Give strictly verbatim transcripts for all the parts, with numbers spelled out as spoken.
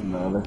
Dale.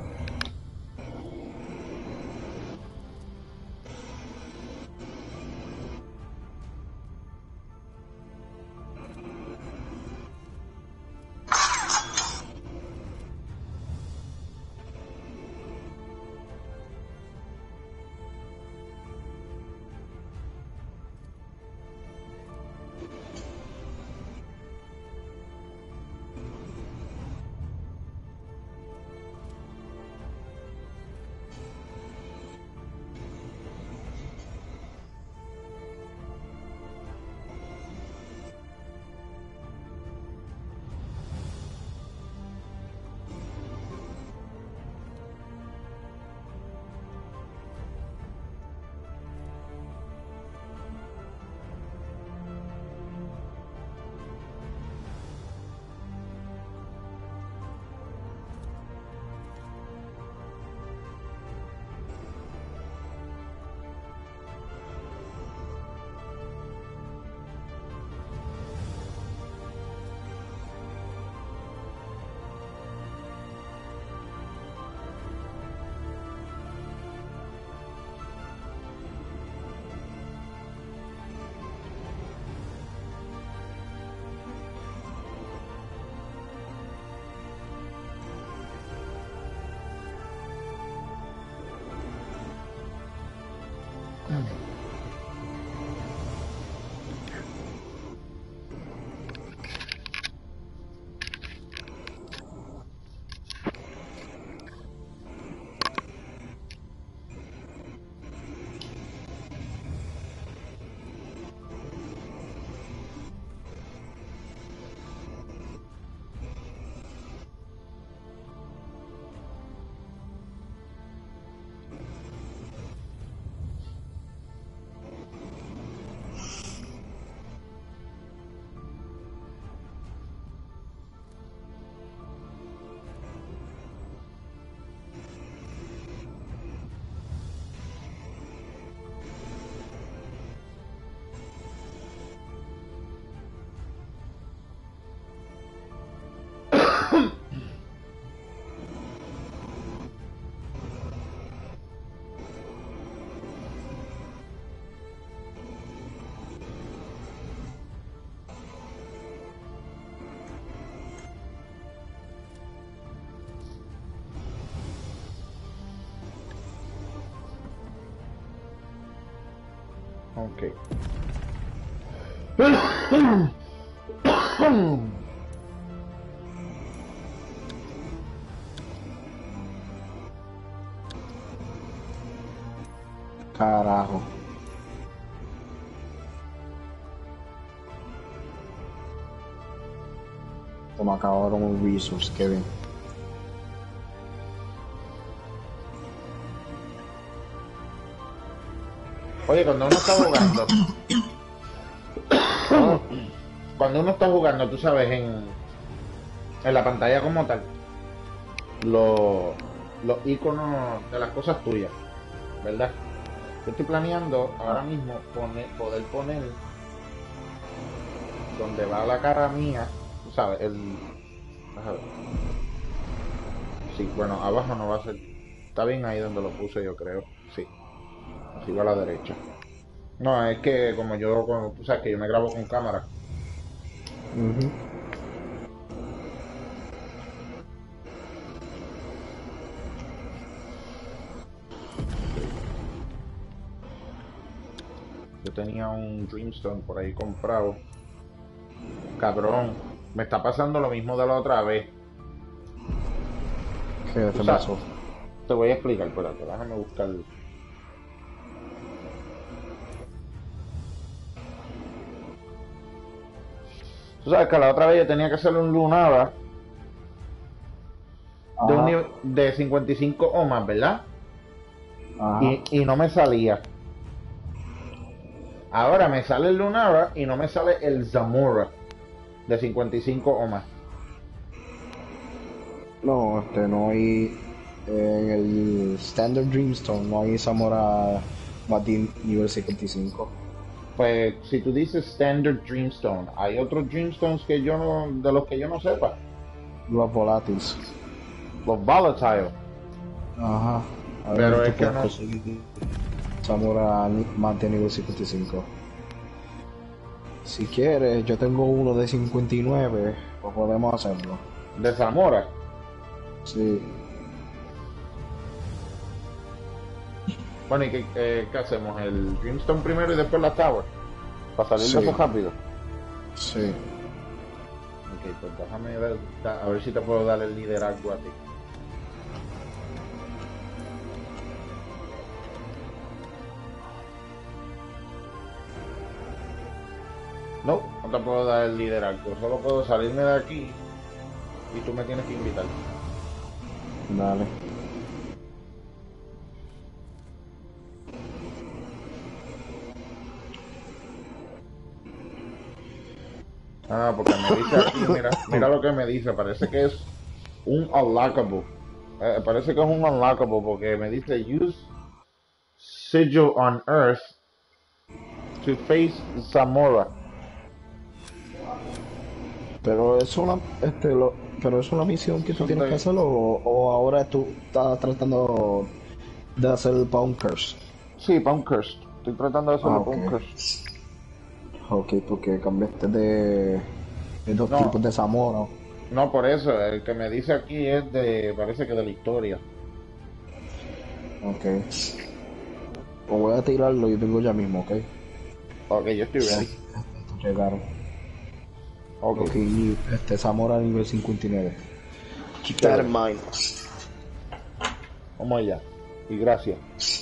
Ok. Carajo. Se me acabaron los resources, Kevin. Oye, cuando uno está jugando, cuando uno está jugando, tú sabes, en, en la pantalla como tal, los, los iconos de las cosas tuyas, ¿verdad? Yo estoy planeando ahora mismo poner, poder poner donde va la cara mía, tú sabes, el... Déjame ver. Sí, bueno, abajo no va a ser... Está bien ahí donde lo puse, yo creo. Sí, así va a la derecha. No, es que como yo, como, tú sabes que yo me grabo con cámara. Uh-huh. Yo tenía un Dreamstone por ahí comprado. Cabrón, me está pasando lo mismo de la otra vez. ¿Qué te pasó? Te voy a explicar, espérate, déjame buscar. Tú sabes que la otra vez yo tenía que hacerle un lunada de, un nivel, de cincuenta y cinco ohmas, ¿verdad? Y, y no me salía. Ahora me sale el lunada y no me sale el Zamora de cincuenta y cinco ohmas. No, este, no hay... En el Standard Dreamstone no hay Zamora Batin nivel cincuenta y cinco. Pues si tú dices Standard Dreamstone, ¿hay otros Dreamstones que yo no, de los que yo no sepa? Los volátiles. los volatile. Ajá. A ver, Pero tú es que puedes no. conseguir Zamora más de nivel cincuenta y cinco. Si quieres, yo tengo uno de cincuenta y nueve, pues podemos hacerlo. De Zamora. Sí. Bueno, ¿y qué, eh, qué hacemos? ¿El Dreamstone primero y después la Tower? Para salir de Sí. eso rápido. Sí. Ok, pues déjame ver, da- a ver si te puedo dar el liderazgo a ti. No, no te puedo dar el liderazgo. Solo puedo salirme de aquí y tú me tienes que invitar. Dale. Ah, porque me dice aquí, mira, mira lo que me dice. Parece que es un unlockable. Eh, parece que es un unlockable porque me dice use sigil on Earth to face Zamora. Pero es una, este, lo, pero es una misión que tú Son tienes que de... hacerlo o, o ahora tú estás tratando de hacer el Pound Curse. Sí, para un curse. Estoy tratando de Ah, hacerlo ok. para un curse. Ok, porque cambiaste de, de dos tipos No, de Zamora. no por eso. El que me dice aquí es de, parece que de la historia. Ok. Pues voy a tirarlo y vengo ya mismo, ok. Ok, yo estoy ready. Estos llegaron. Ok, Ok, este Zamora nivel cincuenta y nueve. Keep that in chévere. mind. Vamos allá. Y gracias.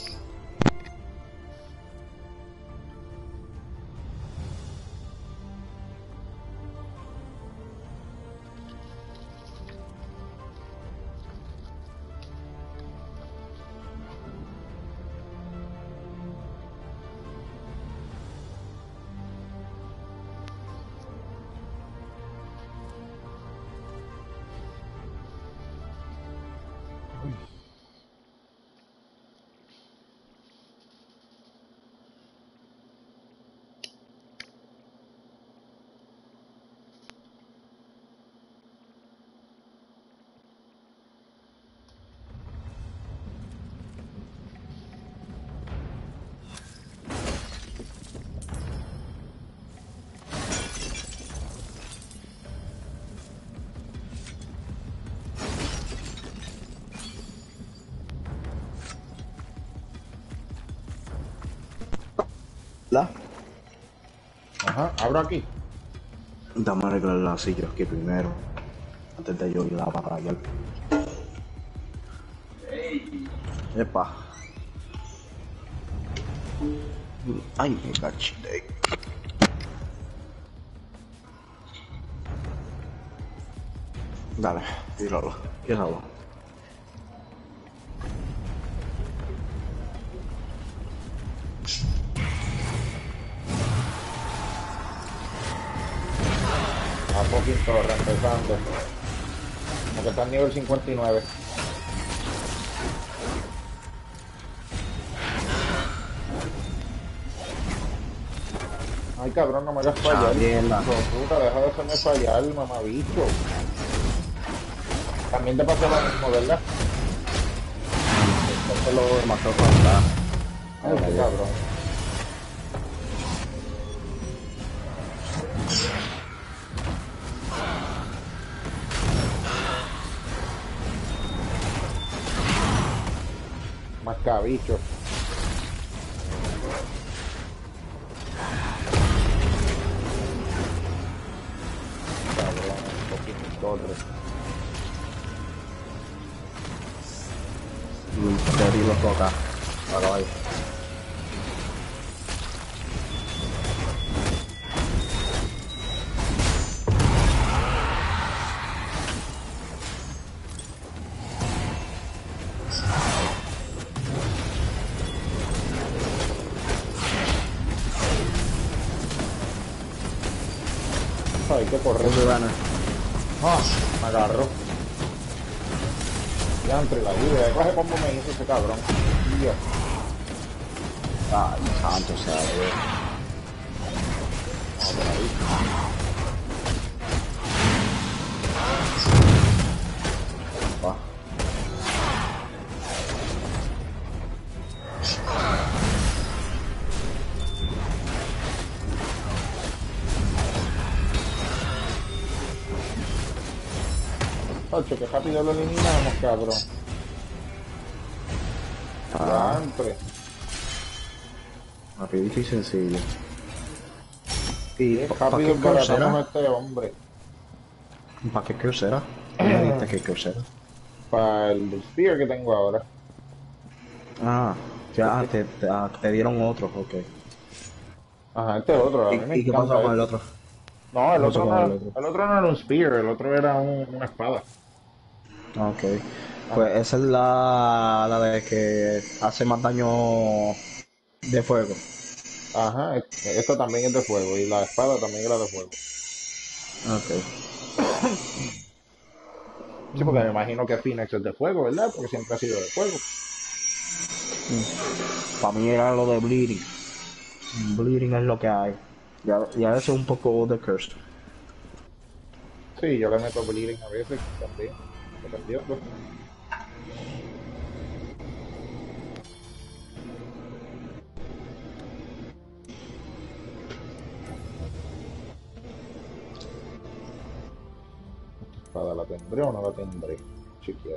¿La? Ajá, abro aquí. Dame a arreglar la silla aquí primero. Antes de yo ir a para allá. Epa. Ay, me cachete. Dale, tíralo. Tíralo. A poquito torre empezando. Como que está en nivel cincuenta y nueve. Ay, cabrón, no me hagas fallar. Chaviela. Hijo de puta, deja de hacerme fallar, mamabicho. También te pasó lo mismo, ¿verdad? Esto lo demasiado falta. Ay, qué cabrón. Mascabicho. Cabrón, un poquito torre. Y lo toca. Para ahí. Hay que correr. ¿Dónde van? Ah, me agarró. Ya entre la lluvia. Coge cómo me hizo ese cabrón. Dios. Ay, santo sea Dios. Vamos por ahí. Va. Ocho, que rápido lo eliminamos, cabrón. Ah, Siempre. rapidito y sencillo. ¿Y Qué para rápido qué curse embaratamos a era? este hombre. ¿Para qué curse era? ¿Tú me dijiste que curse era? Para el spear que tengo ahora. Ah, ya Este. te, te, ah, te dieron otro, ok. Ajá, este es otro. A ¿Y, mí me y qué pasó encanta con el este. otro? No, ¿Qué el pasó otro con el no, otro? el otro no era un spear, el otro era un- una espada. Ah, ok. Ajá. Pues esa es la, la de que hace más daño de fuego. Ajá, es- esta también es de fuego y la espada también era de fuego. Ok. Sí, porque me imagino que Phoenix es de fuego, ¿verdad? Porque siempre ha sido de fuego. Para mí era lo de bleeding. Bleeding es lo que hay. Ya, ya eso es un poco de curse. Sí, yo le meto bleeding a veces también, dependiendo. Esta espada la tendré o no la tendré. Chequear.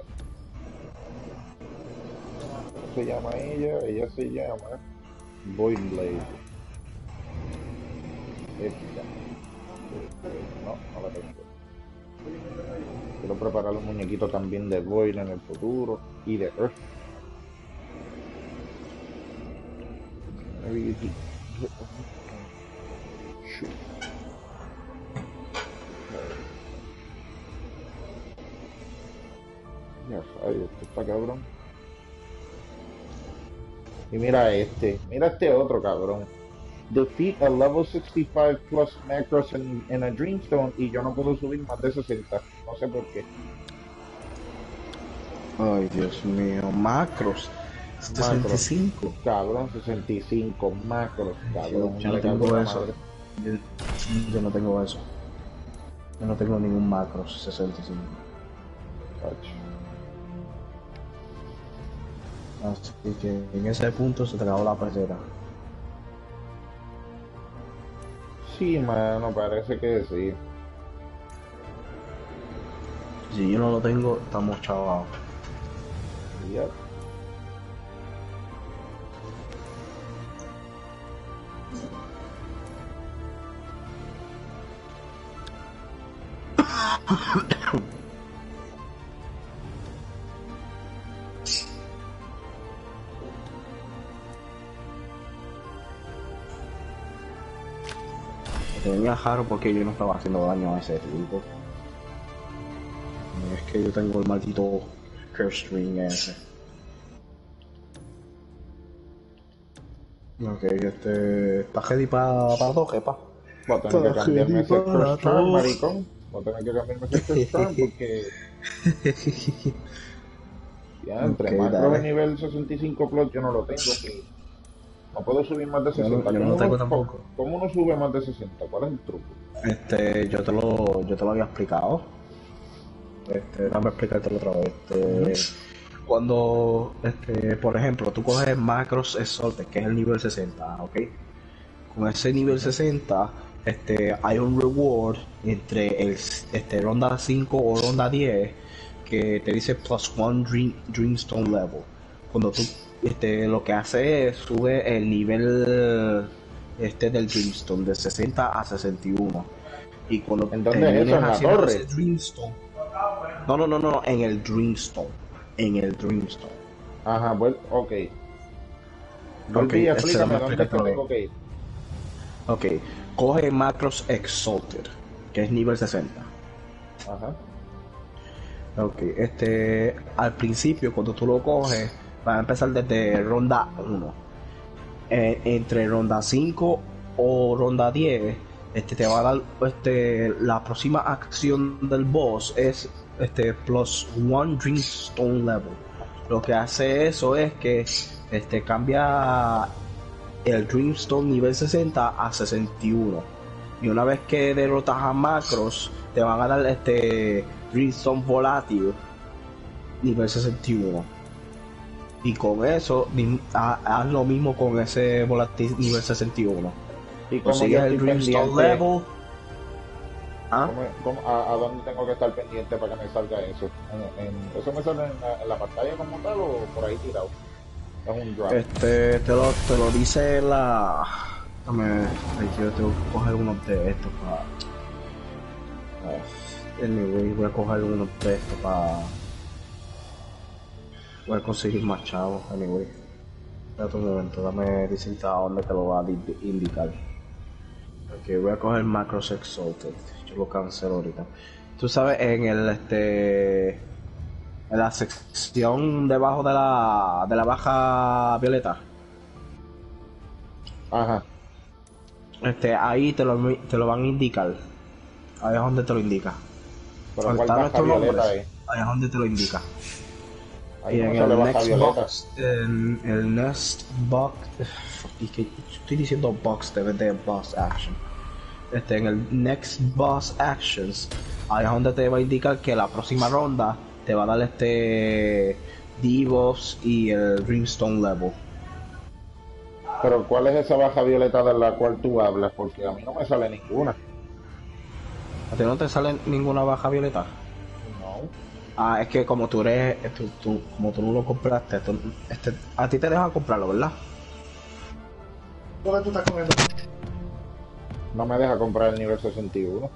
¿Cómo se llama ella? Ella se llama Void Blade. Épica. Void Blade. No, no la tengo. Quiero preparar un muñequito también de Void en el futuro y de Earth. Maybe he- Shoot. Ya, ay, esto está cabrón. Y mira este, mira este otro cabrón. Defeat a level sesenta y cinco plus macros en, en a Dreamstone y yo no puedo subir más de sesenta. No sé por qué. Ay, Dios mío. Macros. Macros. sesenta y cinco. Cabrón, sesenta y cinco macros, Yo, cabrón. yo no Me cago en tengo la eso. madre. Yo, yo no tengo eso. Yo no tengo ningún macros sesenta y cinco. Cacho. Así que en ese punto se te acabó la pecera. Sí, mano, parece que sí. Si yo no lo tengo, estamos chavados. Yep. Me tenía raro porque yo no estaba haciendo daño a ese tipo. Es que yo tengo el maldito curse ring ese. Ok, este... ¿Estás ready para pa toque, pa? Voy a tener que Estás cambiarme ready ese para Curse Charm, toque. maricón. Voy a tener que cambiarme ese Curse Charm porque ya entre Ok, macros de dale. nivel sesenta y cinco plus yo no lo tengo. Y no puedo subir más de Yo no, sesenta. yo no ¿Cómo lo tengo uno, cómo, tampoco. cómo uno sube más de sesenta? ¿Cuál es el truco? Este, yo te lo, yo te lo había explicado. Este, déjame explicártelo otra vez. Ujú. Este, cuando, este, por ejemplo, tú coges Macros Exalted, que es el nivel sesenta, ¿ok? Con ese nivel sesenta, este, hay un reward entre el, este, ronda cinco o ronda diez que te dice plus one dream, Dreamstone level. Cuando tú, este, lo que hace es sube el nivel, este, del Dreamstone de sesenta a sesenta y uno. Y cuando ¿En dónde es eso? termines ¿En la haciendo ese torre? Dreamstone, no, no, no, no, en el Dreamstone, en el Dreamstone. Ajá, pues, ok. Ok, Volví, este, explícame déjame dónde es que explicártelo bien. tengo que ir. Ok, coge Macros Exalted, que es nivel sesenta. Ajá. Ok, este, al principio cuando tú lo coges, va a empezar desde ronda uno. Eh, entre ronda cinco o ronda diez, este, te va a dar, este, la próxima acción del boss es, este, plus one Dreamstone level. Lo que hace eso es que, este, cambia el Dreamstone nivel sesenta a sesenta y uno. Y una vez que derrotas a Macros, te van a dar este Dreamstone volátil nivel sesenta y uno. Y con eso, dim- ha- haz lo mismo con ese volátil nivel sesenta y uno. Y como yo Consigues el estoy Dreamstone pendiente, level. ¿Ah? ¿Cómo, cómo- a, a dónde tengo que estar pendiente para que me salga eso? ¿En, en- ¿Eso me sale en la, en la pantalla como tal o por ahí tirado? Es un drop. Este, te lo, te lo dice la... Dame, ay, yo tengo que coger uno de estos para... Anyway, voy a coger uno de estos para... Voy a conseguir más chavos, anyway. Espera un momento, dame decirte a dónde te lo va a di- indicar. Ok, voy a coger Macros Exalted. Yo lo cancelo ahorita. Tú sabes, en el, este... En la sección debajo de la, de la baja violeta. Ajá. Este, ahí te lo, te lo van a indicar. Ahí es donde te lo indica. Pero Donde ¿cuál están baja nuestros violeta nombres, es? ahí es donde te lo indica. Ahí Y no en me sale el baja next violeta. box, en el next box, y que estoy diciendo box de vez de boss action. Este, en el next boss actions, ahí es donde te va a indicar que la próxima ronda te va a dar este debuffs y el Dreamstone level. Pero ¿cuál es esa baja violeta de la cual tú hablas? Porque a mí no me sale ninguna. ¿A ti no te sale ninguna baja violeta? No. Ah, es que como tú eres, tú, tú- como tú no lo compraste, tú- este, a ti te dejan comprarlo, ¿verdad? ¿Dónde tú estás comiendo? No me deja comprar el nivel sesenta y uno.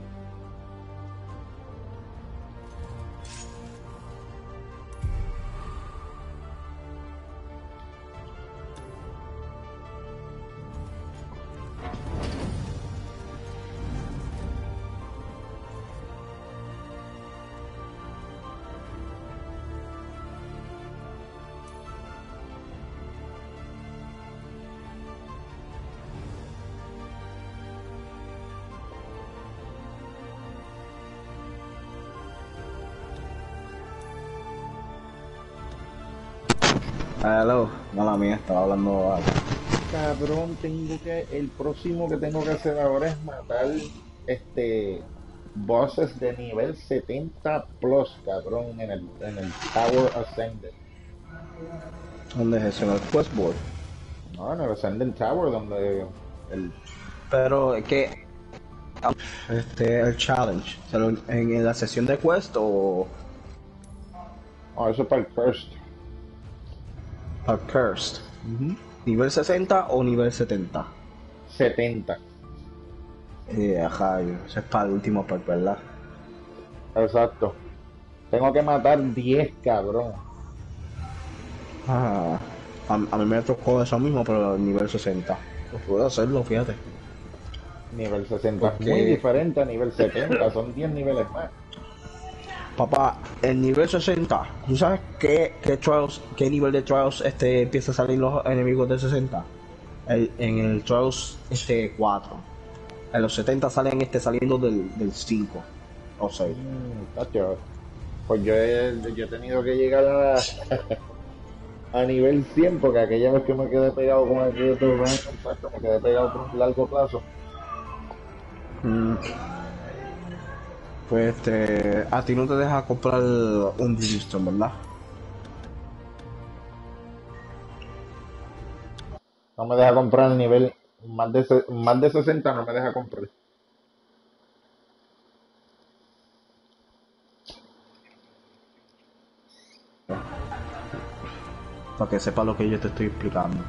Hello, mala mía, estaba hablando algo. Cabrón, tengo que, el próximo que tengo que hacer ahora es matar este bosses de nivel setenta plus, cabrón, en el, en el Tower Ascendant. ¿Dónde es eso? En el questboard. No, en el Ascendant Tower, donde el, Pero es que este el challenge, o sea, lo- en, en la sesión de quest o oh, eso es para el first. al cursed. Nivel sesenta o nivel setenta. setenta. Eh, ajá, eso es para el último perk, ¿verdad? Exacto. Tengo que matar diez, cabrón. Ah, a, a mí me tocó eso mismo, pero nivel sesenta. Pues puedo hacerlo, fíjate. Nivel sesenta es muy Porque, diferente a nivel setenta, son diez niveles más. papá, el nivel sesenta, ¿tú sabes qué, qué trials, qué nivel de trials este empieza a salir los enemigos de sesenta? El- en el trials este cuatro. En los setenta salen este saliendo del, del cinco o seis. Mm, tacho. Pues yo he, yo he tenido que llegar a, a nivel cien porque aquella vez que me quedé pegado con aquello de Random Factor, me quedé pegado por un largo plazo. Mm, pues este, a ti no te deja comprar un Brimstone, ¿verdad? No me deja comprar el nivel más de, se- más de sesenta, no me deja comprar. Para que sepa lo que yo te estoy explicando.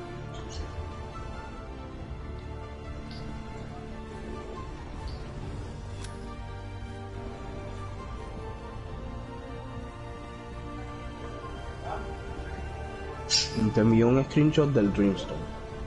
Te envío un screenshot del Dreamstone.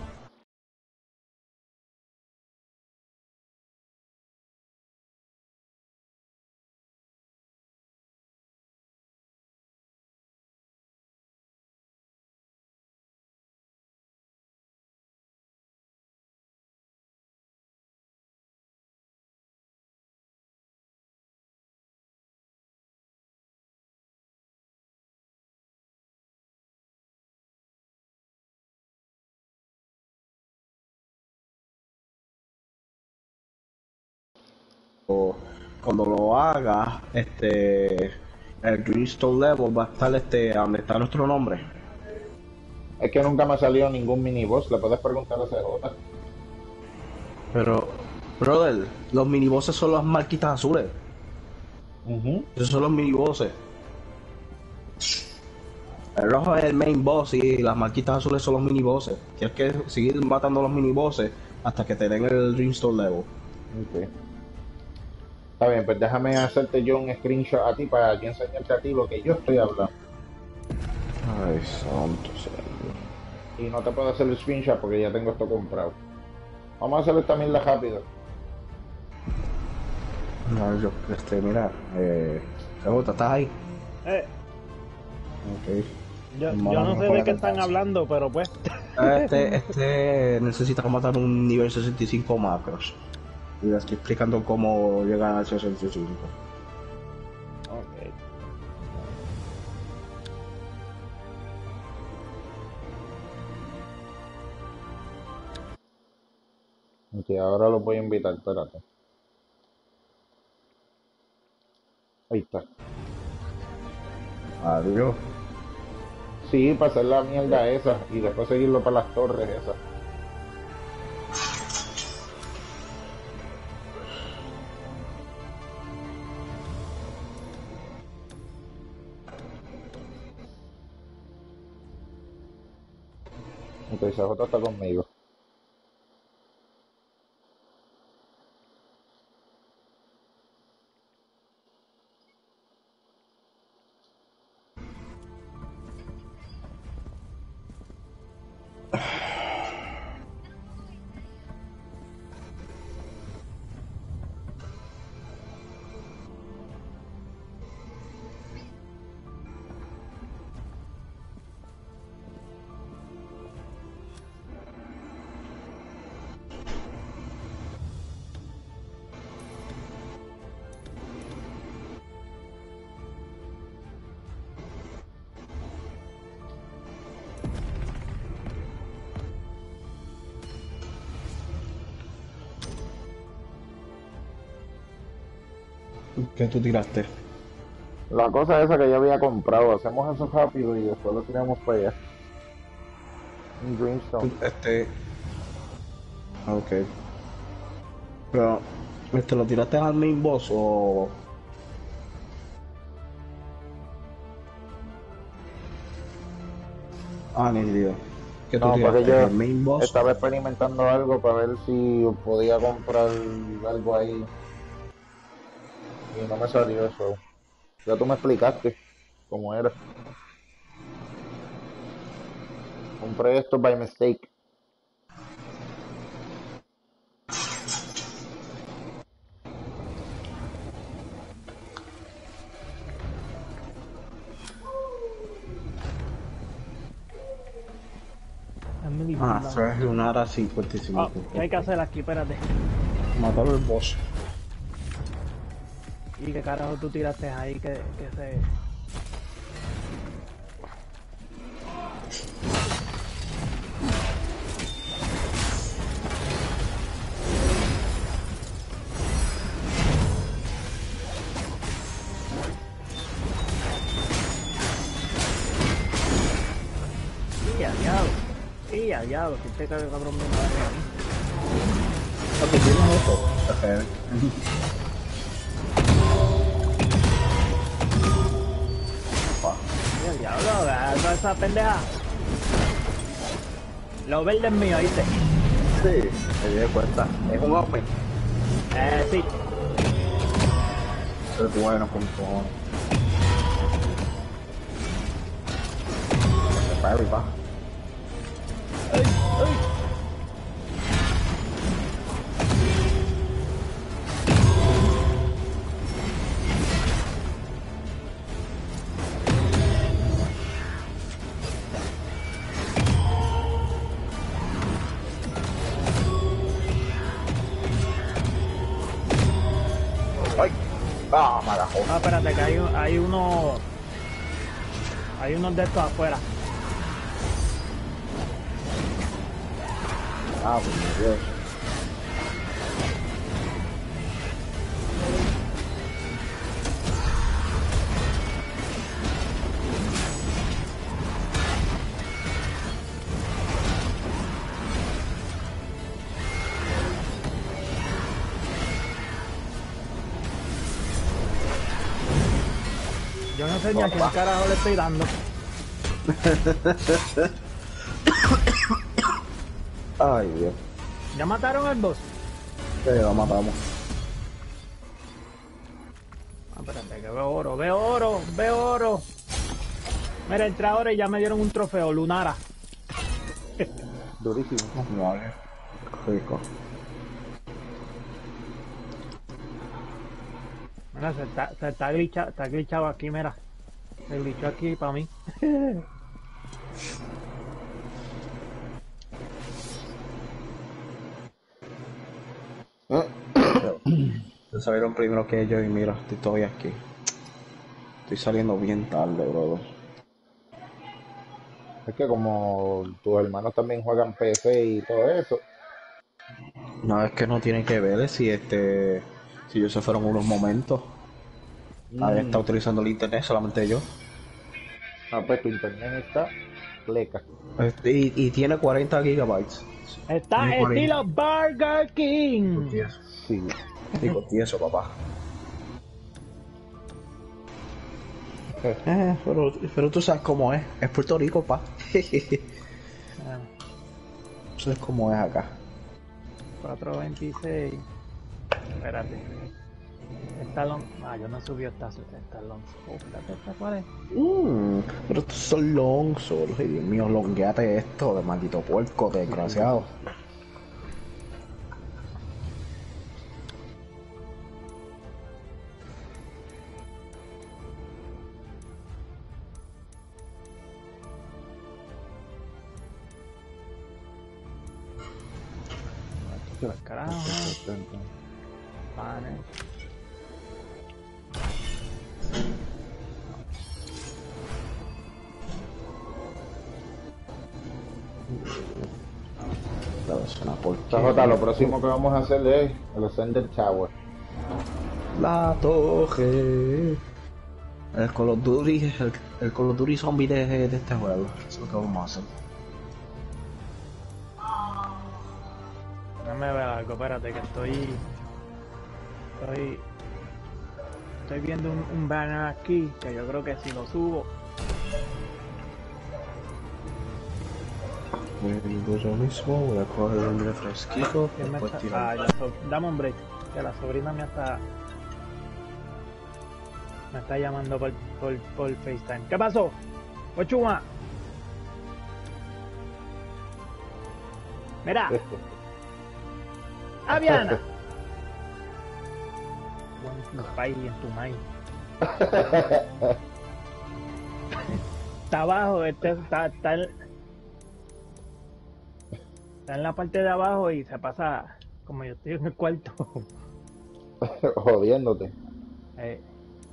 O cuando lo hagas, este, el Dreamstone level va a estar este, a donde está nuestro nombre. Es que nunca me ha salido ningún miniboss, le puedes preguntar a C J. Pero Brother, los minibosses son las marquitas azules. Ujú. Esos son los minibosses. El rojo es el main boss y las marquitas azules son los minibosses. Tienes que seguir matando a los minibosses hasta que te den el Dreamstone level. Ok. Está bien, pues déjame hacerte yo un screenshot a ti para yo enseñarte a ti lo que yo estoy hablando. Ay, santo señor. Y no te puedo hacer el screenshot porque ya tengo esto comprado. Vamos a hacerlo también la rápido. No, yo, este, mira, eh, Cebota, ¿estás ahí? Eh, Ok. yo, Vamos yo a no sé mejorar de qué el están alcance. hablando, pero pues. Este, este necesita matar un nivel sesenta y cinco macros. Y le estoy explicando cómo llegar al sesenta y cinco. Ok. Ok, ahora los voy a invitar, espérate. Ahí está. Adiós. Sí, para hacer la mierda esa y después seguirlo para las torres esas. Ok, C J está conmigo. ¿Qué tú tiraste? La cosa esa que ya había comprado, hacemos eso rápido y después lo tiramos para allá. Un Dreamstone. Tú, Este, ok. Pero, este, ¿lo tiraste al main boss o...? Ah, ni idea. ¿Qué tú No, porque tiraste? yo ¿El main boss? estaba experimentando algo para ver si podía comprar algo ahí y no me salió eso. Ya tú me explicaste cómo era. Compré esto by mistake. Emily Ah, Blunt. eso es Lunara cincuenta y Ah, cinco. ¿qué hay que hacer aquí? Espérate. Matar al boss. ¿Y qué carajo tú tiraste ahí que, que se... Y a diablo. Y a diablo. Si te cae cabrón me va a dar a mí. Ah, ¿tú tienes eso? Ok. Pa. Y a diablo, vea toda esa pendeja. Lo verde es mío, ¿viste? Sí, me di cuenta. Es un open. Eh, sí. Pero bueno, con cojones. Para arriba. ¡Ay! ¡Ay! ¡Ay! ¡Ah, marajo! No, espérate, que hay, un- hay uno... Hay unos de estos afuera. Ah, pues Dios. enseñar quién carajo le estoy dando. Ay, Dios. ¿Ya mataron al boss? Sí, lo matamos. Ah, espérate, que veo oro, veo oro, veo oro. Mira, entré ahora y ya me dieron un trofeo, Lunara. Durísimo. Vale. Rico. Mira, se está, se está glitchado, está glitchado aquí, mira. Se glitchó aquí para mí. Se salieron primero que ellos y mira, estoy todavía aquí. Estoy saliendo bien tarde, brother. Es que como tus hermanos también juegan P C y todo eso. No, es que no tiene que ver si este... Si ellos se fueron unos momentos. Nadie Mm. está utilizando el internet, solamente yo. Ah, pues tu internet está pleca. Este, y, y tiene cuarenta gigabytes. Está Tiene cuarenta. estilo Burger King. Tieso. Sí. Digo, tieso, papá. Eh, pero, pero tú sabes cómo es. Es Puerto Rico, pa. Ah, Tú sabes cómo es acá. cuatro veintiséis. Espérate. Stallone. Ah, yo no subió esta Stallone. Oh, espérate, ¿esta cuál es? Mm, pero estos son longsos. Ay, Dios mío, longueate esto de maldito puerco, desgraciado. Esto es carajo. Vale. Claro, es una Esta porquería. Jota, lo próximo que vamos a hacer es el Ascender Tower. La torre. El Call of Duty, el, el Call of Duty zombie de, de este juego. Eso es lo que vamos a hacer. Déjame ver algo, espérate, que estoy. Estoy. Estoy viendo un, un banner aquí que yo creo que si lo subo. Digo yo mismo, voy a coger un refresquito. ¿Quién me Después está- tirar. Ah, la so- dame un break, que la sobrina me está. Me está llamando por, por, por FaceTime. ¿Qué pasó? Ochuma. Mira, Aviana. Buen tu país y en tu maíz. Está abajo, este está, está, en, está en la parte de abajo y se pasa como yo estoy en el cuarto. Jodiéndote. Eh,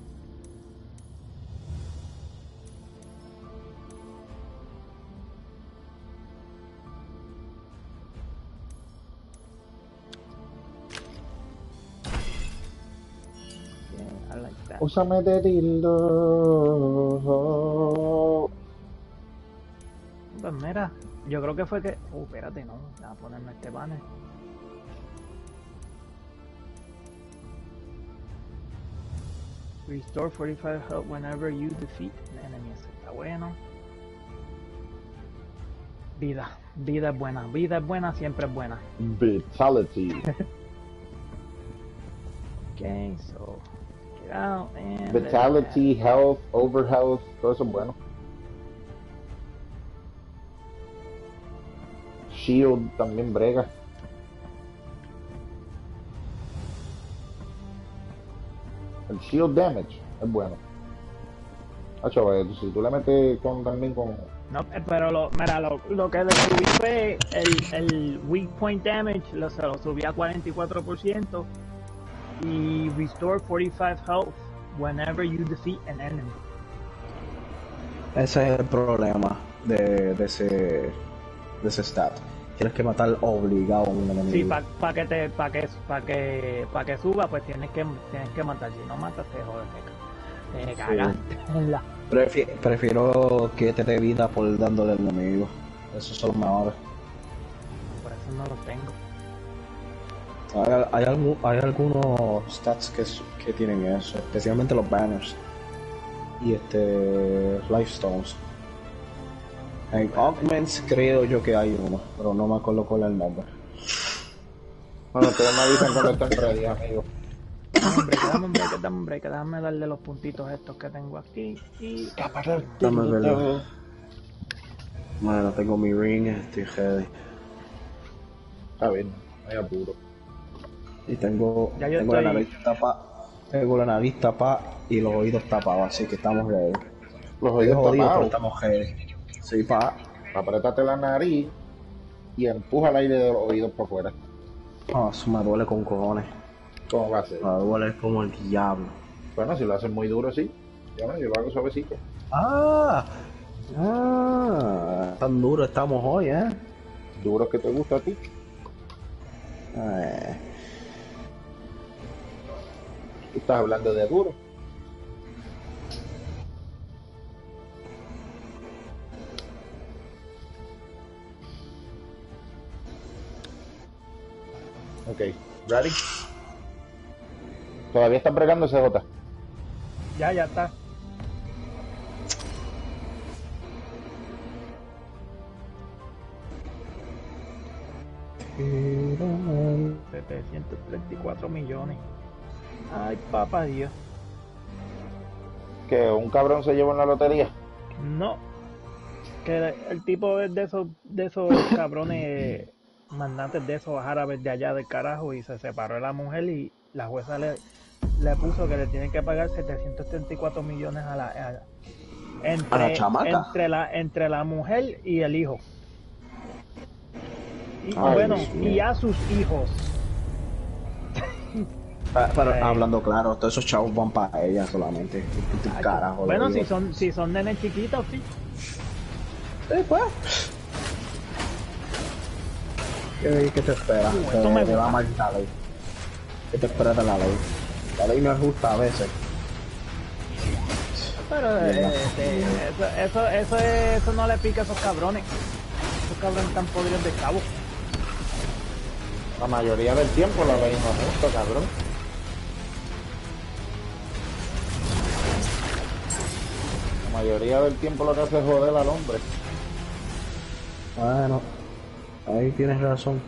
yeah, I like that. Úsame de dildo. Pues mira, yo creo que fue que. Uh, espérate, no, voy a ponerme este banner. Restore forty-five health whenever you defeat an enemy. Eso está bueno. Vida, vida es buena, vida es buena, siempre es buena. Vitality. Okay, so get out and Vitality, health, over health, todo eso es bueno. Shield también brega. El shield damage es bueno. Hacho, eh, si tú le metes con, también con... No, eh, pero lo, mira, lo, lo que le subí fue el, el weak point damage, lo, se lo subí a cuarenta y cuatro por ciento y restore forty-five health whenever you defeat an enemy. Ese es el problema de, de ese de ese stat. Tienes que matar obligado a un enemigo. Sí, para pa que te para que para que para que suba, pues tienes que tienes que matar. Si no matas, te jodes, te, te cagaste en la. Prefi- prefiero que te dé vida por dándole al enemigo. Esos son los mejores. Por eso no los tengo. Hay, hay, algu- hay algunos stats que, s- que tienen eso, especialmente los banners. y este Life Stones. En Augments creo yo que hay uno, pero no me acuerdo cuál es el nombre. Bueno, ustedes me avisan cuando estén ready, amigo. Dame un break, dame un break, dame un break, déjame darle los puntitos estos que tengo aquí y... Dame verlo. Bueno, tengo mi ring, estoy ready. Está bien, no hay apuro. Y tengo, Ya yo tengo la estoy- nariz tapada, tengo la nariz tapada y los oídos tapados, así que estamos ready. Los Estoy oídos jodido, pero tapados. estamos ready. Sí, pa. Apretate la nariz y empuja el aire de los oídos para afuera. Ah, eso me duele con cojones. ¿Cómo va a ser? Me duele como el diablo. Bueno, si lo haces muy duro, sí. Yo, no, yo lo hago suavecito. Ah, ah, tan duro estamos hoy, ¿eh? Duro que te gusta a ti. Eh, Tú estás hablando de duro. Ok, ready? Todavía están bregando C J. Ya, ya está. setecientos treinta y cuatro millones. Ay, papá Dios. Que un cabrón se llevó en la lotería. No. Que el tipo es de esos, de esos cabrones mandantes de esos árabes de allá del carajo y se separó de la mujer y la jueza le, le puso que le tienen que pagar setecientos treinta y cuatro millones a la, a- entre, ¿A la chamaca? entre la entre la mujer y el hijo. Y, Ay, bueno, Dios mío. y a sus hijos. pa- pero Eh. hablando claro, todos esos chavos van para ella solamente. ¿Qué carajo? Bueno, le si digo? son si son nenes chiquitos, sí. Sí, pues. ¿Qué, qué te espera? Uh, Te, esto me te va gusta. mal la ley. ¿Qué te espera de la ley? La ley no es justa a veces. Pero eh, Bien. este, eso, eso, eso, es- eso no le pica a esos cabrones. Esos cabrones están podridos de cabo. La mayoría del tiempo la ley no es justa, cabrón. La mayoría del tiempo lo que hace es joder al hombre. Bueno, ahí tienes razón.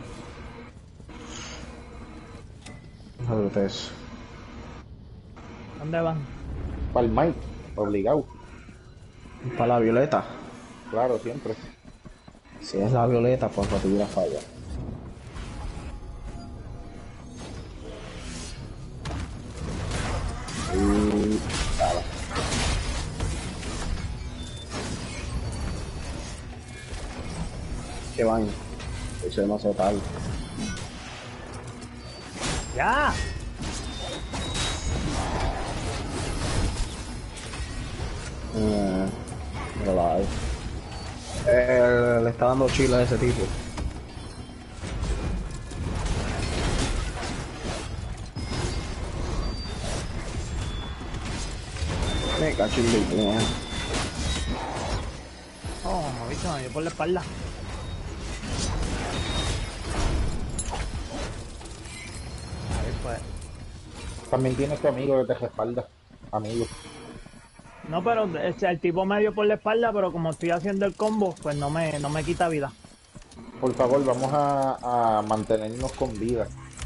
Fíjate eso. ¿Dónde van? Para el Mike, obligado. Para la violeta. Claro, siempre. Si es la violeta, pues no te hubiera falla. Y... Dale. Que van. Eso es demasiado tarde. ¡Ya! Eh, no la hay. Eh, le está dando chile a ese tipo. Me cacho en la idea. Oh, bicho, me dio por la espalda. A ver, pues. También tienes tu amigo que te respalda. Amigo. No, pero este, el tipo me dio por la espalda, pero como estoy haciendo el combo, pues no me, no me quita vida. Por favor, vamos a, a mantenernos con vida.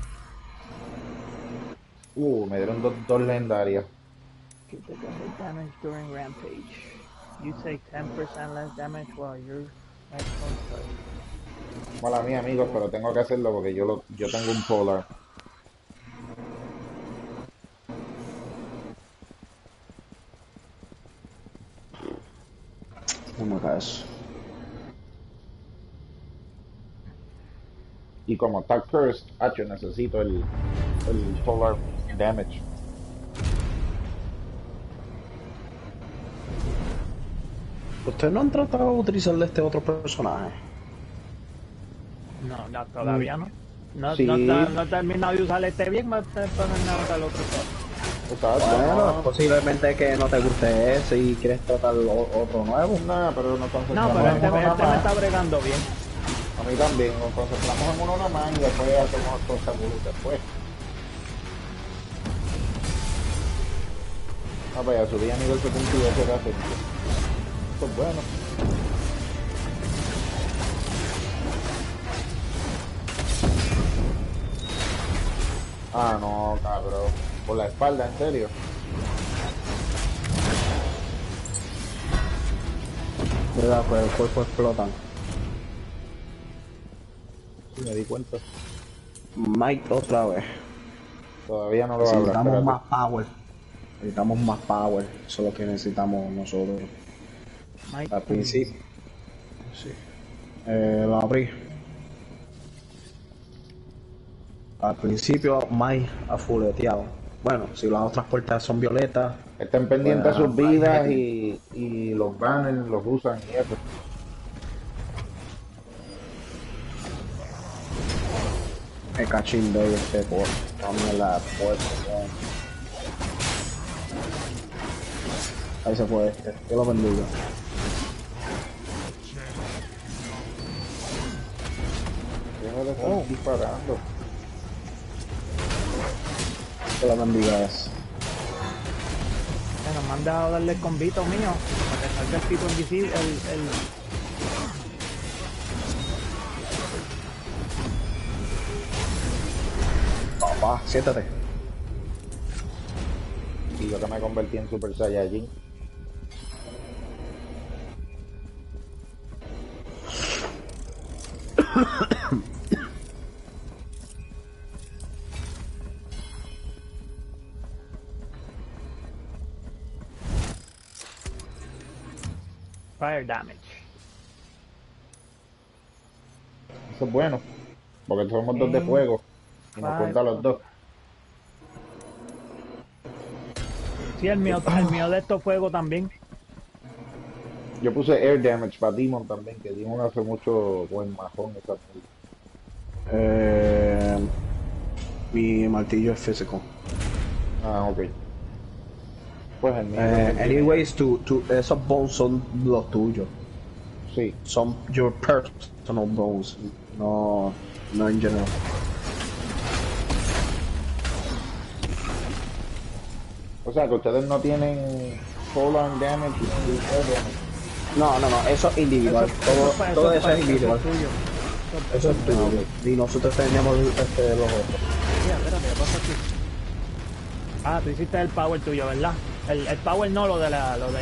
Uh, me dieron dos, dos legendarias. You take a hit damage during rampage. You take ten percent less damage while you're next on fight. Mala mía, amigos, pero tengo que hacerlo porque yo lo, yo tengo un polar. No me caes. Y como está cursed, yo necesito el, el polar damage. ¿Ustedes no han tratado de utilizar este otro personaje? No, no, todavía no. No, Sí. no, está- no he terminado de usar este bien, más te ponen nada el otro. Exacto, Bueno, no, posiblemente que no te guste ese y quieres tratar o- otro nuevo. nada, pero nos No, concentramos pero en este, uno me- nada este me más. está bregando bien. A mí también, nos concentramos en uno nada más y después hacemos cosas después. Ah, pues ya subí a nivel setenta y dos de hace. Esto es bueno. Ah, no, cabrón. Por la espalda, en serio. ¿Verdad? Pues el cuerpo explotan. Sí, me di cuenta. Mike otra vez. Todavía no lo habla. Necesitamos Espérate. más power. Necesitamos más power. Eso es lo que necesitamos nosotros. Mike, Al principio. Sí. Eh, lo abrí. Al principio Mike ha fuleteado. Bueno, si las otras puertas son violetas. Estén pendientes a pues, sus vidas y, y los banners los usan y eso. Me cachindo de este por. Dame la puerta. Ahí se fue este. Yo lo bendiga. Deja de estar disparando. Que lo bendiga eso. bueno, me han dejado darle el convito mío para que salga el tipo invisible, el, el... Papá, siéntate. Y yo que me convertí en Super Saiyajin. fire damage. Eso es bueno. Porque somos dos de fuego. Y nos cuenta los dos. Sí, el mío, el mío de estos fuegos también. Yo puse Air Damage para Demon también, que Demon hace mucho buen majón esa película. Eh, mi martillo es físico. Ah, ok. Pues el mío. Eh, también. anyways, tu, tu, esos bones son los tuyos. Sí. Son your personal bones. No, no en general. O sea, que ustedes no tienen Full Arm Damage y Air Damage. No, no, no, eso es individual. Eso- todo eso pa- todo eso eso pa- es individual. Eso es tuyo. Eso es tuyo. Y nosotros teníamos este, los otros. Mira, espérate, ¿qué pasa aquí? Ah, tú hiciste el power tuyo, ¿verdad? El, el power no, lo de la, lo de...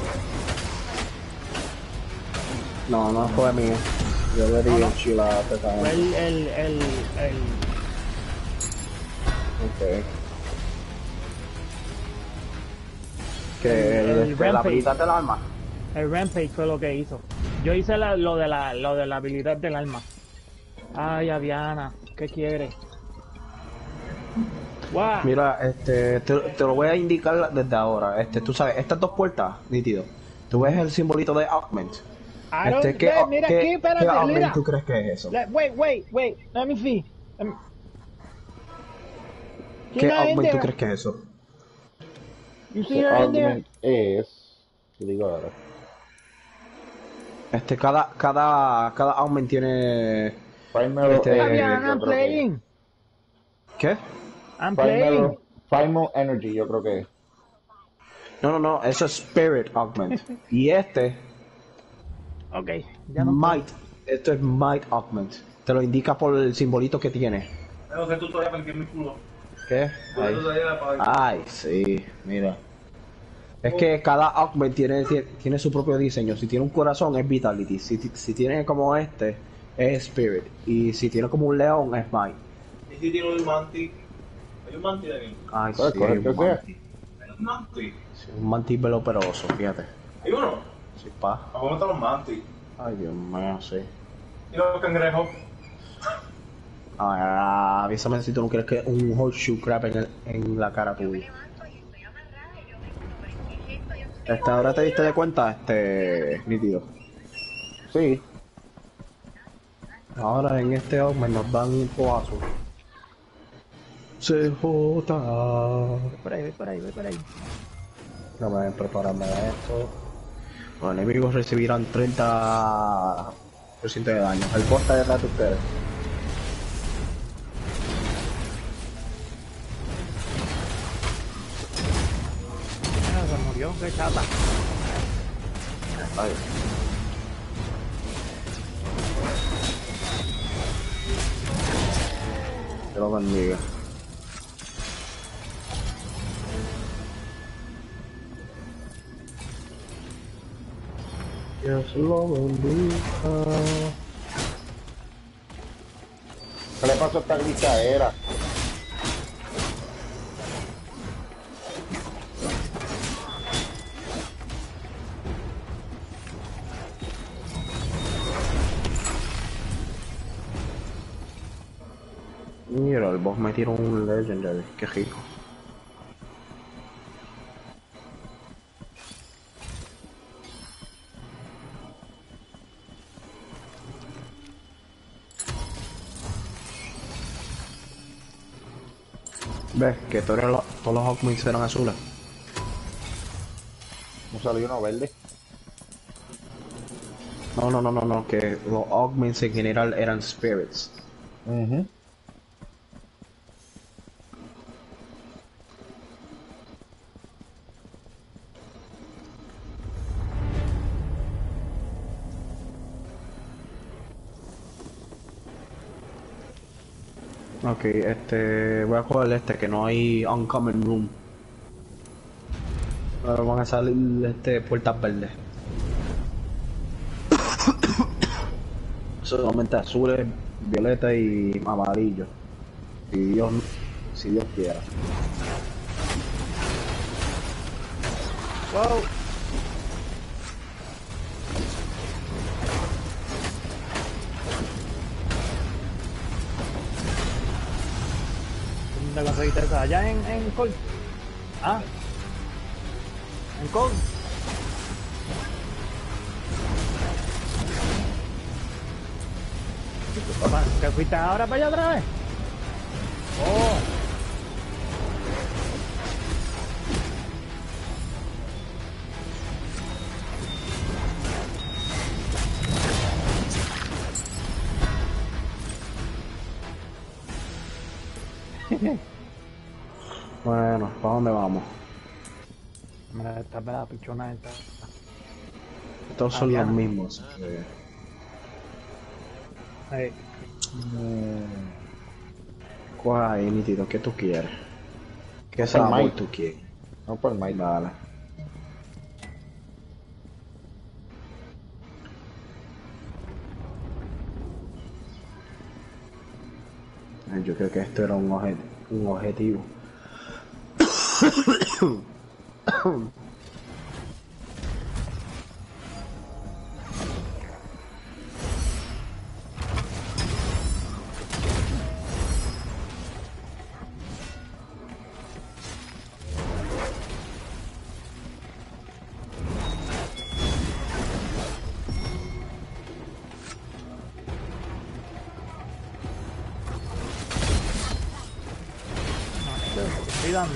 No, no fue mío. Yo le di No, no. el chila a Teta. Fue el, el, el, el... Ok. Que El- el este, la Rampage. habilidad del arma. El Rampage fue lo que hizo. Yo hice la- lo, de la, lo de la habilidad del alma. Ay, Aviana, ¿qué quiere? ¡Guau! Mira, este, te, te lo voy a indicar desde ahora. Este, tú sabes, estas dos puertas, nítido. Tú ves el simbolito de Augment. I don't- Este, ¿qué, ve, mira qué- aquí, espérate, qué Augment mira. tú crees que es eso? Le- wait, wait, wait. Let me see. Let me- ¿Qué You're not in Augment tú there. crees que es eso? You see The her in there? argument es. Te digo ahora. Este, cada, cada, cada Augment tiene... Primal, Este- eh, Aviana, yo I'm creo que- playing. ¿Qué? I'm playing. Primal, Primal Energy, yo creo que es. No, no, no, eso es Spirit Augment. Y este, Ok, ya no. Might. Esto es Might Augment. Te lo indica por el simbolito que tiene. Tengo que tutorial para que mi culo. ¿Qué? Tengo Ahí. tutorial para Ay, sí, mira. Es que cada Augment tiene, tiene, tiene su propio diseño. Si tiene un corazón es Vitality. Si, si tiene como este es Spirit. Y si tiene como un león es Might. ¿Y si tiene un manti? ¿Hay un manti de aquí? Ay, Pues, sí, coge el un que sea. mantis. ¿Hay un manti? Sí, un mantis veloperoso, fíjate. ¿Hay uno? Sí, pa. ¿Cómo están los manti? Ay, Dios mío, sí. ¿Y los cangrejos? Ah, avísame si tú no quieres que un horseshoe crab en, el- en la cara tuya. Este, ¿ahora te diste de cuenta, este, nítido? Sí. Ahora en este Augment nos dan un poazo. C J. Voy por ahí, voy por ahí, voy por ahí. Déjame prepararme a esto. Los enemigos recibirán treinta por ciento de daño. El boss está detrás de ustedes. Ah, murió, qué chata. Ay. Dios lo bendiga. Dios lo bendiga. ¿Qué le pasó a esta gritadera? Mira, el boss me tiró un legendary, qué rico. ¿Ves? Que todos los, todos los Hawkmans eran azules. ¿No salió uno verde? No, no, no, no, no, que los Hawkmans en general eran spirits. Mhm. Ok, este, voy a jugar este que no hay uncommon room. Ahora van a salir este puertas verdes. Solamente azules, violetas y amarillos. Si Dios, si Dios quiera. Wow. ¿Dónde conseguiste eso? ¿Allá en, en Col? ¿Ah? ¿En Col? Papá, ¿te fuiste ahora para allá otra vez? Oh. Bueno, ¿para dónde vamos? Mira, esta peda pichona esta. Estos Ah, son ya. los mismos. eh. Ahí. ¿Cuál hay, nítido? ¿Qué tú quieres? ¿Qué Open sabor mic. tú quieres? No por Mike. Dale. Ay, yo creo que esto era un, obje- un objetivo. Estoy dando.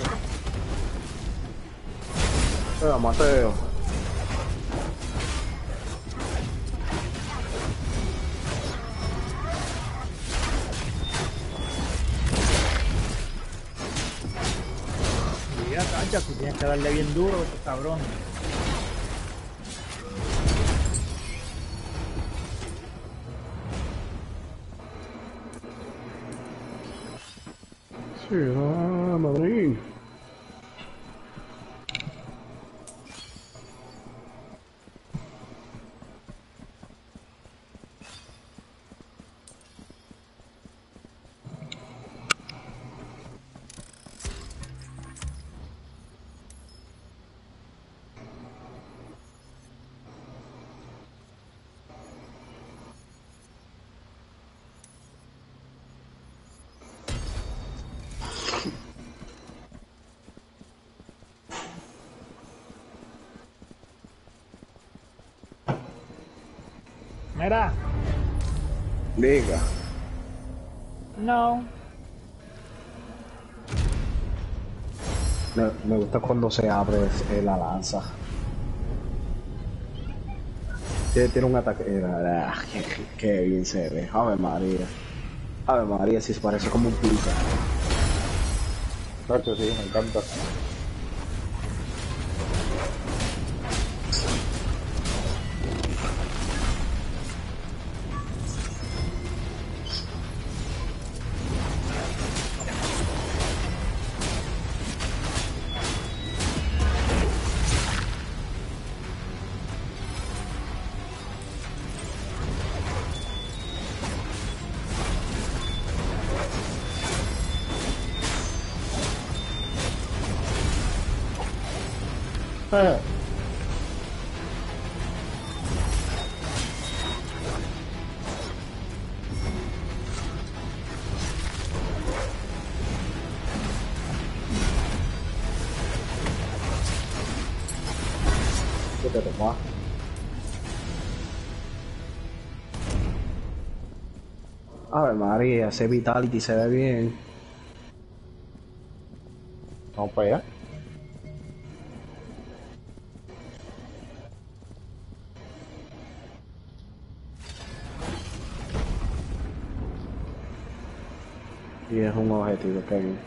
Eh, Mateo. Mira, cancha, tú tienes que darle bien duro a estos cabrones. Sí, ah, Madrid. Mira, Diga. no. Me, me gusta cuando se abre eh, la lanza. Tiene, tiene un ataque. eh, ah, qué, qué bien se ve. Ave María. Ave María, si se parece como un pizza. Nacho, sí, me encanta. ¿Qué te tocó? A ver, María, ese Vitality se ve bien. Vamos para allá. Y es un objetivo, que bien.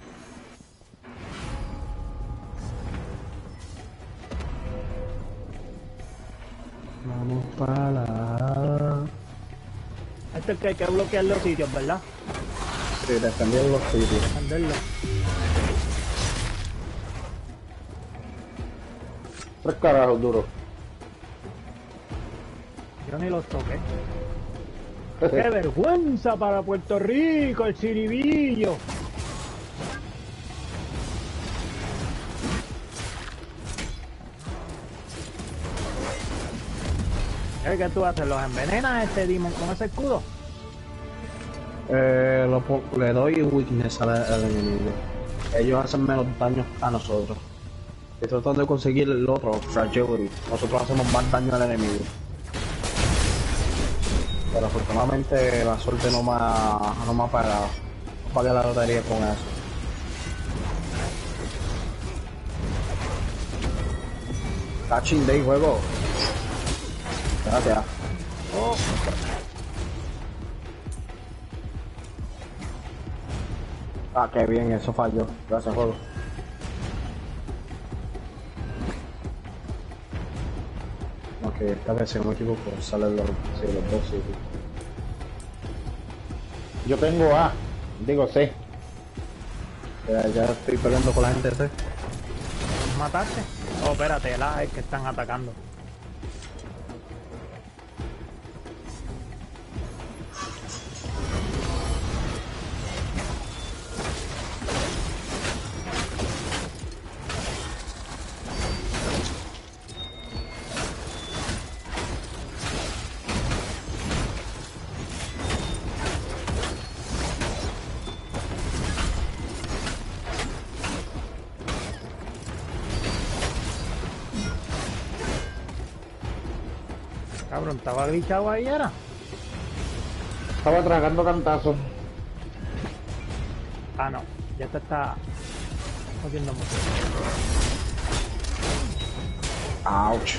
Vamos para la... Este es que hay que bloquear los sitios, ¿verdad? Sí, defender los sitios. Defenderlo. Tres carajos duros. Yo ni los toqué. ¡Qué vergüenza para Puerto Rico, el Ciribillo! ¿Qué tú haces? ¿Los envenenas a este Demon con ese escudo? Eh, lo po- le doy weakness al, al enemigo. Ellos hacen menos daño a nosotros. Y tratando de conseguir el otro, fragility. Nosotros hacemos más daño al enemigo. Pero afortunadamente la suerte no me ha, no me ha pagado. No pagué la lotería con eso. Catching day, juego. Gracias. Oh, Ah, qué bien, eso falló. Gracias, juego. Ok, esta vez si no me equivoco, salen los, sí, los dos sitios. Yo tengo A. Digo C. Ya, ya estoy peleando con la gente de C. ¿mataste? Oh, espérate, la es que están atacando. Cabrón, estaba glitchado ahí, era. Estaba tragando cantazos. Ah, no, ya te está haciendo mucho. Ouch.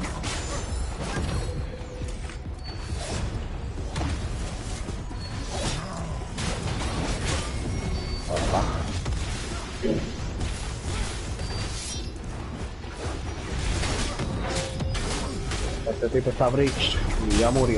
Este tipo está bridge y ya murió.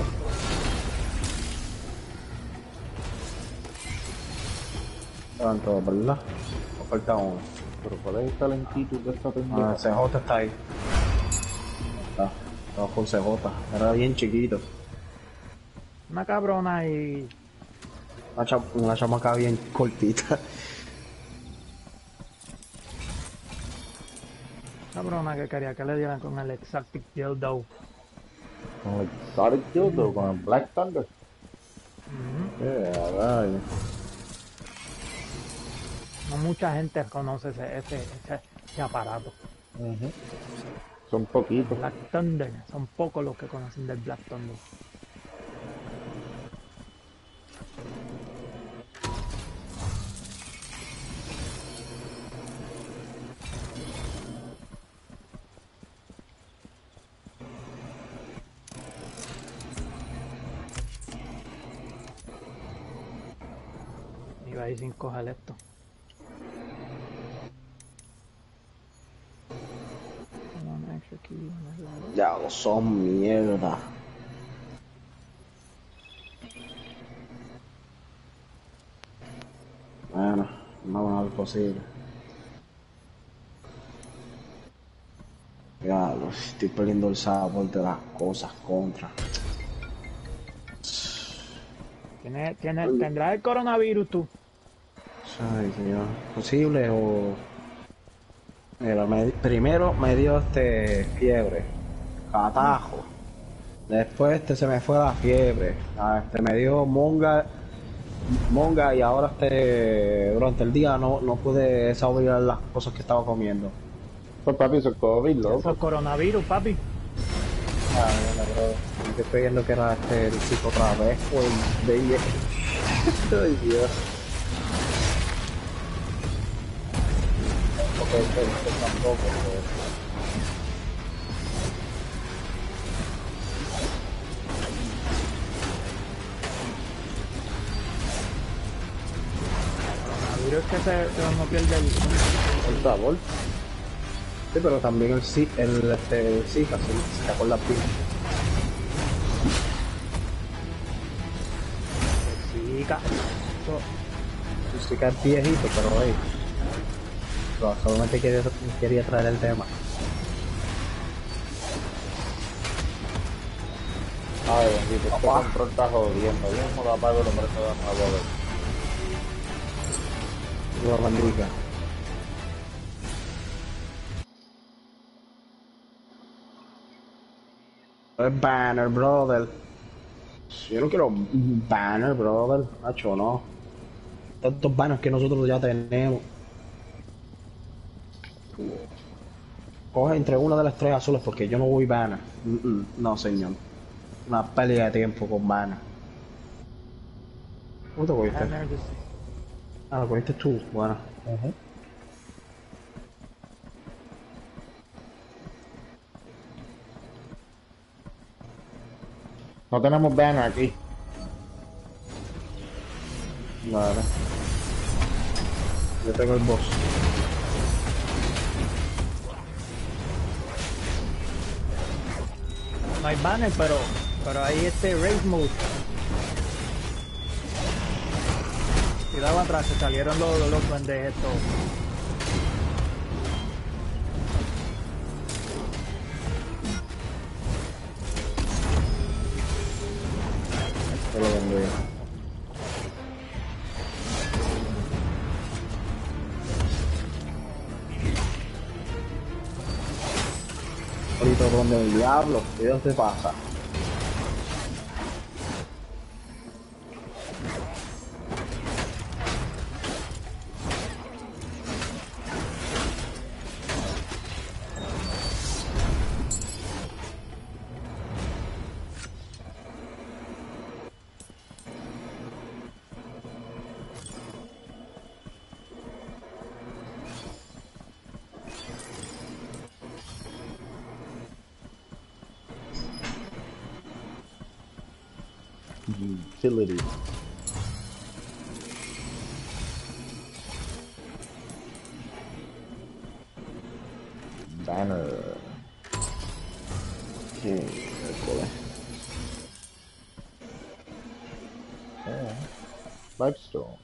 Estaban todos, ¿verdad? Nos falta uno. Pero ¿cuál es esta lentitud de esta Ah, pendeja? C J está ahí. Está, estamos con C J. Era bien chiquito. Una cabrona y... Una, cha una chamaca bien cortita. Cabrona que quería que le dieran con el Exotic Dildo. Con el Exotic Dildo, con el Black Thunder. Yeah, right. No mucha gente conoce ese, ese, ese, ese aparato. Ujú. Son poquitos. Black Thunder, son pocos los que conocen del Black Thunder. Iba a ir sin coger esto. One extra key, one extra- Ya, son mierda. Bueno, no es posible. Ya, lo estoy perdiendo el sabor de las cosas contra. ¿Tiene, tiene, ¿Tendrás el coronavirus tú? Ay, señor. ¿Posible o...? Mira, me- primero me dio este fiebre, catajo. Después este se me fue la fiebre. Ah, Este me dio monga, monga y ahora este durante el día no, no pude saborear las cosas que estaba comiendo. Pues papi, eso es COVID, Eso es loco. coronavirus, papi. Ah, mira, bro. Yo estoy viendo que era este el chico otra vez, pues de Ay, Dios. Ok, este, este tampoco, pues. Coronavirus es que se, se uno pierde el... El sabor. Sí, pero también el sí, el este, el Zika, sí, se sacó la pila. Sí, ca- eso- El Zika es viejito, pero hey, pero solamente quería, quería traer el tema. Ay, bendito, este Papá. control está jodiendo. Yo mismo lo apago y lo presto de nuevo a ver. La bandiga. Es Banner, brother. Yo no quiero Banner, brother. Nacho, no. Tantos banners que nosotros ya tenemos. Coge entre una de las tres azules porque yo no voy Banner. Mm, mm, no, señor. Una pérdida de tiempo con Banner. ¿Cómo te cogiste? Banner de- Ah, lo cogiste tú. Bueno. Ujú. No tenemos banner aquí. Vale. Yo tengo el boss. No hay banner, pero, pero hay este race mode. Cuidado atrás, se salieron los, los, los pendejos estos. Te lo vengo yo. Ahorita donde el diablo, ¿qué Dios te pasa? Utility. Banner. Sí, miércoles. Yeah. Lifestone.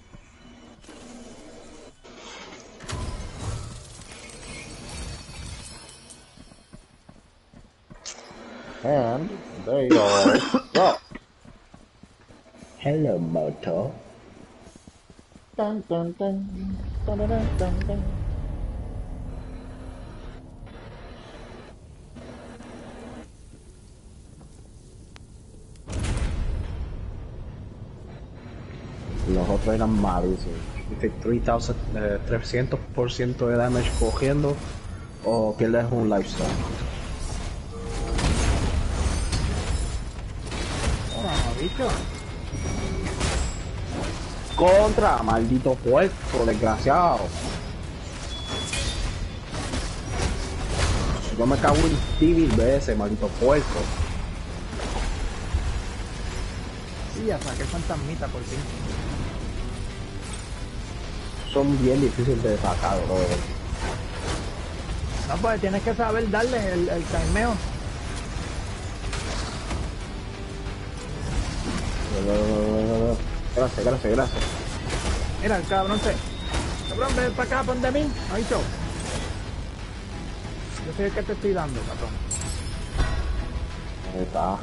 And they all suck. Hello, Moto. Dun, dun, dun, dun, dun, dun, dun, dun. Los otros eran malísimos. Dice tres mil, eh, trescientos por ciento de damage cogiendo o pierdes un lifestyle. Toma, bicho. Contra, maldito puerco, desgraciado. Yo me cago en ti mil veces, maldito puerco. Sí, ya saqué fantasmita por fin. Son bien difíciles de sacar, bro. No, pues tienes que saber darle el, el timeo. Gracias, gracias, gracias. Mira, el cabrón se... Cabrón, ven para acá, pon de mí. Ahí yo. Yo soy el que te estoy dando, cabrón. Ahí está.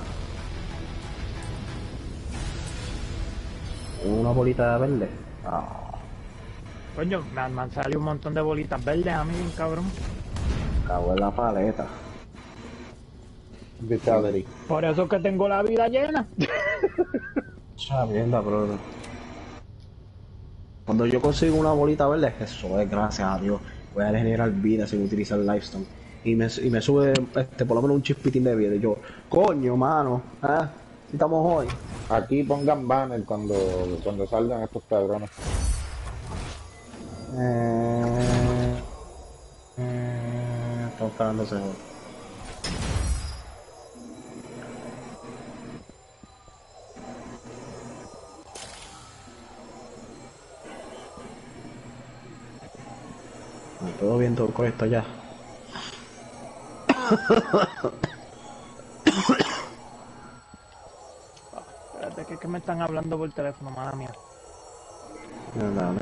Una bolita de verde. Ah. Coño, me han, me han salido un montón de bolitas verdes a mí, bien cabrón. Cago en la paleta. Vitality. Por eso es que tengo la vida llena. Chavienda, bro. Cuando yo consigo una bolita verde, eso es gracias a Dios. Voy a generar vida sin utilizar Lifestone. Y me, y me sube este, por lo menos un chispitín de vida. Y yo, coño, mano, ¿eh? Si estamos hoy. Aquí pongan banner cuando, cuando salgan estos cabrones. Eh, eh, estamos esperando ese juego. Todo bien, todo correcto ya. Espérate, que es que me están hablando por teléfono, mala mía. No, dale.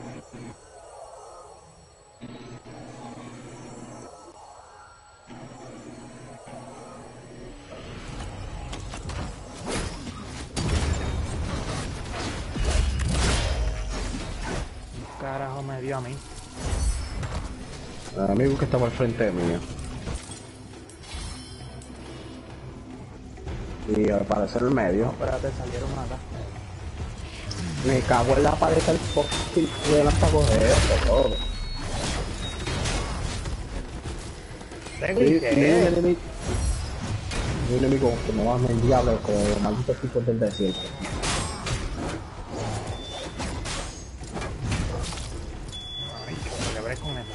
¿Qué carajo me dio a mí? El amigo que estaba al frente mío. Y al parecer el medio. Espérate, salieron acá. Me cago en la pared del fucking de las para coger esto, todo. Te Y y grité. viene un enemigo. Un enemigo que me va a el diablo con los malditos tipos del desierto. Ay, yo celebré con él.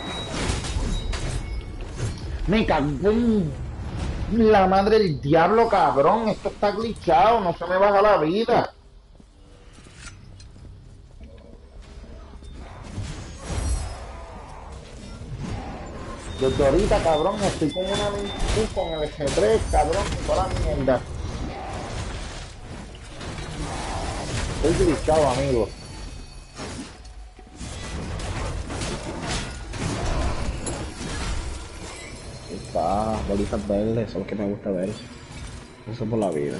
Me cago en la madre del diablo, cabrón. Esto está glitchado, no se me baja la vida. Desde ahorita, cabrón, estoy con una veinticinco con el G tres, cabrón, toda la mierda. Estoy glitchado, amigo. Está, bolitas verdes, eso es lo que me gusta ver. Eso por la vida.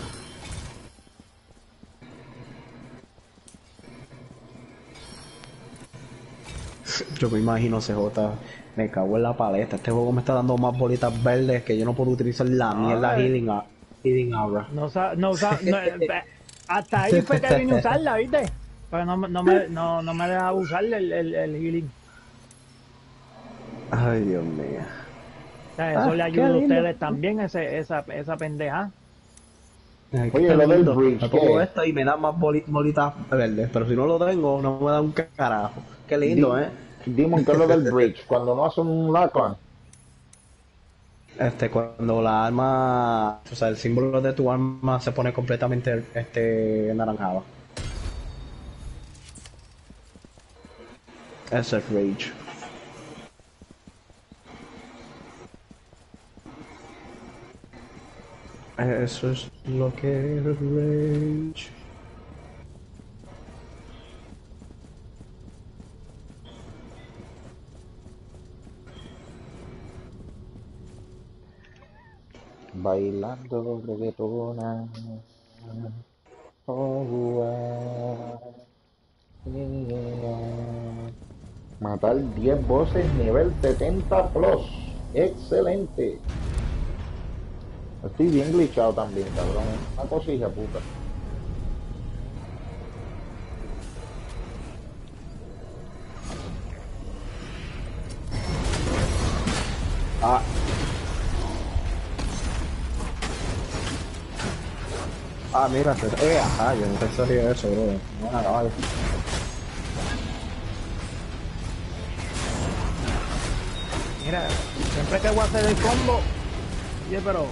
Yo me imagino C J, me cago en la paleta. Este juego me está dando más bolitas verdes que yo no puedo utilizar la mierda Ay. Healing, a- healing Aura. No usa, no usa, no, eh, hasta ahí fue que vine a usarla, ¿viste? Pero no, me- no me, no, no me deja usar el, el, el healing. Ay, Dios mío. O sea, eso Ah, le qué ayuda a lindo. ustedes también, ese, esa, esa pendeja. Ay, qué Oye, lo del lindo. bridge, Me pongo ¿qué? esto y me da más boli- bolitas verdes, pero si no lo tengo, no me da un carajo. Qué lindo, Di- ¿eh? Dime qué es lo del bridge, cuando no hace un lock-on. Este, cuando la arma, o sea, el símbolo de tu arma se pone completamente este anaranjado. Ese es Rage. Eso es lo que es Rage. Bailando reggaetona. Oh, ah, yeah. Matar diez bosses nivel setenta plus. Excelente. Estoy bien glitchado también, cabrón. Una cosilla puta. Ah. Ah, mira, se- eh, ajá, yo no pensaría eso, bro. No, vale. Mira, siempre que voy a hacer el combo, oye, pero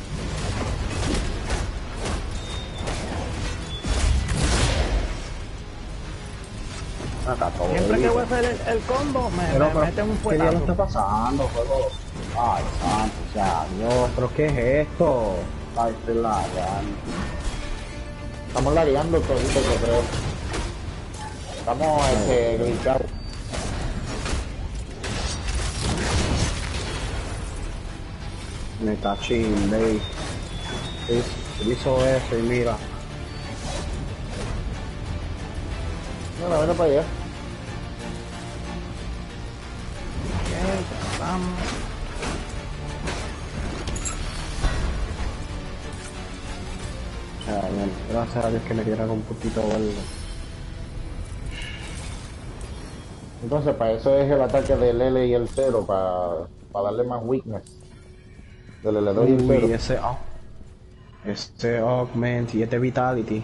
Acá todo siempre que lindo. voy a hacer el, el combo, me, Pero, me pero, meten un ¿qué día lo fuetazo. está pasando, juego? Ay, santo, o sea, Dios, pero ¿qué es esto? Ay, estoy lagueando. Estamos lagueando todito, yo creo. Estamos este, glitchados. Me cachín, baby. Hizo- Hizo eso y mira. No, no, ven para allá. vamos. Ah, bien. Gracias a Dios que me dieron un puntito verde. Entonces, para eso es el ataque del L y el cero, para, para darle más weakness. Del L dos y el Uy, cero. ese, oh, este augment y este vitality.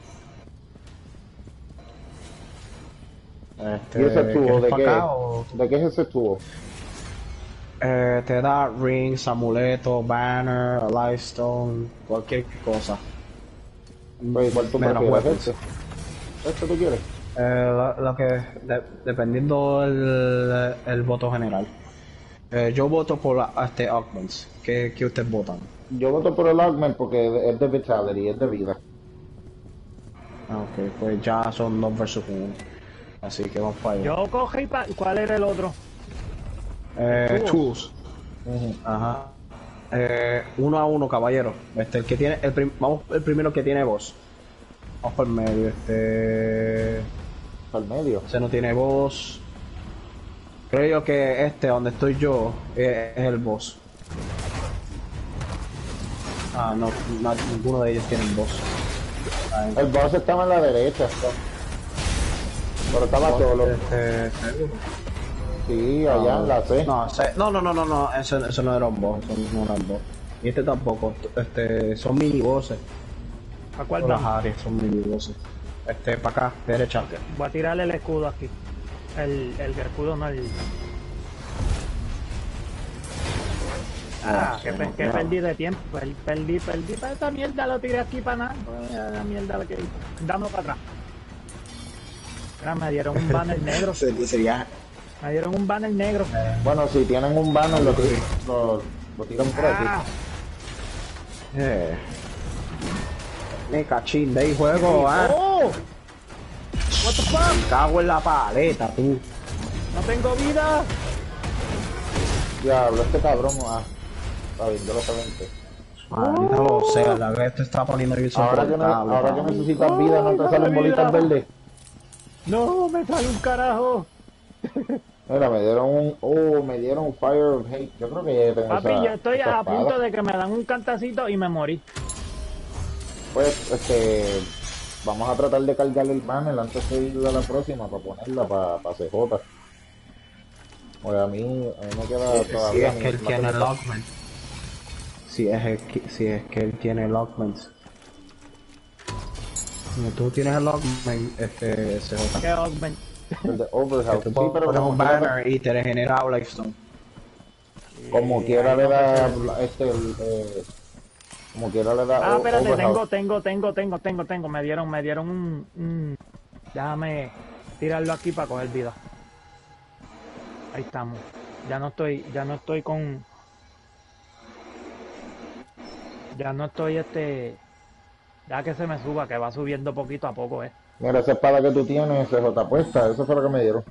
Este, ¿Y ese tubo ¿quieres de pa' qué? acá o- ¿De qué es ese tubo? Eh, te da rings, amuleto, banner, livestone, cualquier cosa. Pues, ¿cuál tú Menos prefieres? weapons. ¿Este? ¿Este tú quieres? Eh, lo, lo que, de- dependiendo el, el voto general. Eh, yo voto por la, este augments. ¿Qué, qué ustedes votan? Yo voto por el augment porque es de vitality, es de vida. Ah, ok, pues ya son dos versus uno. Así que vamos para allá. Yo cogí pa... ¿Cuál era el otro? Eh, Tools. tools. Ujú. Ajá. Eh, uno a uno, caballero. Este, el que tiene, el prim- vamos el primero que tiene voz. Vamos por el medio, este. Al medio. Ese no tiene voz. Creo yo que este, donde estoy yo, es, es el boss. Ah, no, no, ninguno de ellos tiene voz. Ah, El boss estaba en la derecha. Pero estaba solo. Este, ¿seguro? Sí, allá en la C. No, se- no, no, no, no, no, eso, eso no era un boss, eso no era un boss. Y este tampoco, este, son mini bosses. ¿A cuál Todas las vamos? áreas son mini bosses. Este, para acá, derecha. Voy a tirarle el escudo aquí. El, el escudo no, el... Ah, que, pe- que perdí de tiempo. Per- Perdí, perdí. Para esta mierda lo tiré aquí para nada. Pues, la mierda la que hice. Dámelo para atrás. Mira, me dieron un banner negro. Sería, sería Me dieron un banner negro. Bueno, si tienen un banner, lo, tir- lo, lo tiran por aquí. Ah, eh. Me cachín de ahí juego, ah. ¡Oh! What the fuck? Cago en la paleta, tú. No tengo vida. Diablo, este cabrón. Ah, está bien, yo lo reventé. Maldita lo sea, la vez te está poniendo bien Ahora que, no, insoportable. ahora que cabrón. necesitas vida, no te salen dame bolitas vida. verdes. No, me sale un carajo. Mira, me dieron un. Oh, me dieron un Fire of Hate. Yo creo que ya tengo Papi, esa, yo estoy esa a espada. punto de que me dan un cantacito y me morí. Pues, este. Vamos a tratar de cargar el banner antes de ir a la próxima para ponerla para pa C J. Oye, a mí, a mí me queda Si todavía. es que él no tiene tengo- lockment. Si es, el que- si es que él tiene lockment. Si tú tienes el lockment, este, C J. Qué augment. El de Que Overhouse. tú Sí, pero pones como un quiera, banner y te regenera Livestone. como quiera le da. Este, el, eh, como quiera le da. Ah, o- espérate, tengo, Overhouse. tengo, tengo, tengo, tengo, tengo. Me dieron, me dieron un, un- Déjame tirarlo aquí para coger vida. Ahí estamos. Ya no estoy, ya no estoy con... Ya no estoy este... Ya que se me suba, que va subiendo poquito a poco, eh. Mira, esa espada que tú tienes, C J puesta. Eso fue lo que me dieron.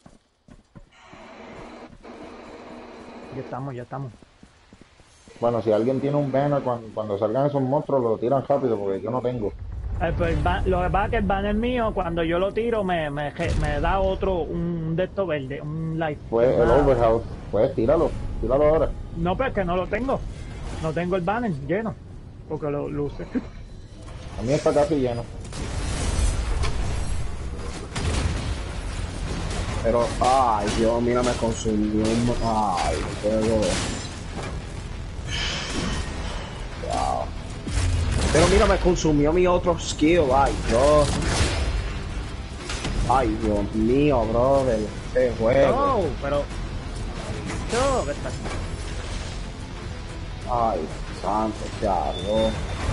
Ya estamos, ya estamos. Bueno, si alguien tiene un banner, cuando, cuando salgan esos monstruos, lo tiran rápido porque yo no tengo. Eh, pues el ba- lo que pasa es que el banner mío, cuando yo lo tiro, me, me, me da otro, un de estos verde, un light. Fue el Una- Overhouse. Pues tíralo, tíralo ahora. No, pero es que no lo tengo. No tengo el banner lleno. Porque lo, lo usé. A mí está casi lleno. Pero, ay, Dios, mira, me consumió un... Ay, juego. Wow. Pero mira, me consumió mi otro skill, ay, Dios. Ay, Dios mío, brother, este juego. No, pero... No, vete aquí. Ay, santo, ya, Dios.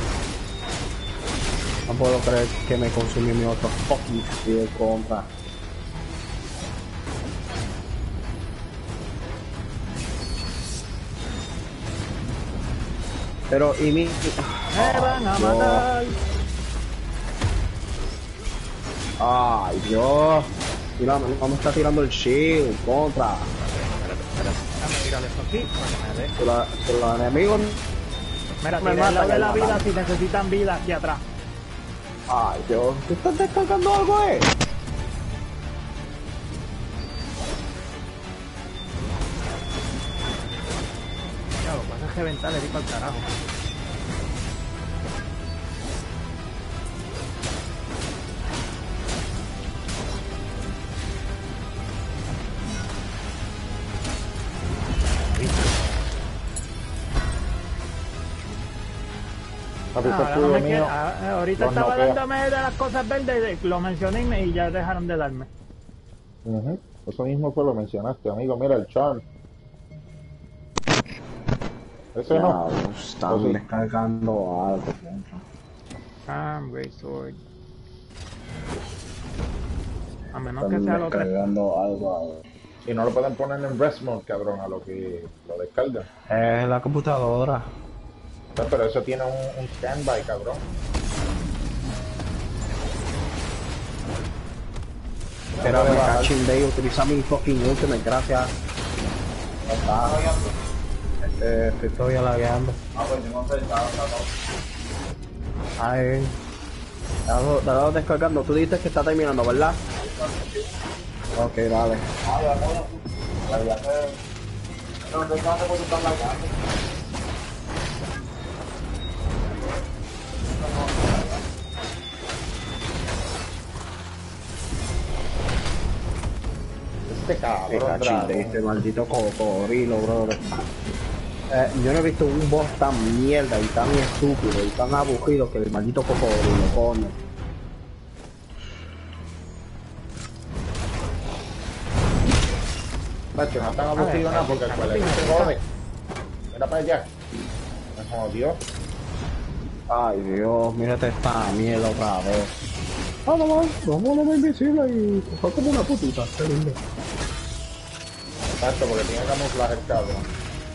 No puedo creer que me consumió mi otro fucking skill contra. Pero, y mi... Me van a Dios. matar. Ay, Dios. Mira, no me está tirando el shield contra. Déjame tirar esto aquí para que me dé. Que la- que los enemigos. Mira, Me tira el lado matan, de la me vida matan. si necesitan vida aquí atrás. Ay, Dios. ¿Tú estás descargando algo, eh? reventar, le di para el carajo. Papi, ese Ah, ahora, no escudo me mío, quiere- ah, ahorita los estaba noquea. dándome de las cosas verdes, lo mencioné y, me- y ya dejaron de darme. Ujú. Eso mismo fue lo mencionaste, amigo. Mira el charm. Ese Ya, no. están ¿O sí? descargando algo. contra. Ah, Great Sword. A menos que Están sea lo tres. descargando algo ahí. Y no lo pueden poner en rest mode, cabrón, a lo que lo descargan. Es la computadora. O sea, pero eso tiene un, un standby, cabrón. Pero puede me bajar. caching day, utiliza mi fucking ultimate, gracias. Ya está. Eh, te estoy alagueando. Ah, pues tengo que estar Ay. Te lo descargando. Tú dices que está terminando, ¿verdad? Ok, dale. Ah, ya, no, ya, ya, ya. No, te estás porque están lagueando. Este Me cabrón, caching day, dragón. este maldito cocodrilo, brother. Eh, yo no he visto un boss tan mierda y tan estúpido y tan aburrido que el maldito cocodrilo, coño. Macho, no están aburridos nada porque el colegio se jode. Mira para allá. Me jodió. Ay Dios, mírate esta mierda otra vez. Vamos, vamos, vamos a la invisible y fue como una putita, qué lindo. Macho, porque tiene camuflaje el cabrón.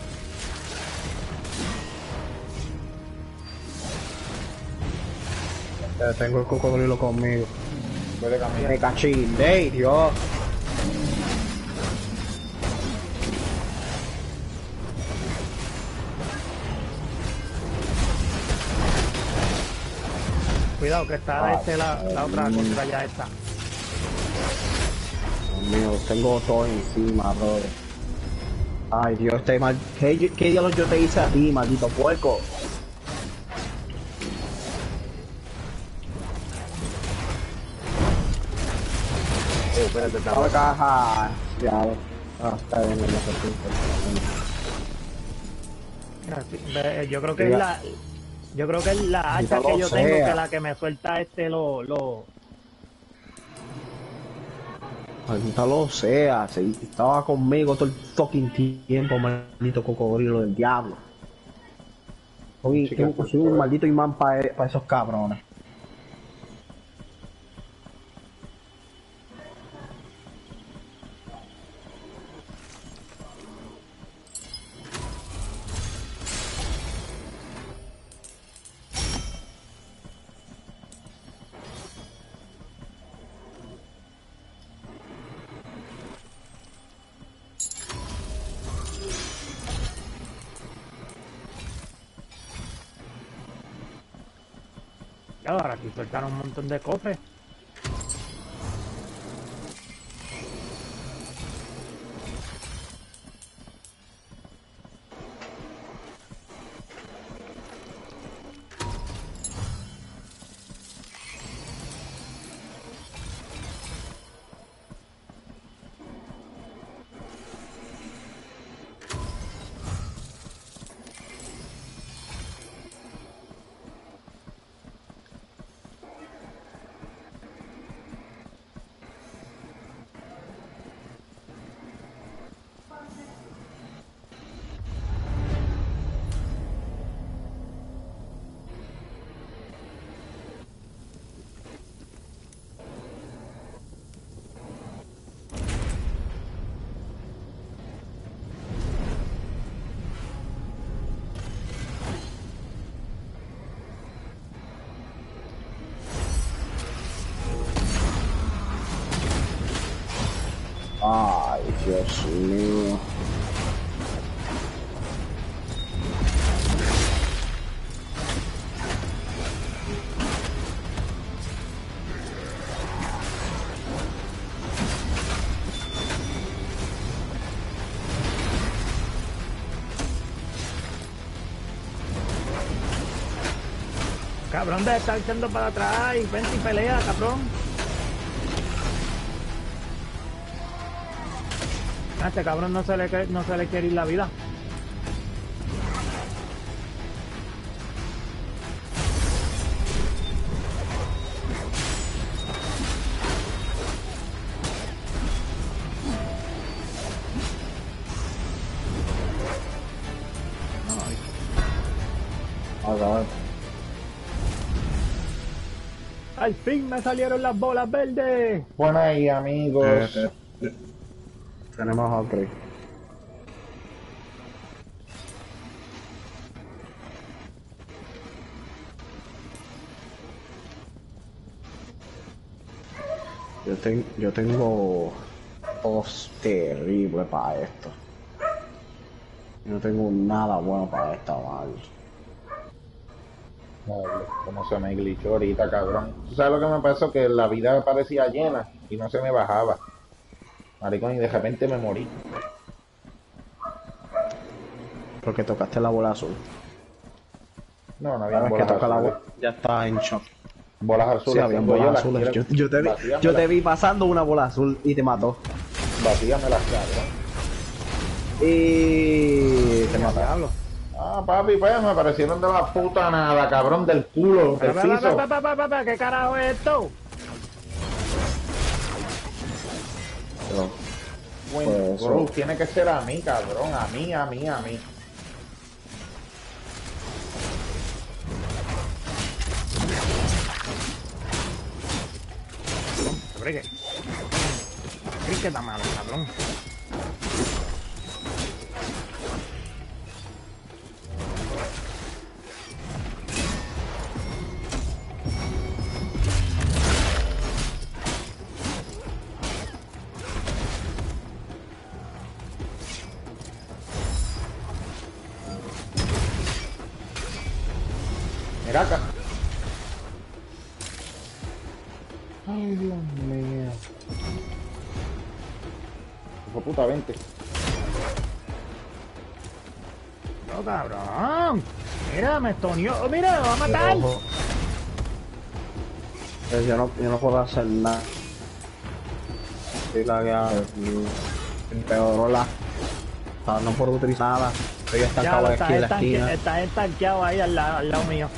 Eh, tengo el cocodrilo conmigo. Puede caminar. Me cachín, ey, Dios. Cuidado que está Ah, este, la, la otra mm. contra ya está. Dios mío, tengo todo encima, brother. Ay Dios, este mal... ¿Qué, qué diablos yo te hice a ti, maldito puerco? Oh, espérate, está La caja... Ya, ah, está bien, no sé si- Mira, sí, ve, yo creo que es Mira. la yo creo que es la hacha Maldita que yo sea. tengo que la que me suelta este lo lo Maldita lo sea, se, estaba conmigo todo el fucking tiempo, maldito cocodrilo del diablo. Soy, Chica, soy- soy un maldito imán para esos cabrones. ya, ahora aquí sueltaron un montón de cofres. Ay, Dios mío. Cabrón, de estar echando para atrás y vente y pelea, cabrón. A este cabrón no se le, que- no se le quiere ir la vida. A ver. Al fin me salieron las bolas verdes. Bueno ahí, amigos. Eh, eh, Tenemos upgrade. Yo, ten, yo tengo os terrible para esto. Yo no tengo nada bueno para esta madre. Diablo, como se me glitchó ahorita, cabrón. ¿Tú sabes lo que me pasó? Que la vida me parecía llena y no se me bajaba. Maricón, y de repente me morí. Porque tocaste la bola azul. No, no había Cada vez que bolas toca la azules. bola, ya está en shock. Bolas azules. Sí, habían tengo yo, bolas las azules. Yo, quiero- yo te vi, vacíamelas. yo te vi pasando una bola azul y te mató. Vacíamelas, cabrón. Y te mató. Diablo. Ah, papi, pues me aparecieron de la puta nada, cabrón, del culo, del Pa, pa, pa, piso. pa, pa, pa, pa, pa, ¿qué carajo es esto? Pero, Bueno, Pues eso. bro, tiene que ser a mí, cabrón, a mí, a mí, a mí. ¿Sobre qué? ¿Crees que está malo, cabrón? Mira acá. Ay, Dios mío. Hijo de puta, vente. No, cabrón. Mira, me estoneó. Oh, mira, me va a matar. Ojo. Pues yo no, yo no puedo hacer nada. Sí, la que empeoró la. O sea, no puedo utilizar nada. Estoy Ya estancado lo aquí estás en la estanque- esquina. estás estanqueado ahí al, la- al lado mío.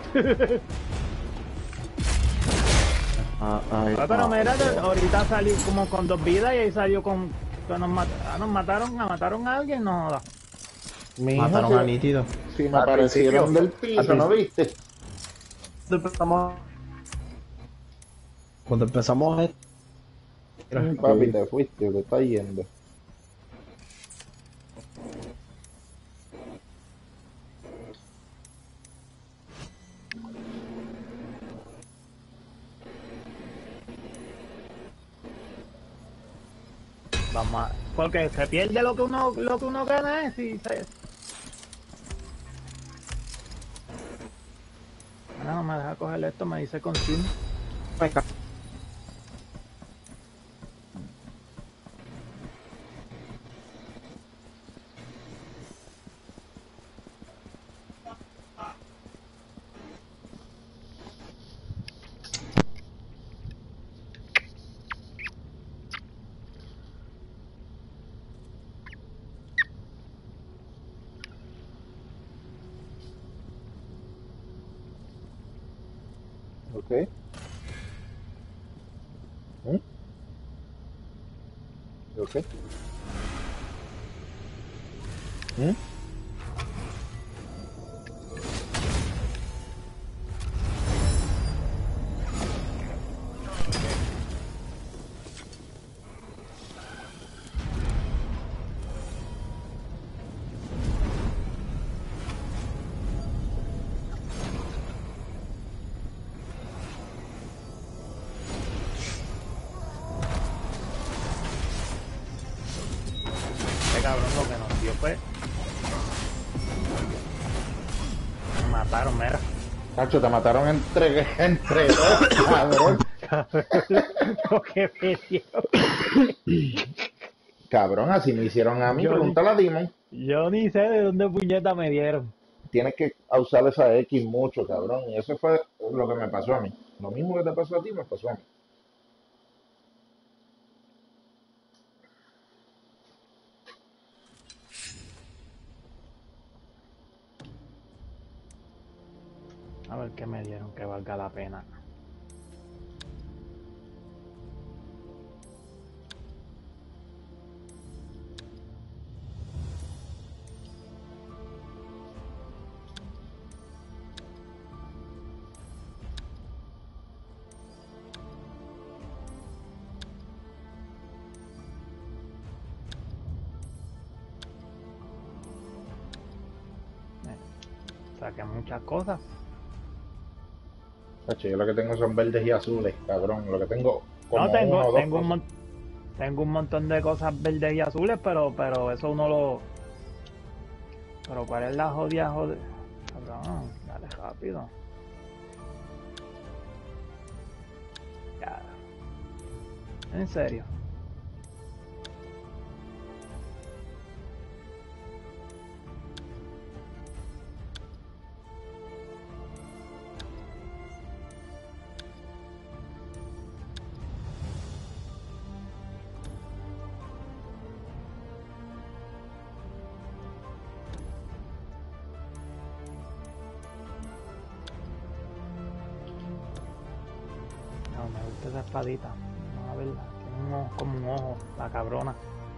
Ah, ay, Ah, pero ah, mira, ok. ahorita salió como con dos vidas y ahí salió con... que nos, mat- ah, nos mataron, ah, mataron a alguien, no joda. Mi hijo Mataron se- a Nítido. Sí, me Al aparecieron principio- del piso, al ¿no viste? Cuando empezamos. Cuando empezamos. esto- Mira, Mm, Papi, te fuiste, te está yendo. Vamos a... Porque se pierde lo que uno, lo que uno gana, ¿eh? Si se... Ahora no me deja coger esto, me dice consume. venga. Ok. ¿Mm? Ok. ¿Mm? Este cabrón lo que nos dio fue... Me mataron, mira. Cacho, te mataron entre, entre dos, cabrón. Lo que me dio. Cabrón, así me hicieron a mí. Yo ni- Pregúntale a Demon. Yo ni sé de dónde puñeta me dieron. Tienes que usar esa X mucho, cabrón. Y eso fue Es lo que me pasó a mí. Lo mismo que te pasó a ti me pasó a mí. A ver qué me dieron que valga la pena. Eh, saqué muchas cosas. Tacho, yo lo que tengo son verdes y azules, cabrón. Lo que tengo No, como tengo, uno o dos tengo un cosas. mon- tengo un montón de cosas verdes y azules, pero, pero eso uno lo. Pero ¿cuál es la jodida jode? Cabrón, dale rápido. Ya. En serio. No, me gusta esa espadita. Vamos a verla. Tiene un ojo, como un ojo, la cabrona.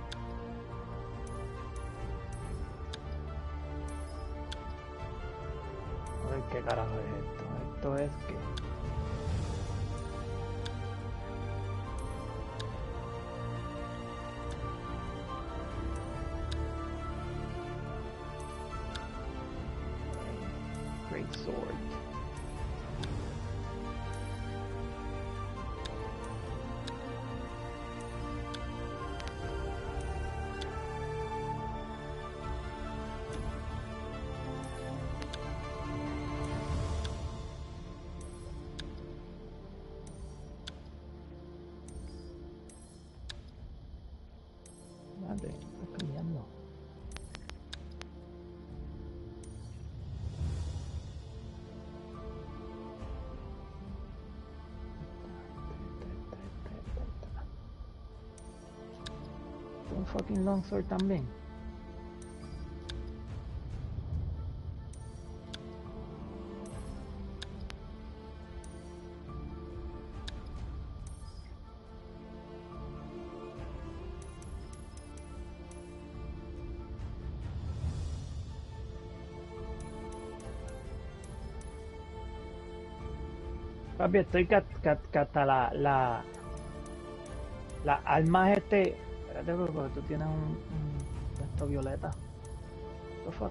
A ver qué carajo es esto. Esto es que. Great sword. Madre, está cambiando. Un fucking longsword también. Papi, estoy que, que- que hasta la, la, las armas este. Espérate, porque tú tienes un, un esto violeta. What the fuck?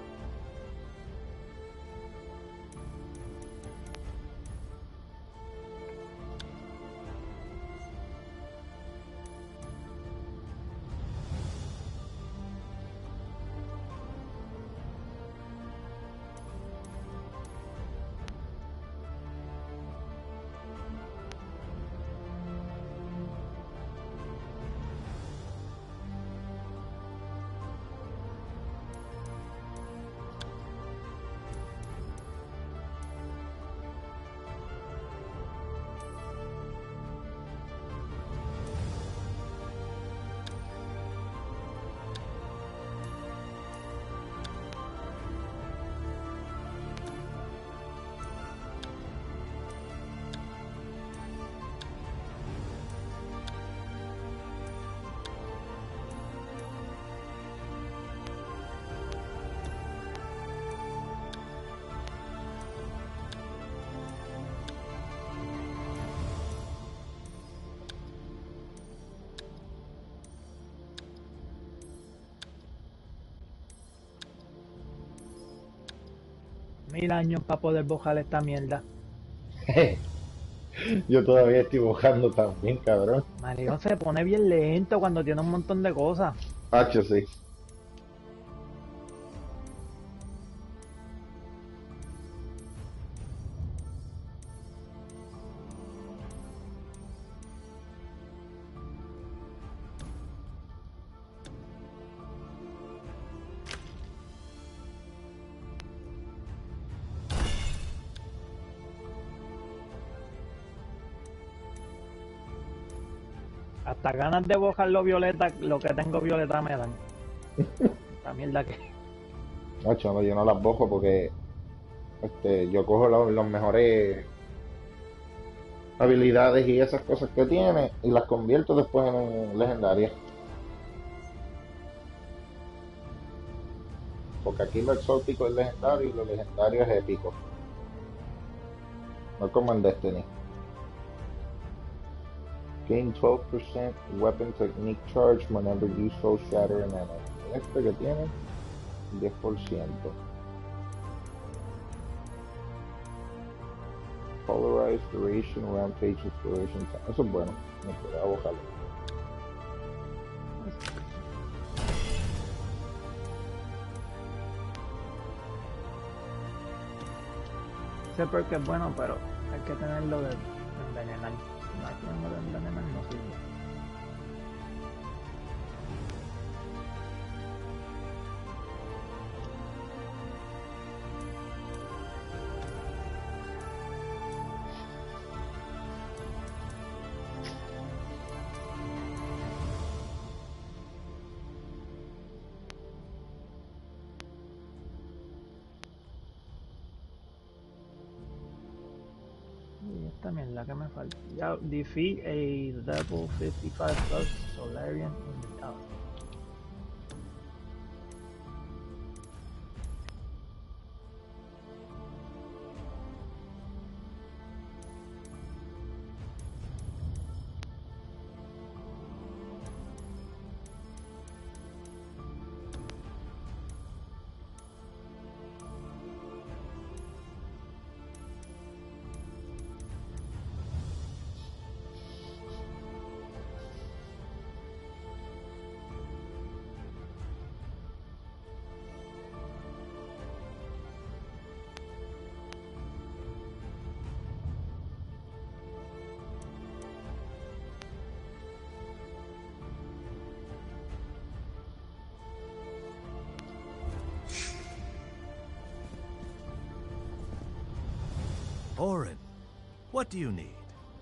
Mil años para poder bojar esta mierda. Yo todavía estoy buscando también, cabrón. Mario se pone bien lento cuando tiene un montón de cosas. Hacho, sí. Hasta ganas de bojarlo violeta, lo que tengo violeta me dan. La mierda que. Nacho, no, yo no las bojo porque este, yo cojo los, los mejores habilidades y esas cosas que tiene y las convierto después en legendarias. Porque aquí lo exótico es legendario y lo legendario es épico. No es como en Destiny. Gain twelve percent weapon technique charge whenever you soul shatter an enemy. Este que tiene diez por ciento. Polarized duration, rampage exploration time. Eso es bueno. Me queda bojarlo. Sé porque es bueno, pero hay que tenerlo de envenenar. Si no hay que tenerlo de envenenar, no sirve. Y esta mierda que me falta. Ya, defeat a level fifty-five plus Solarian in the town. Orin, what do you need?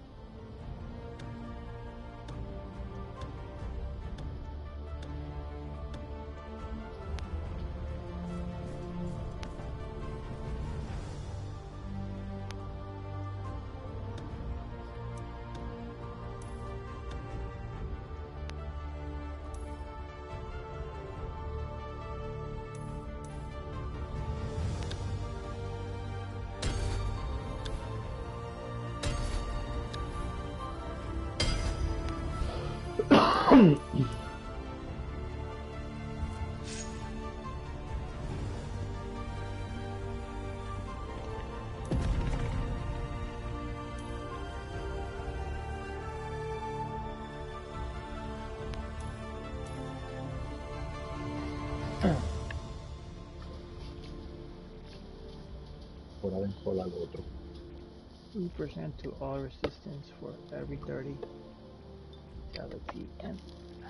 Por ahí jola al otro. two percent to all resistance for every thirty vitality and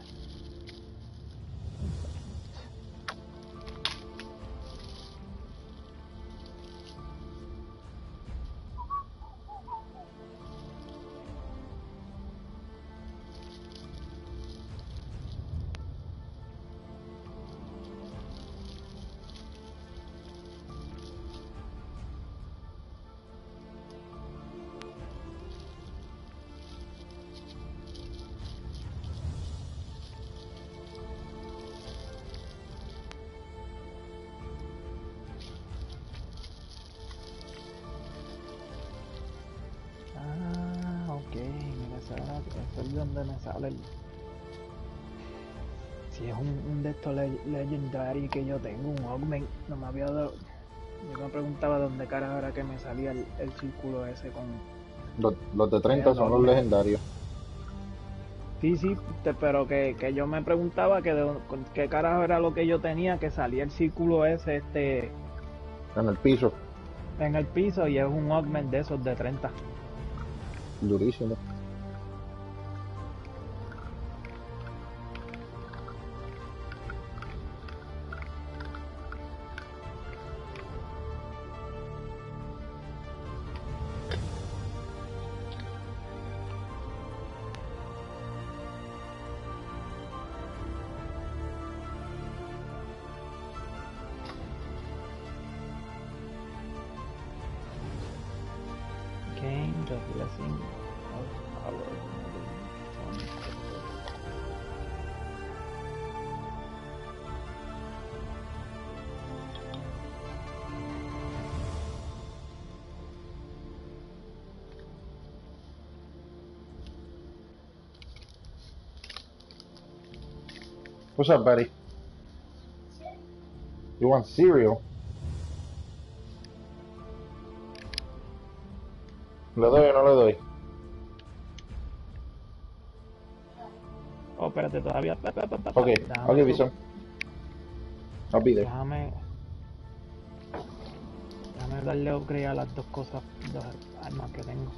ah, ok, mira, esa era- esa es donde me sale el... Si es un, un de estos le- legendary que yo tengo, un augment, no me había dado... Yo me preguntaba dónde carajo era que me salía el, el círculo ese con... Los, los de treinta son los legendarios. Sí, sí, te- pero que, que yo me preguntaba que de, dónde- con qué carajo era lo que yo tenía, que salía el círculo ese este En el piso. en el piso y es un augment de esos de treinta. Durísimo. the blessing of our mother. What's up, buddy? You want cereal? ¿Le doy o no le doy? Oh, espérate, todavía. pa, pa, pa, pa, Okay, déjame I'll give you su- some. I'll be there. Déjame. Déjame darle upgrade a las dos cosas, dos armas que tengo.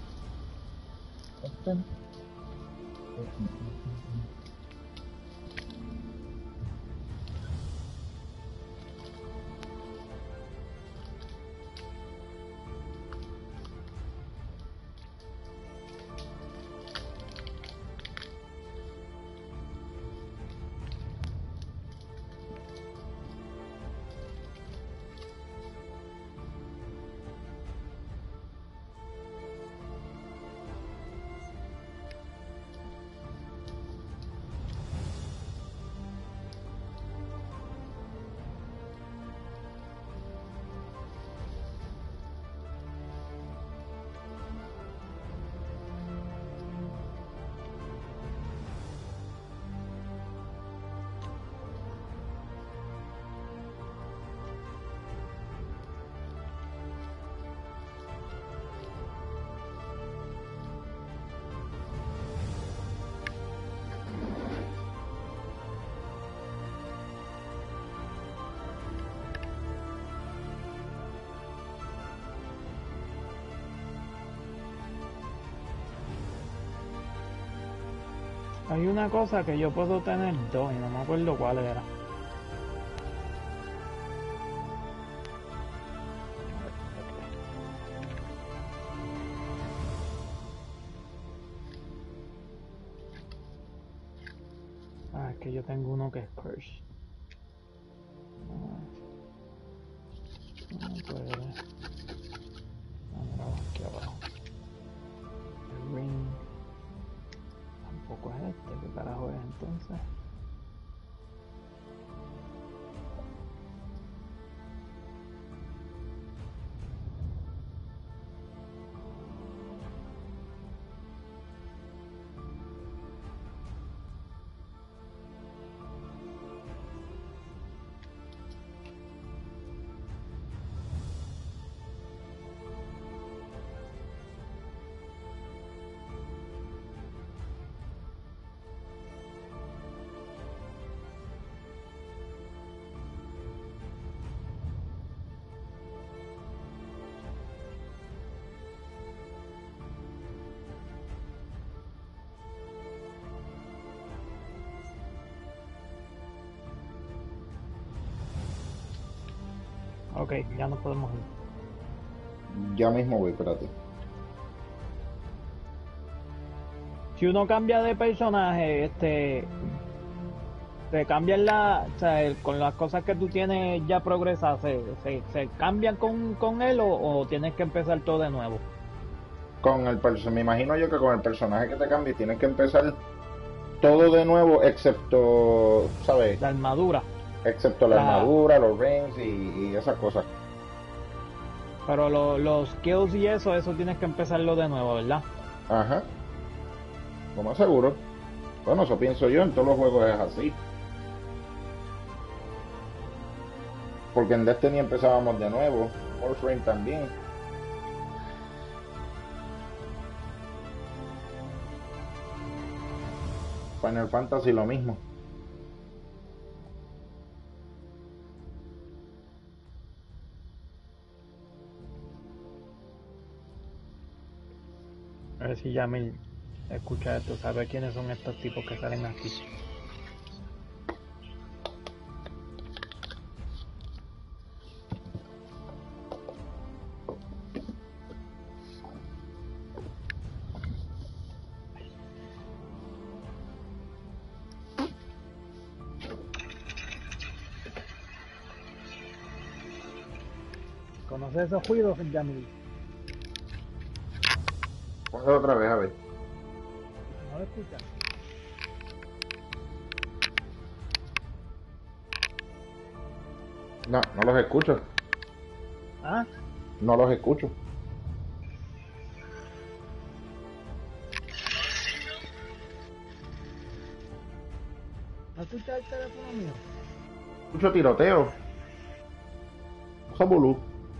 Hay una cosa que yo puedo tener dos y no me acuerdo cuál era. Ah, es que yo tengo uno que es Curse. Ah, no puede. Ah, mira, aquí abajo. El ring. Tampoco es este, ¿qué carajo es entonces? Ok, ya no podemos ir. Ya mismo voy, espérate. Si uno cambia de personaje, este, te cambian la, o sea, el- con las cosas que tú tienes ya progresadas, ¿se, se, se cambian con, con él o, o tienes que empezar todo de nuevo? Con el perso- me imagino yo que con el personaje que te cambie tienes que empezar todo de nuevo, excepto, ¿sabes? La armadura. Excepto la La- armadura, los rings y, y esas cosas. Pero lo- los skills y eso, eso tienes que empezarlo de nuevo, ¿verdad? Ajá. Lo más seguro. Bueno, eso pienso yo, en todos los juegos es así. Porque en Destiny empezábamos de nuevo. Warframe también. Final Fantasy lo mismo. A ver si Yamil escucha esto, sabe quiénes son estos tipos que salen aquí. ¿Conoces esos ruidos, Yamil? Póngalo otra vez, a ver. ¿No lo escuchas? No, no los escucho. ¿Ah? No los escucho. ¿No escuchas el teléfono mío? Escucho tiroteo. Sabulú.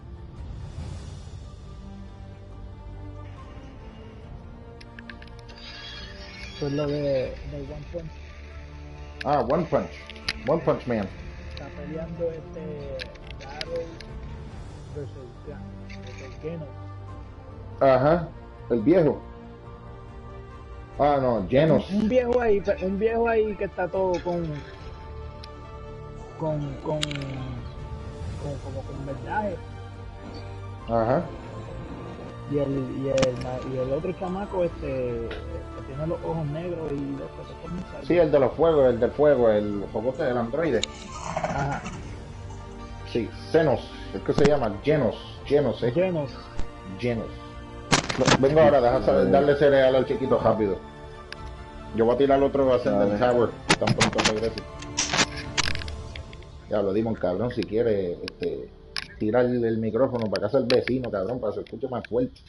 Eso es lo de, de One Punch. Ah, One Punch. One Punch Man. Está peleando este Garou versus Ga- versus Genos. Ajá. El viejo. Ah, no, Genos. Un viejo ahí, un viejo ahí que está todo con con con, con como con vendaje. Ajá. Y el, y el y el otro chamaco este que tiene los ojos negros y los que se comen sal. Sí, el de los fuegos, el del fuego, el fogote del androide. Ajá. Sí, Xenos. Es que se llama Genos. Genos, eh. Genos. Genos. Vengo ahora, deja saber- darle cereal al chiquito rápido. Yo voy a tirar otro Ascendant Tower tan pronto regrese. Ya lo dimos, cabrón, si quiere este, tirar el, el micrófono para casa el vecino, cabrón, para que se escuche más fuerte.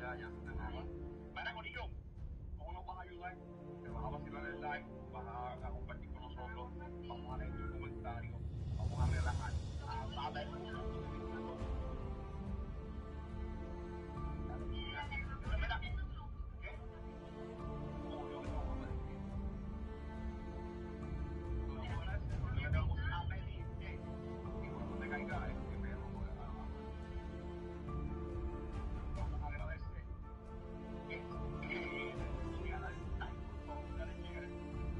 ya, ya se te nota. Mira, Corillo, ¿cómo nos vas a ayudar? Te vas a vacilar el like, vas a, a compartir con nosotros, vamos a leer tus comentarios, vamos a relajar. A, a ver, mira, ¿qué? Obvio que te vamos a pedir. Lo que van a hacer, lo que te vamos a pedir es que cuando te caiga es que me vamos a vamos a agradecer. Es que le a dar like, por favor, dale share.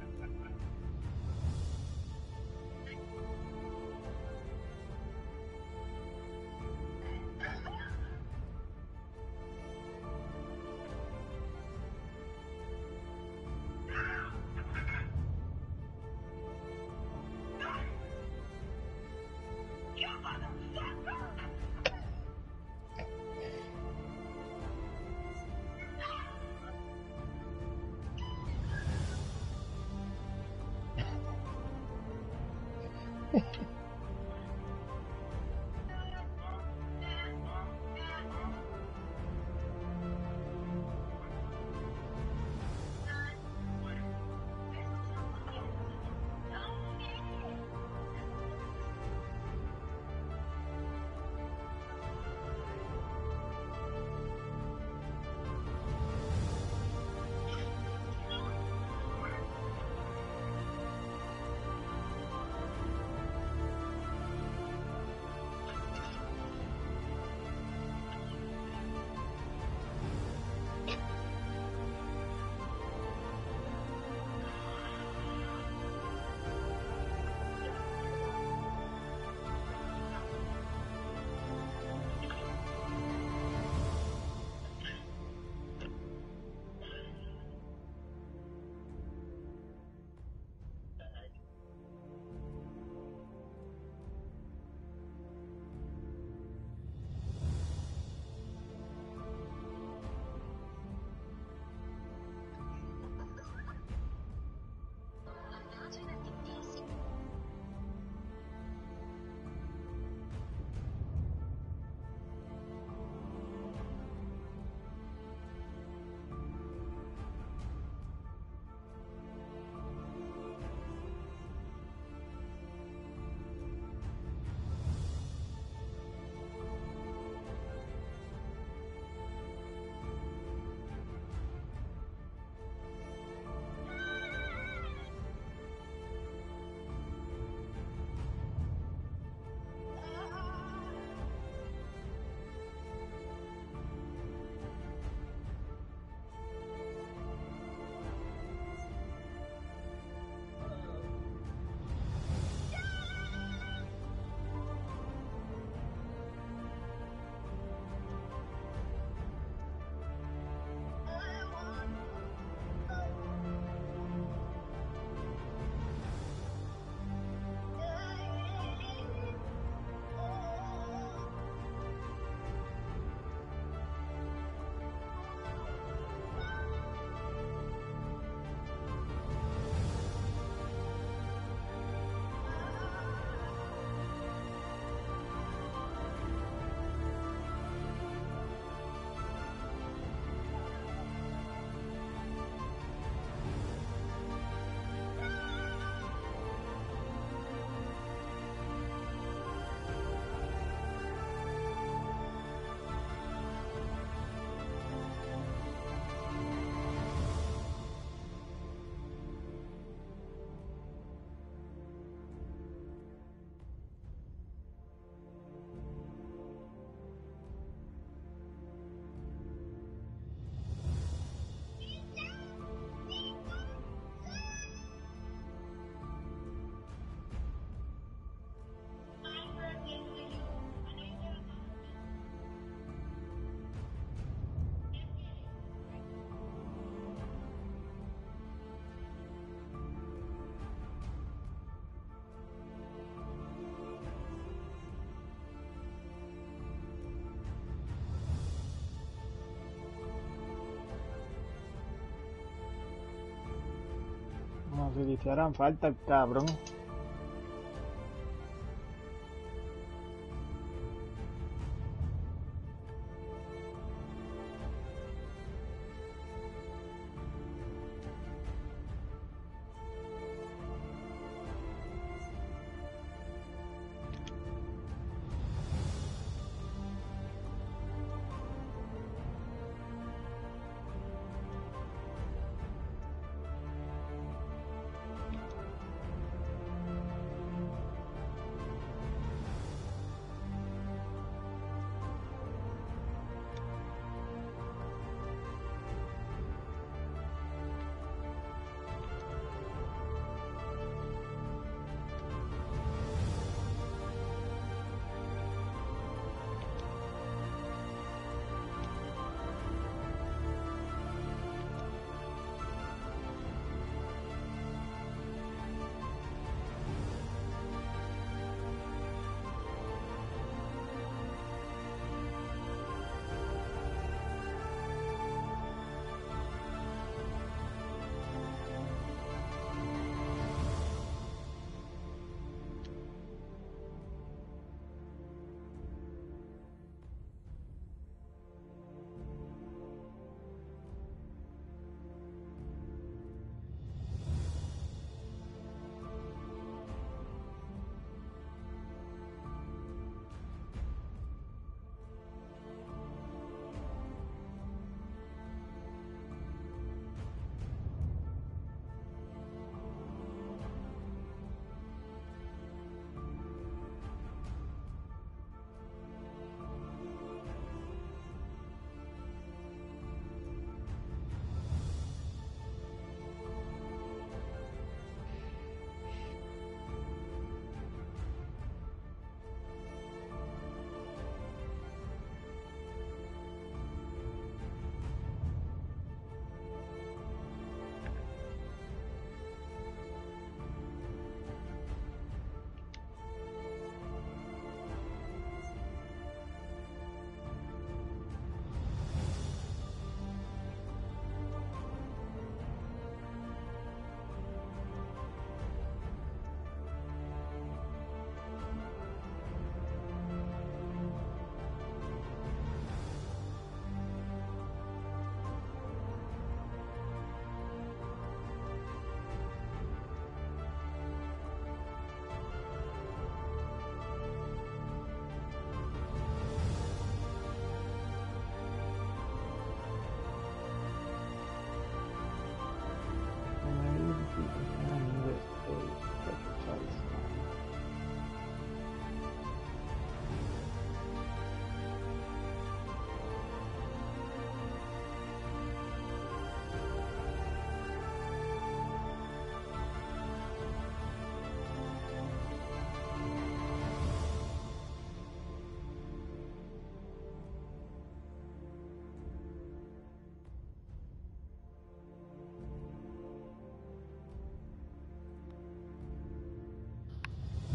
Como si le hicieran falta el cabrón.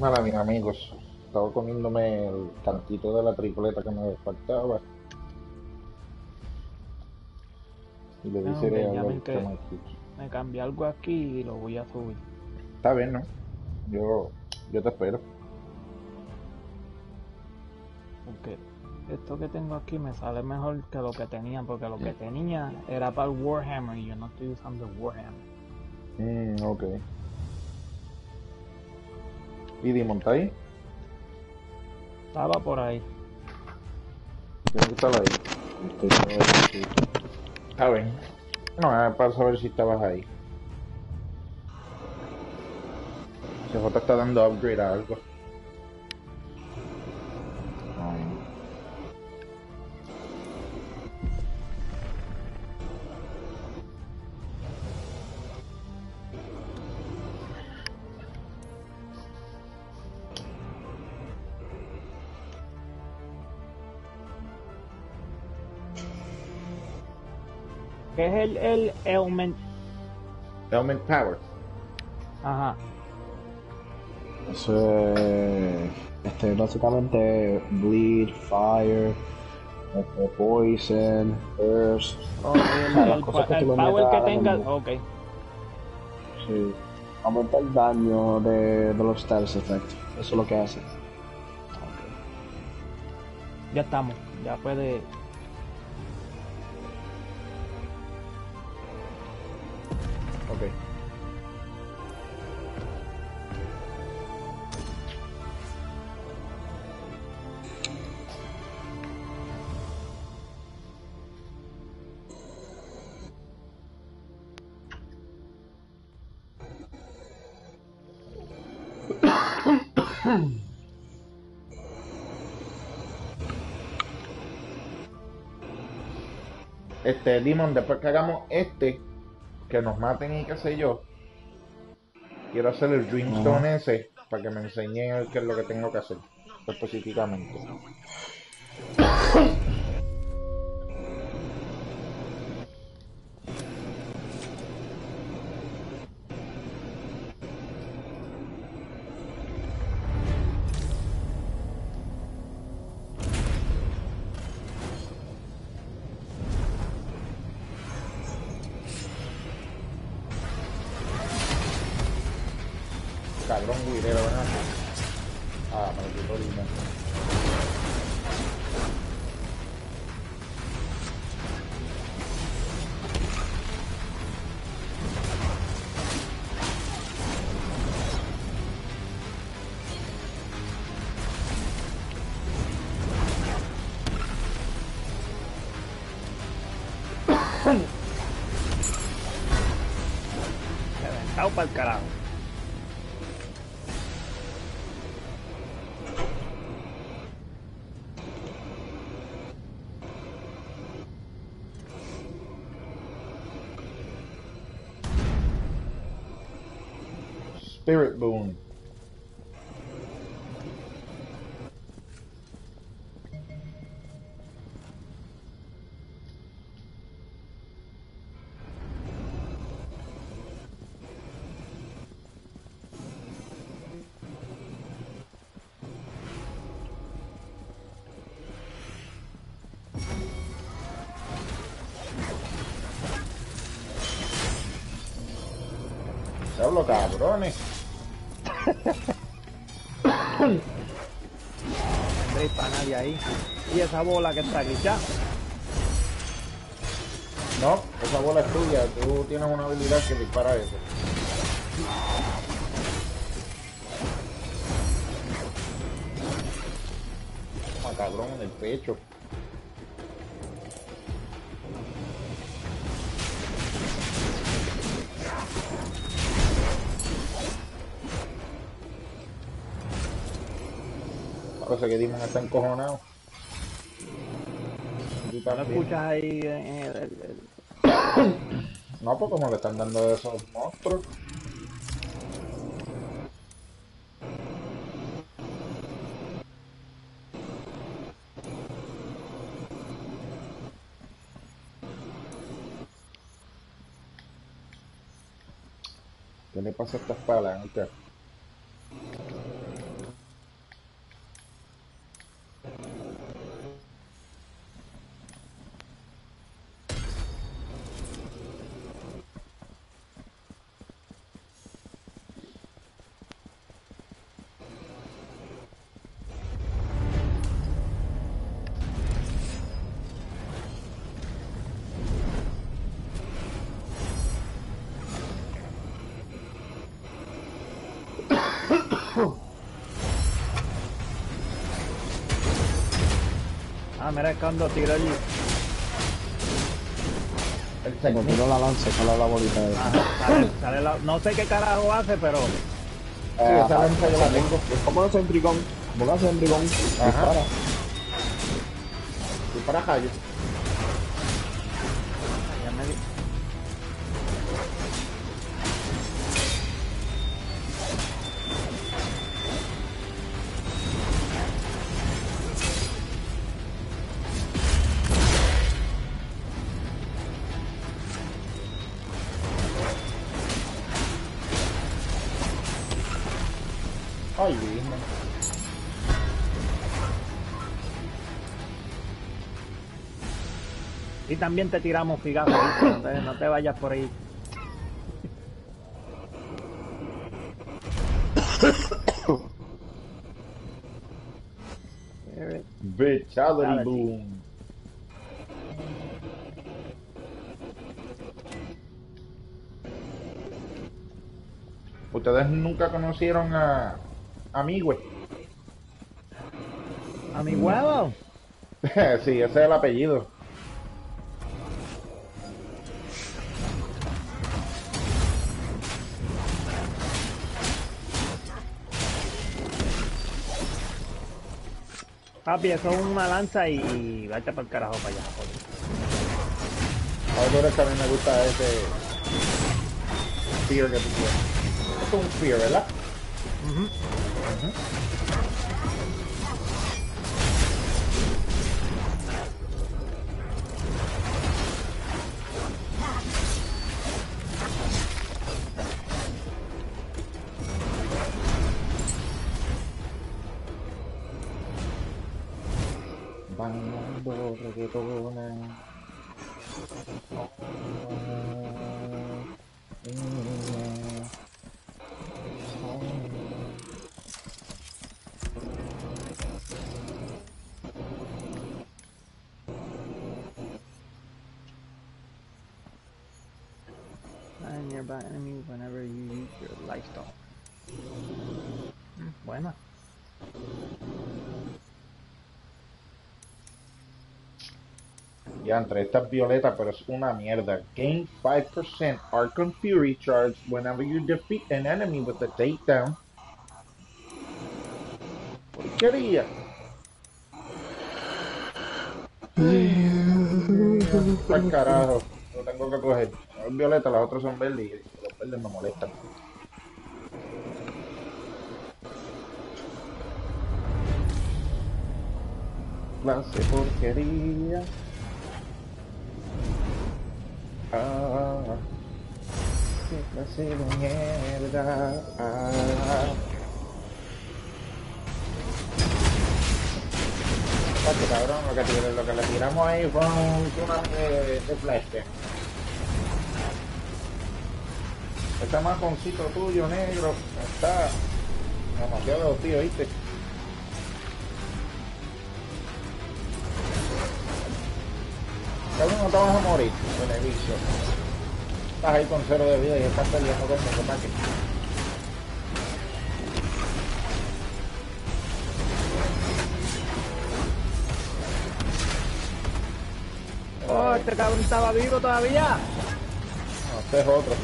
Mala mía, amigos. Estaba comiéndome el tantito de la tripleta que me faltaba. Y le di Ah, ok, cereal ya me, al que, chamaquito. me cambié algo aquí y lo voy a subir. Está bien, ¿no? Yo, yo te espero. Porque esto que tengo aquí me sale mejor que lo que tenía, porque lo que tenía era para el Warhammer y yo no estoy usando el Warhammer. Mm, ok. ¿Y Dimon está ahí? Estaba por ahí. Tiene que estar ahí. Estoy seguro que sí. Está bien. No, era para saber si estabas ahí. C J está dando upgrade a algo. Ay, ¿Qué es el, el ailment? Element Power. Ajá. eso es este, básicamente bleed, fire, este, poison, burst. Ok, O el, sea, las el, cosas pa- que el tú le power metas que al tenga. enemigo. Ok. Sí. Aumenta el daño de, de los status effects. Eso es lo que hace. Ya estamos. Ya puede. Ok. Este, Demon, después que hagamos este, que nos maten y qué sé yo, quiero hacer el Dreamstone Ajá. ese para que me enseñe qué es lo que tengo que hacer específicamente. Cabrón, guirero, ¿verdad? Ah, me lo quitó Demon. Reventado para el carajo. Spirit Boon. Diablo, cabrones. Tendréis para nadie ahí. Y esa bola que está glitchada. No, esa bola es tuya. Tú tienes una habilidad que dispara eso. Ah, cabrón, en el pecho. Parece que Demon está encojonado. Y tú ¿No lo también. escuchas ahí en el, el- el- No, pues como le están dando a esos monstruos. ¿Qué le pasa a estas palancas? Ah, mira cuando tiro el... El Cuando segmento. tiro la lanza, sale la bolita de... Ajá, sale, sale la- no sé qué carajo hace, pero... Sí, esa lanza yo la tengo. ¿Cómo no Centricón? ¿Cómo no Centricón? Ajá. Dispara. Y para Jayo. Ya me di- Ay, Disney. Y también te tiramos figazos, ¿viste? No te, no te vayas por ahí. Fatality Fatality. boom. Ustedes nunca conocieron a Amigüe. A mi huevo. Sí, ese es el apellido. Papi, eso es una lanza y, y vete para el carajo para allá, joder. Ahora que a mí me gusta ese fear que tú tienes. Esto es un fear, ¿verdad? Ujú. Bailando reggaetona. Find nearby enemies whenever you use your lifestyle. Mm, buena. Ya entre estas violetas, pero es una mierda. Gain five percent Archon Fury charge whenever you defeat an enemy with a takedown. Porquería. Al carajo, lo tengo que coger. Es violeta, las otras son verdes y los verdes me molestan. Clase porquería. Ah, qué clase de mierda. Ah. Pacho, cabrón, lo que, tir- lo que le tiramos ahí fue un tsunami de, de flash. Este maconcito tuyo, negro, está demasiado tío, ¿viste? Cabrón, no te vas a morir, beneficio. Estás ahí con cero de vida y estás peleando conmigo, ¿para qué? Oh, este cabrón estaba vivo todavía. No, este es otro.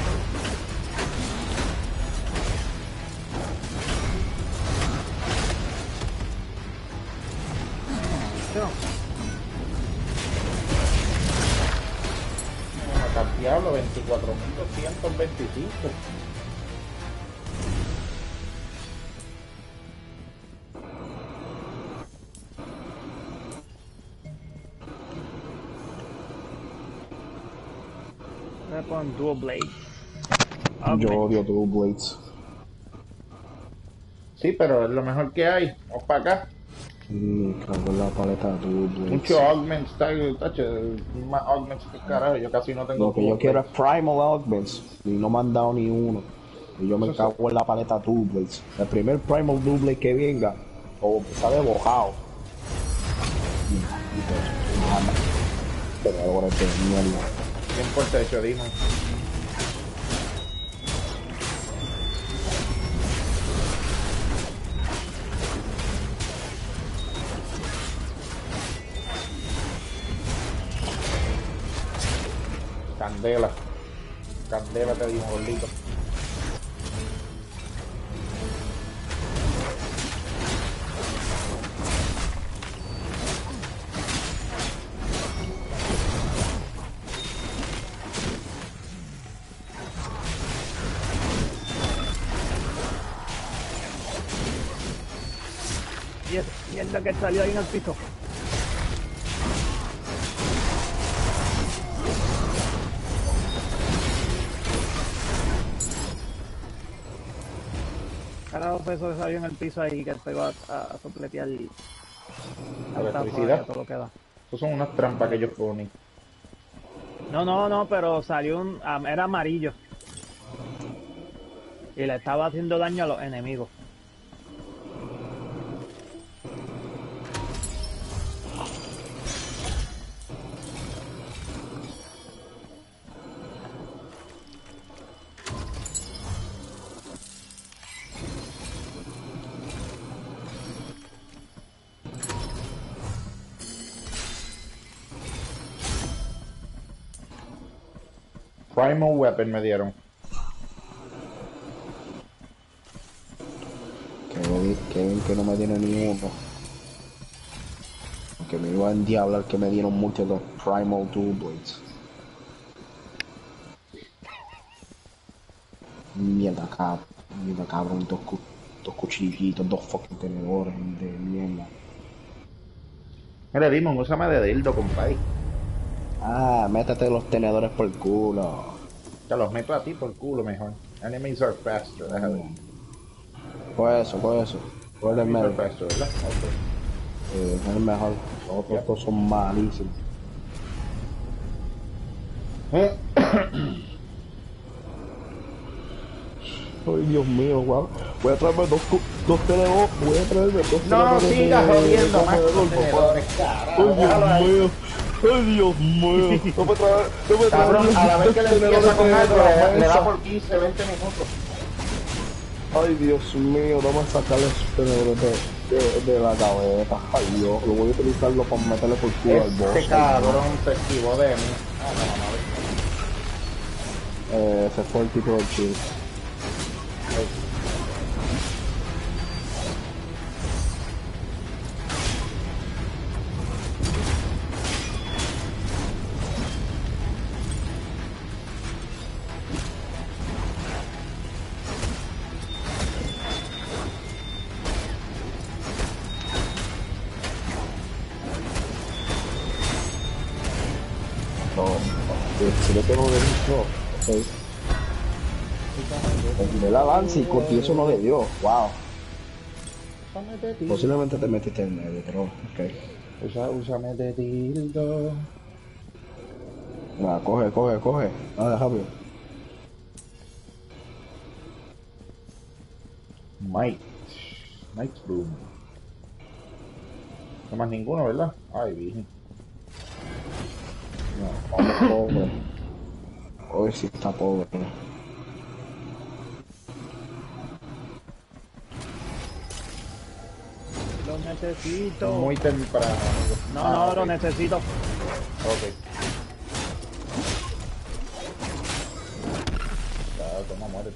Acá diablo, veinticuatro mil doscientos veinticinco. Voy a poner dual blade. Yo Augment. odio Dual Blades. Sí, pero es lo mejor que hay. Vamos para acá. Me cago en la paleta de Dual Blades. Mucho augment style, tacho, más augments que carajo. Yo casi no tengo. Lo que yo quiero es Primal Augments. Y no me han dado ni uno. Y yo me Eso cago en la paleta Dual Blades. El primer Primal Dual Blade que venga, o sale bojado. Pero ahora que mierda. Bien por techo, dime. Candela. Candela te digo, gordito. Y es mierda que salió ahí en el piso. Carajo fue eso que salió en el piso ahí que pegó a, a, a sopletear y La electricidad. todo lo que da. Esas son unas trampas que ellos ponen. No, no, no, pero salió un... am- era amarillo. Y le estaba haciendo daño a los enemigos. Primal Weapon me dieron. Que, me di- que, que no me dieron ni uno. Que me iba a endiablar que me dieron muchos los Primal Dual Blades. Mierda, cabrón. Mierda, cabrón. Dos, cu dos cuchillitos, dos fucking tenedores de mierda. Mira, Demon, úsame de dildo, compadre. Ah, métete los tenedores por el culo. Te los meto a ti por culo mejor. Enemies are faster, déjame ver. Coge eso, coge eso. Coge el Enemies are medio. faster, ¿verdad? Ok. Eh, es el mejor. Los otros Ya. dos son malísimos. Ay, Dios mío, guau. Voy a traerme dos, cu- dos tenedores. Voy a traerme dos No tenedores de- sigas jodiendo de más comedor, con papá. tenedores, Ay, carajo. Dios Déjalo ahí. mío. Ay, Dios mío. No me trae, no me trae Cabrón, a la vez que le empieza con algo, le, da- le da mesa. por quince, veinte minutos. Ay, Dios mío, vamos a sacarle esos tenedores de, de, de la cabeza. Ay, Dios, lo voy a utilizarlo para meterle por culo al boss. Este cabrón se esquivó de mí. Ah, no, no, no. Eh, ese fue el tipo del chill. No, no, si no tengo derecho, ok. Terminé el avance y contigo eso no le dio, wow. Úsame de dildo. Posiblemente te metiste en medio, pero ok. Usa, úsame de dildo. Nada, coge, coge, coge. Nada, rápido. Might. Might Boom. No más ninguno, ¿verdad? Ay, virgen. No, vamos pobre. Hoy sí está pobre. Lo necesito. Muy temprano, amigo. No, Ah, no, ok. lo necesito. Ok. Ya, toma, muérete.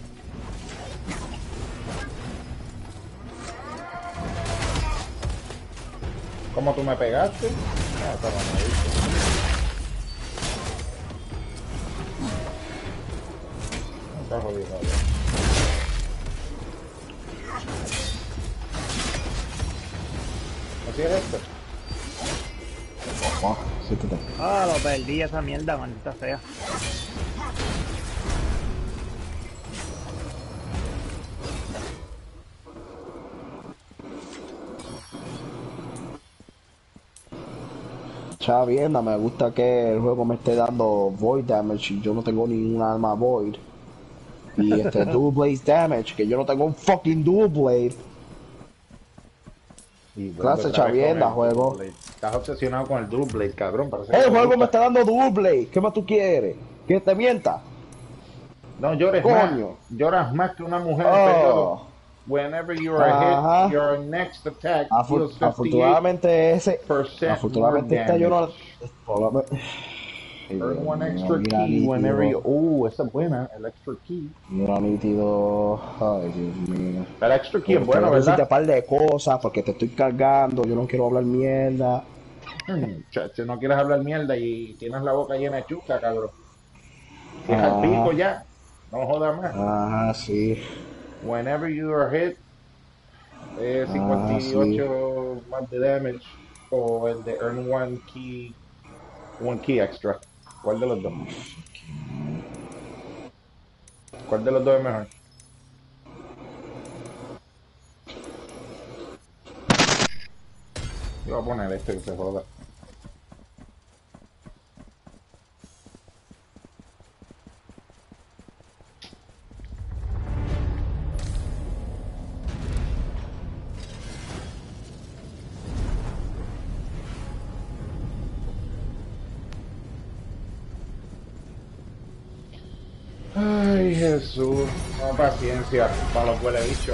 ¿Cómo tú me pegaste? Ah, está mamadito. No está jodido, ya. ¿Así es esto? Ah, siéntate. Ah, lo perdí esa mierda, maldita sea. Chavienda, me gusta que el juego me esté dando Void Damage y yo no tengo ningún arma Void. Y este Dual Blaze Damage, que yo no tengo un fucking Dual Blade. Y vuelve Clase otra vez chavienda, con el juego. Dual Blade. Estás obsesionado con el Dual Blade, cabrón. Parece que El te juego me gusta. está dando Dual Blade. ¿Qué más tú quieres? ¿Que te mienta? No llores Coño. más. Lloras más que una mujer en periodo. Oh. Whenever you are Ajá. hit, your next attack Afu- deals afortunadamente ese... fifty-eight percent Afortunadamente more esta yo no... damage. Afortunadamente- Earn one Dios extra mío, mira key whenever you... nítido. Uh, esa es buena, el extra key. Mira nítido. Ay, Dios mío. El extra key es Porque bueno, vas a decirte ¿verdad? un par de cosas, porque te estoy cargando, yo no quiero hablar mierda. Hmm, chacho, no quieres hablar mierda y tienes la boca llena de chuca, cabrón. Si es al pico Ajá, ya, no jodas más. ajá, sí, Whenever you are hit, eh, ajá, sí. cincuenta y ocho más de damage o el de earn one key, one key extra. ¿Cuál de los dos? ¿Cuál de los dos es mejor? Yo voy a poner este que se joda. Ay, Jesús. No, paciencia para los huele bichos.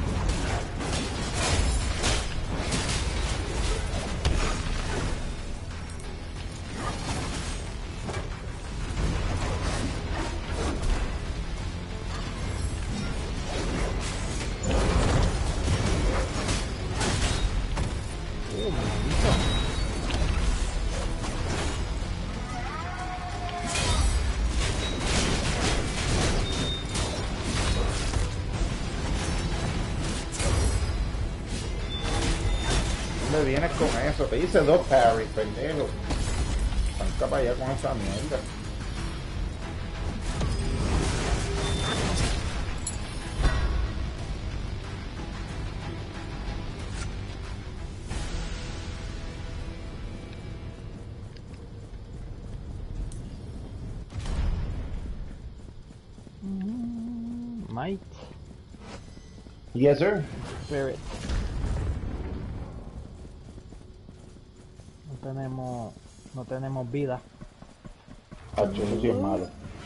¿Dónde vienes con eso? Te hice dos parries, pendejo. Arranca para allá con esa mierda. Might. Yes, sir. Spirit. No tenemos, no tenemos vida. Hacho, eso sí es malo.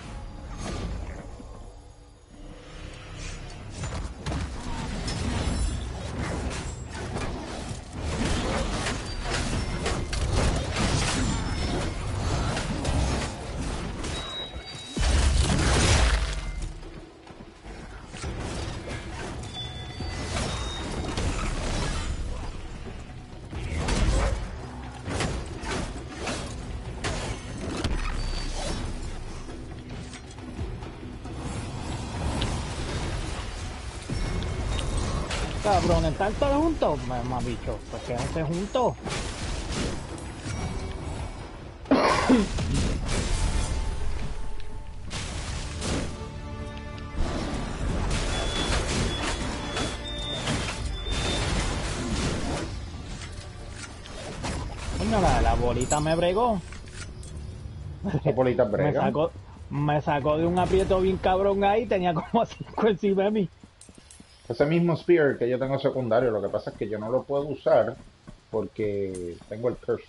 Cabrón, ¿están todos juntos? Más bicho, pues quédense juntos. Coño, la, la bolita me bregó. Esa bolita Me brega. sacó, me sacó de un aprieto bien cabrón ahí, tenía como cinco encima de mí. Ese mismo spear que yo tengo secundario, lo que pasa es que yo no lo puedo usar porque tengo el curse.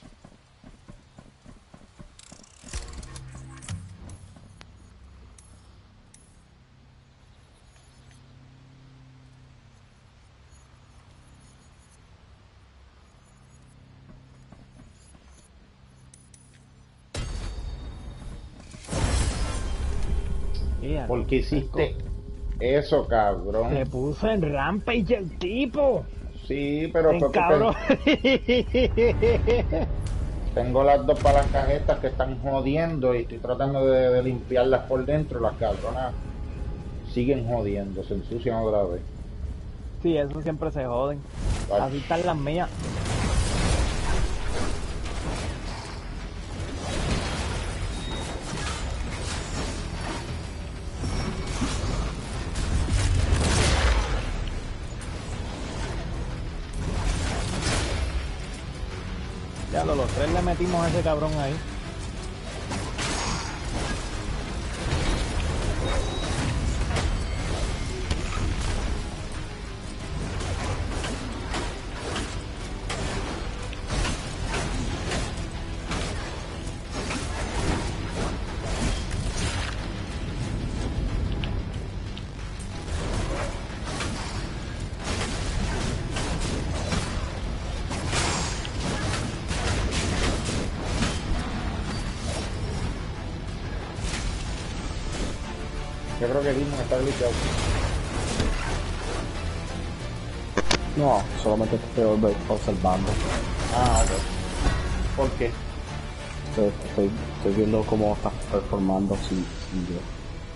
Yeah, ¿Por qué hiciste eso, cabrón? se puso en rampage el tipo. Sí, pero En fue cabrón. porque tengo las dos palancas estas que están jodiendo y estoy tratando de, de limpiarlas por dentro. Las cabronas siguen jodiendo, se ensucian otra vez. Sí, eso siempre se joden. Ay. Así están las mías. Ya lo, los tres le metimos a ese cabrón ahí. Yo creo que Demon está glitchado. No, solamente te estoy observando. Ah, ok. ¿Por qué? Estoy, estoy, estoy viendo cómo estás performando sin, sin yo.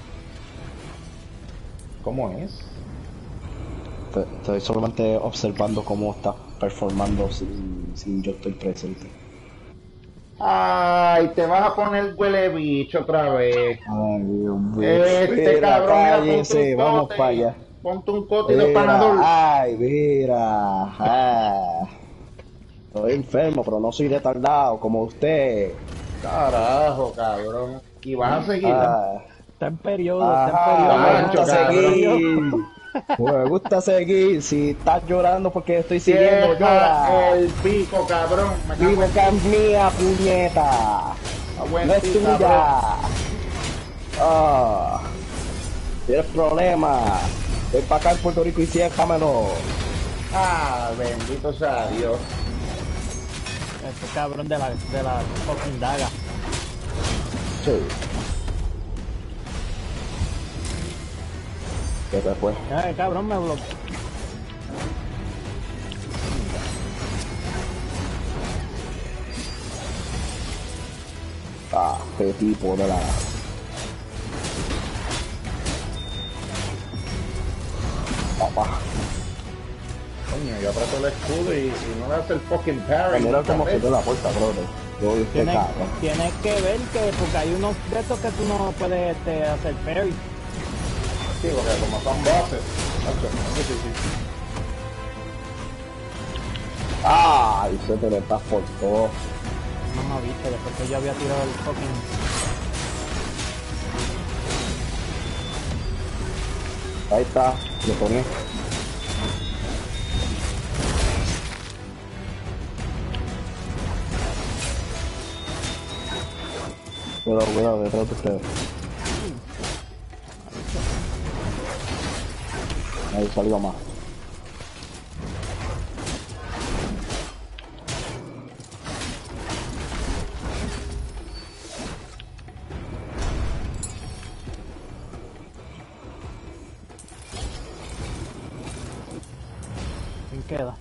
¿Cómo es? Te- Estoy solamente observando cómo estás performando sin, sin yo estoy presente. Ay, te vas a poner huele bicho otra vez. Ay, Dios mío. Este Mira, cabrón, mira, ponte un cállese, vamos para cote. allá. Ponte un cote y dos Mira, panadol. ay, mira. Ah, estoy enfermo, pero no soy retardado como usted. Carajo, cabrón. ¿Y vas a seguir? Ah, Está en periodo, está en ajá, periodo. me Tacho, gusta cabrón. seguir. Me gusta seguir. Si estás llorando porque estoy siguiendo, Deja llora. el pico, cabrón. Me cago Vivo en que es mía, puñeta. a buen No es ti, tuya. cabrón. Ah, tienes problemas. Ven para acá en Puerto Rico y ciéjamelo. Ah, bendito sea Dios. Este cabrón de la, de la fucking daga. Sí. ¿Qué te fue? Ay, cabrón, me bloqueó. Ah, qué tipo de la... Papá. Coño, yo aprieto el escudo y, y no le hace el fucking parry. Mira otra cómo vez. se dio la puerta, brother. Yo vi este Tienes, cabrón. tienes que ver que, porque hay unos de estos que tú no puedes este, hacer parry. Sí, porque como son bosses. Tacho, es difícil. Ay, se te le transportó. No me viste, después que yo había tirado el fucking... Ahí está, lo poní. Cuidado, cuidado, detrás de ustedes. Ahí salió más. ¿Quién queda?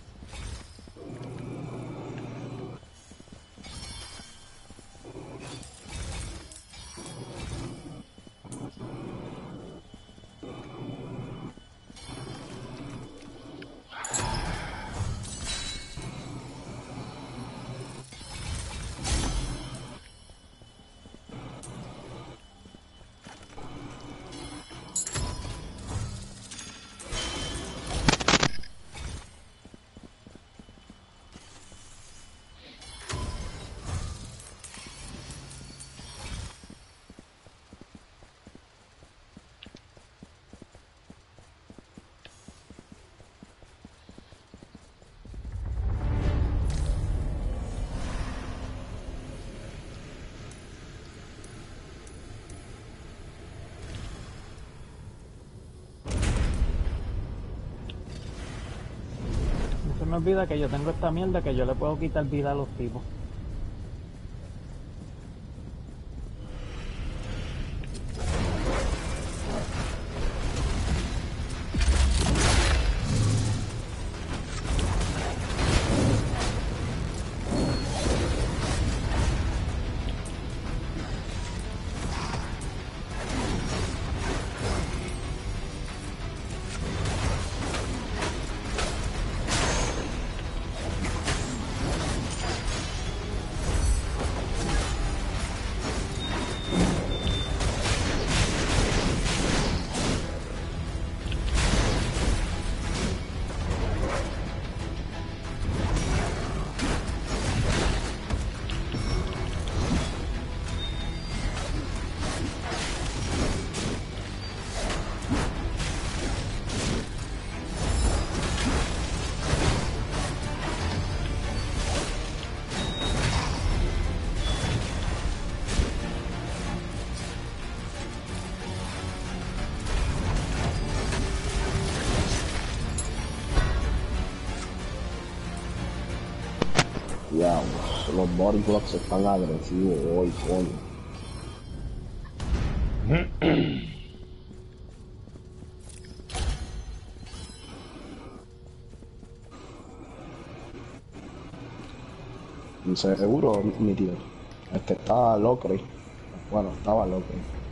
No se me olvida que yo tengo esta mierda que yo le puedo quitar vida a los tipos. Diablos, los body blocks están agresivos hoy, coño. Seguro, mi tío. Este está loco. Bueno, estaba loco.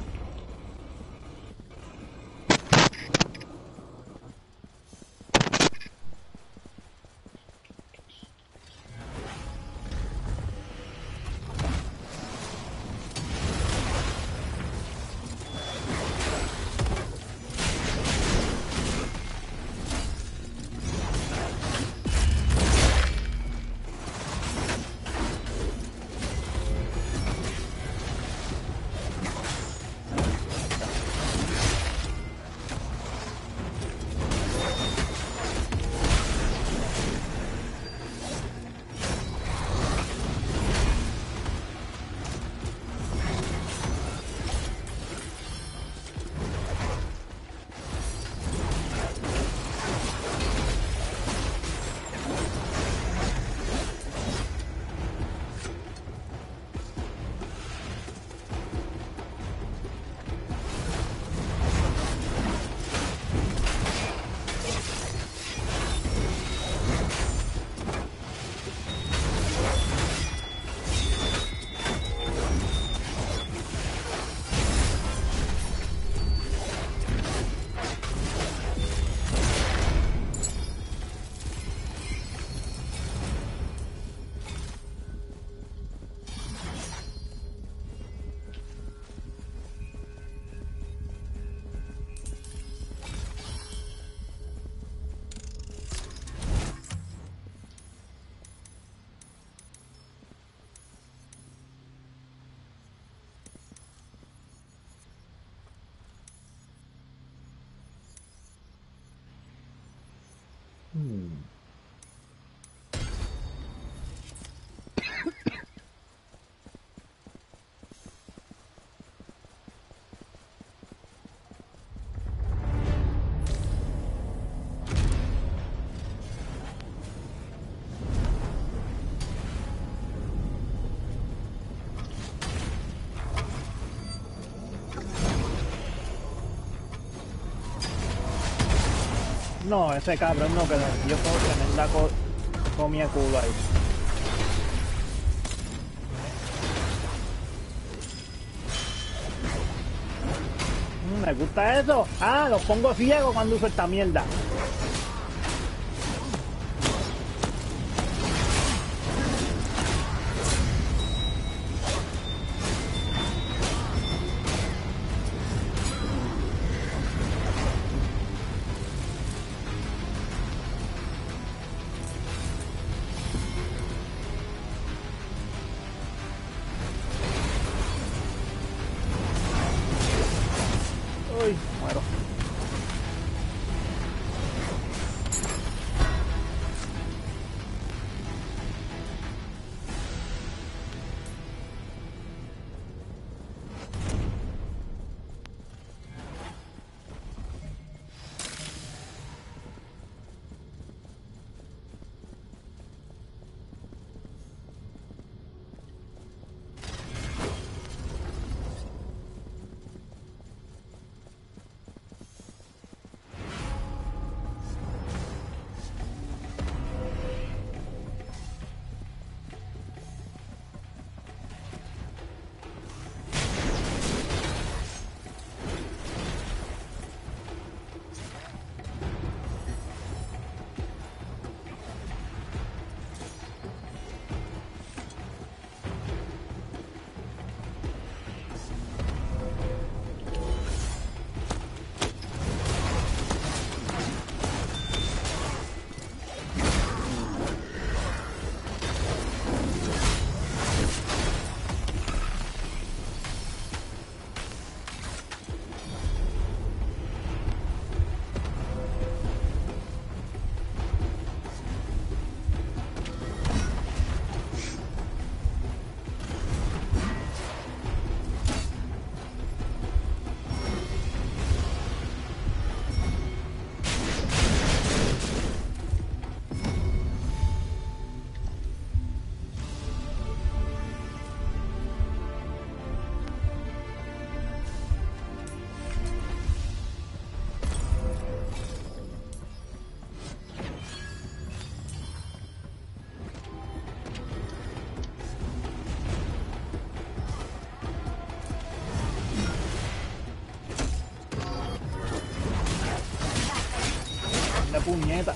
No, ese cabrón no quedó. Yo puedo tremenda co comía culo ahí. Mm, me gusta eso. Ah, los pongo ciegos cuando uso esta mierda. Uy, muero. puñeta.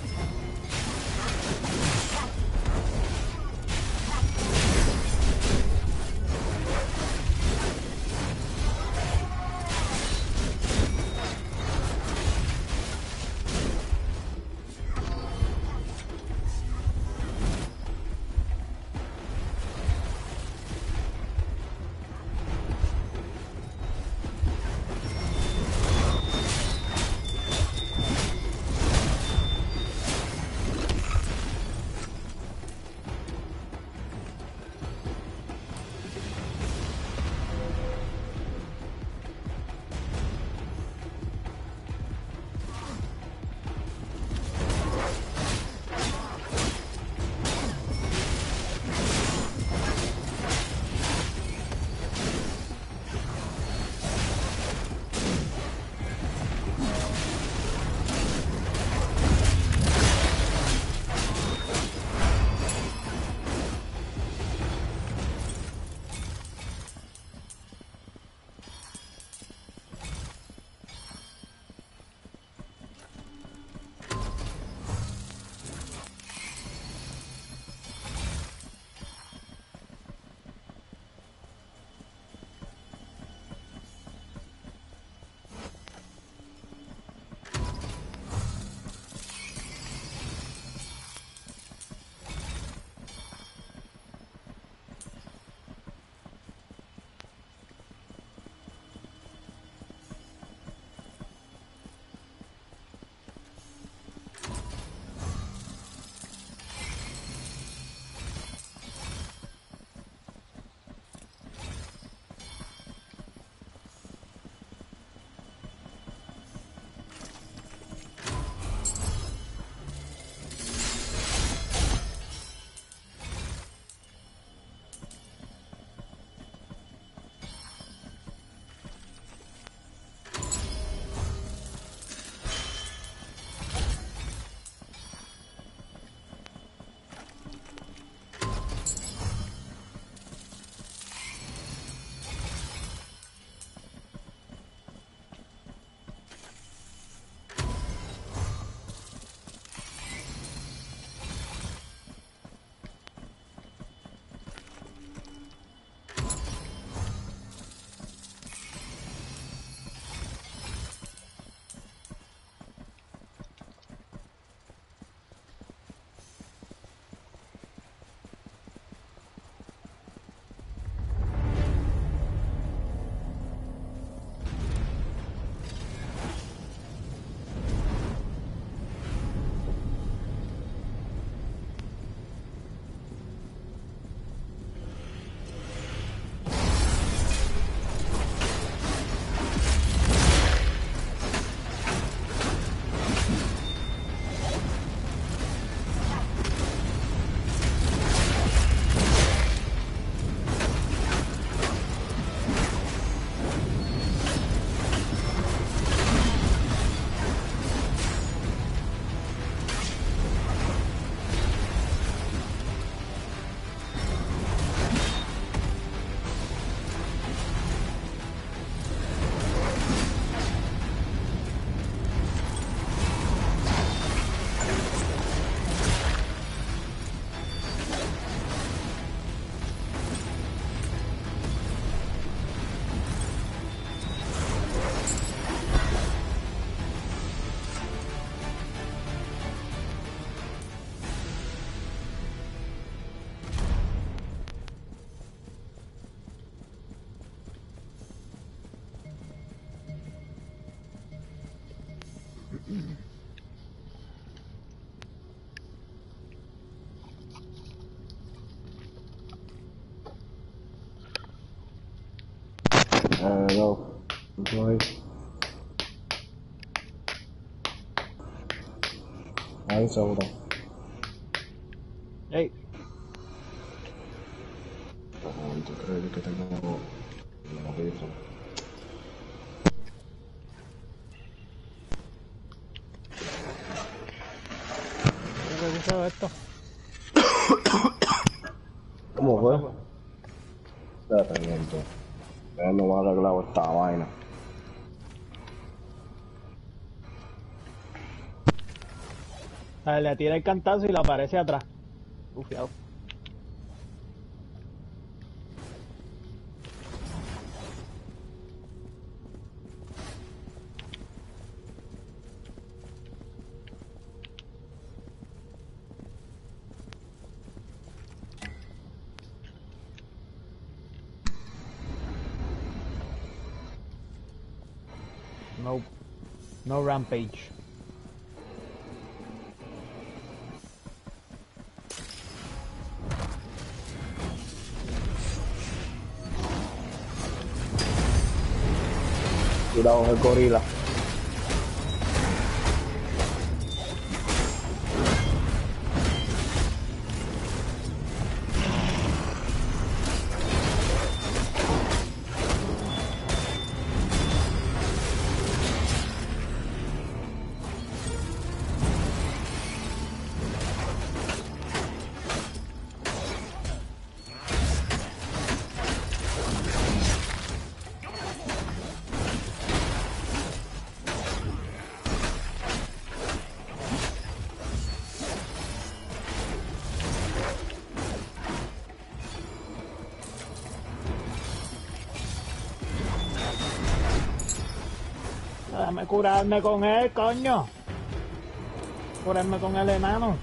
Uh, no. Voy. Ahí seguro. Hey, ¿Tú crees que tengo los audífonos? ¿qué revisado esto? ¿Cómo fue? Espérate, miento. Él no me ha arreglado esta vaina. sea, le tira el cantazo y le aparece atrás. Bufiado. No, no rampage. Cuidado, el gorila. Déjame curarme con él, coño. Curarme con el enano.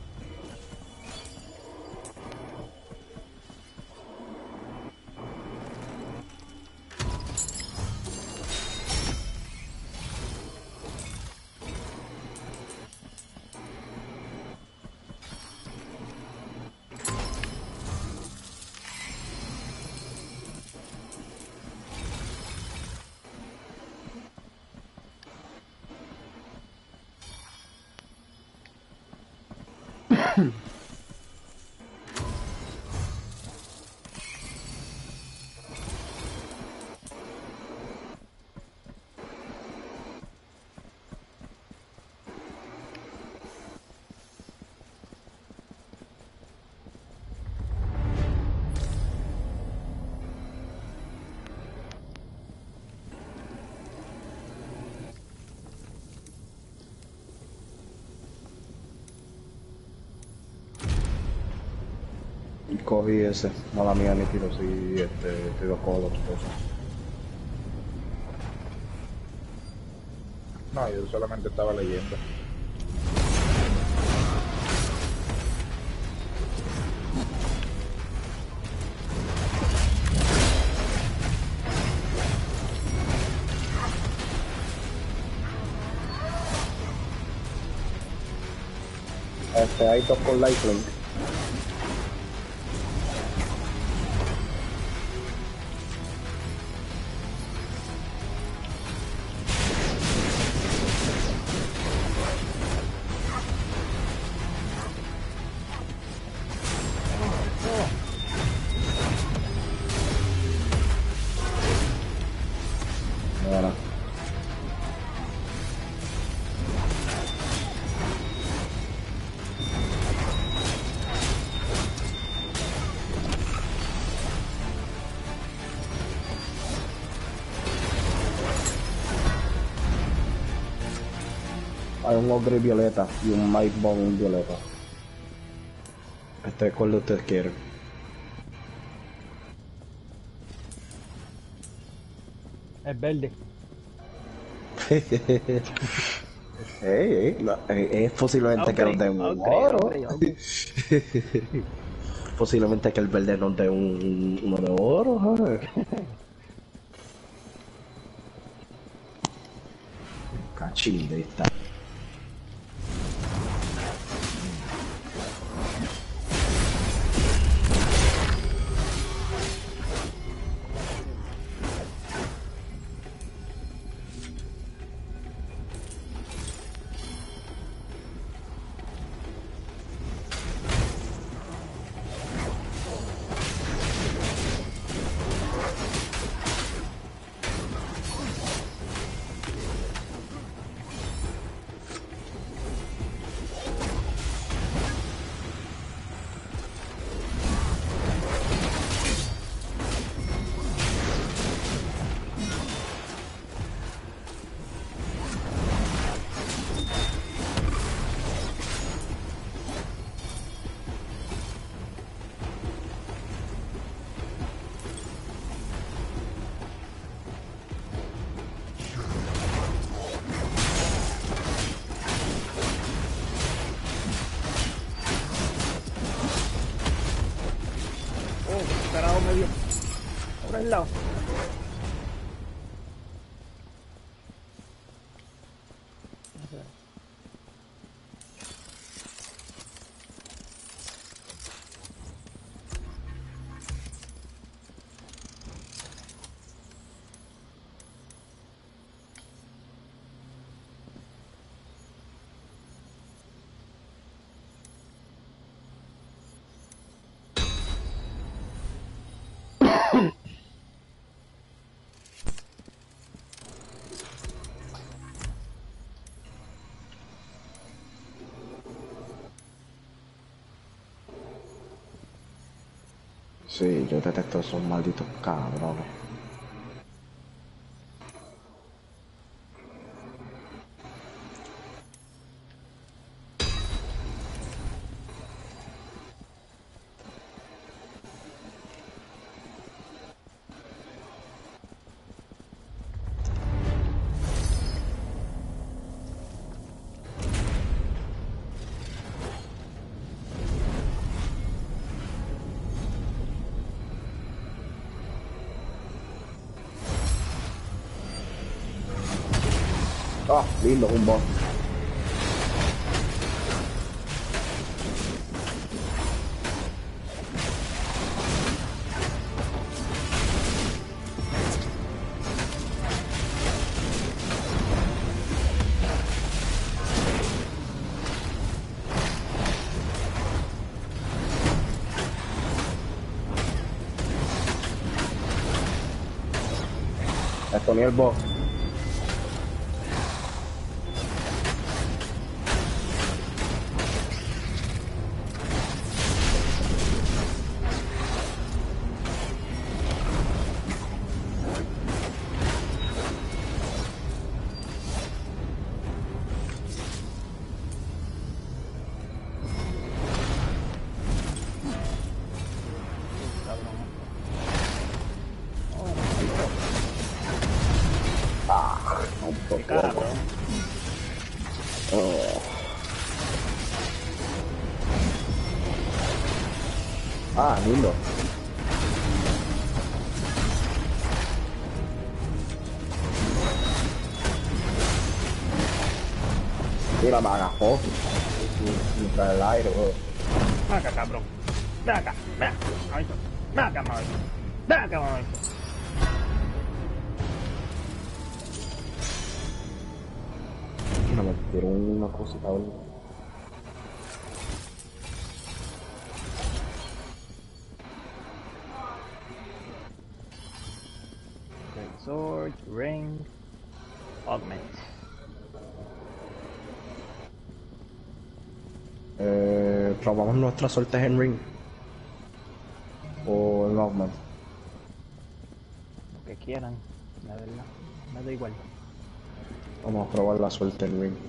Cogí ese, mala mía, ni tiro si este, te iba con otras cosas. No, yo solamente estaba leyendo. Este, ahí tocó Lifelink. Ahora. Hay un ogre violeta y un Mike Bone violeta. Este, ¿cuál de ustedes quiere? Es verde. Ey, ey, no, eh, es posiblemente que Ok, nos den un ok, oro. ok, ok. Posiblemente que el verde nos dé un, uno de oro. ¿Sabes? Cachín de esta. carajo me dio? Por el lado. Sí, yo detesto esos malditos cabrones. Ah, lindo, un boss. Esto ni el boss. Qué cara, bro. Oh. Ah, lindo. Mira, me agafó. Contra el aire, bro. Ven acá, cabrón. Ven acá, ven acá. Mamito. Ven acá, mamito. Ven acá, mamito. No me dieron una cosita, bro. Great sword, ring, augment. Eh, probamos nuestras suertes en ring. O en augment. Lo que quieran, la verdad. Me da igual. Vamos a probar la suerte en ring.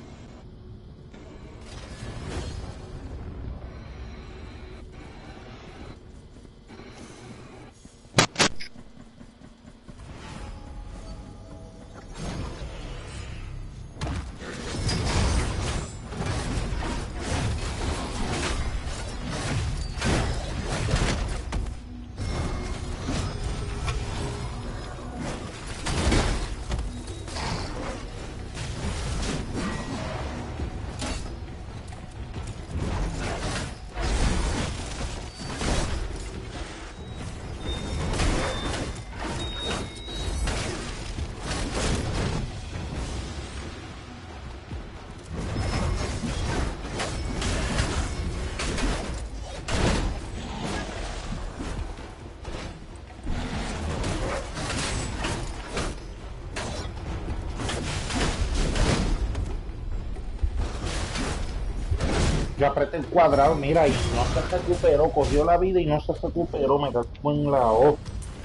Yo apreté el cuadrado, mira, y no se recuperó, cogió la vida y no se recuperó, me cago en la O.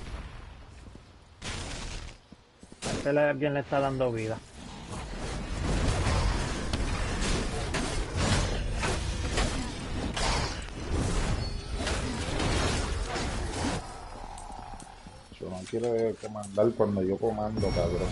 Este alguien le está dando vida. Yo no quiero comandar cuando yo comando, cabrón.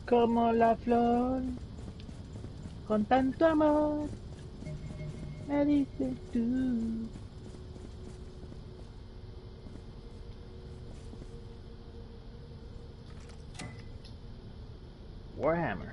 como la flor, con tanto amor, me dices tú. Warhammer.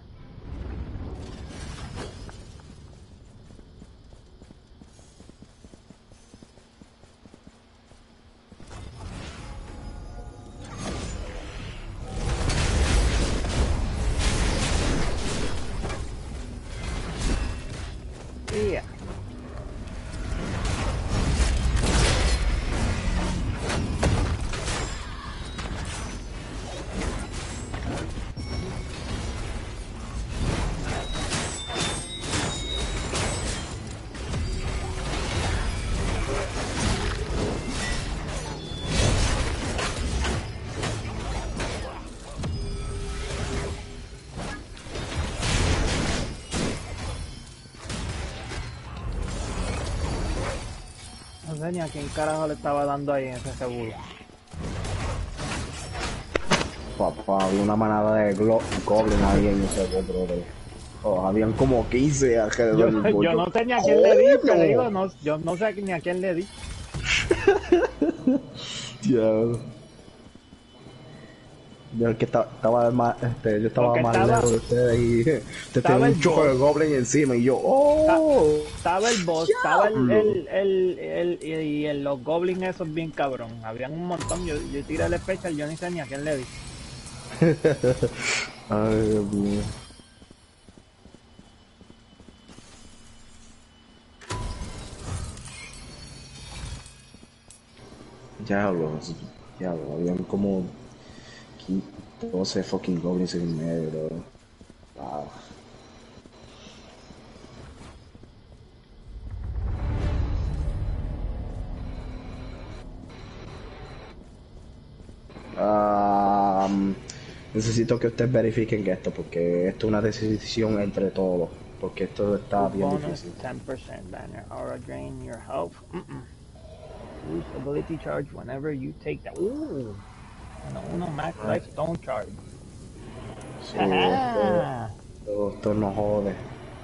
Yeah. No sé ni a quién carajo le estaba dando ahí en ese seguro. Papá, había una manada de glo- goblins ahí en ese seguro, brother. Oh, habían como quince alrededor Yo, del bollo. yo no sé ni a quién le di, ¡Oh, te no! digo, no, yo no sé ni a quién le di. Diablo. Yo el que ta- estaba más, este, yo estaba Porque más estaba- lejos de ustedes y te estaba tenía el un choque de boss. goblin encima y yo, ¡oh! Estaba el boss, estaba el, ¡Diablo! el, el, el- y, y el- los goblins esos bien cabrón. Habían un montón, yo, yo tiré el special, yo ni sé ni a quién le di. Ay, Dios mío. Diablo, diablo, habían como quince, doce fucking goblins en medio, bro. Wow. Um, necesito que ustedes verifiquen esto porque esto es una decisión entre todos, porque esto está bien Bonus difícil. ten percent banner, aura drain your health. Mm-mm. Lose ability charge whenever you take that. Ooh. Uno, uno max life stone charge. Sí, esto, Ajá. esto, esto no jode.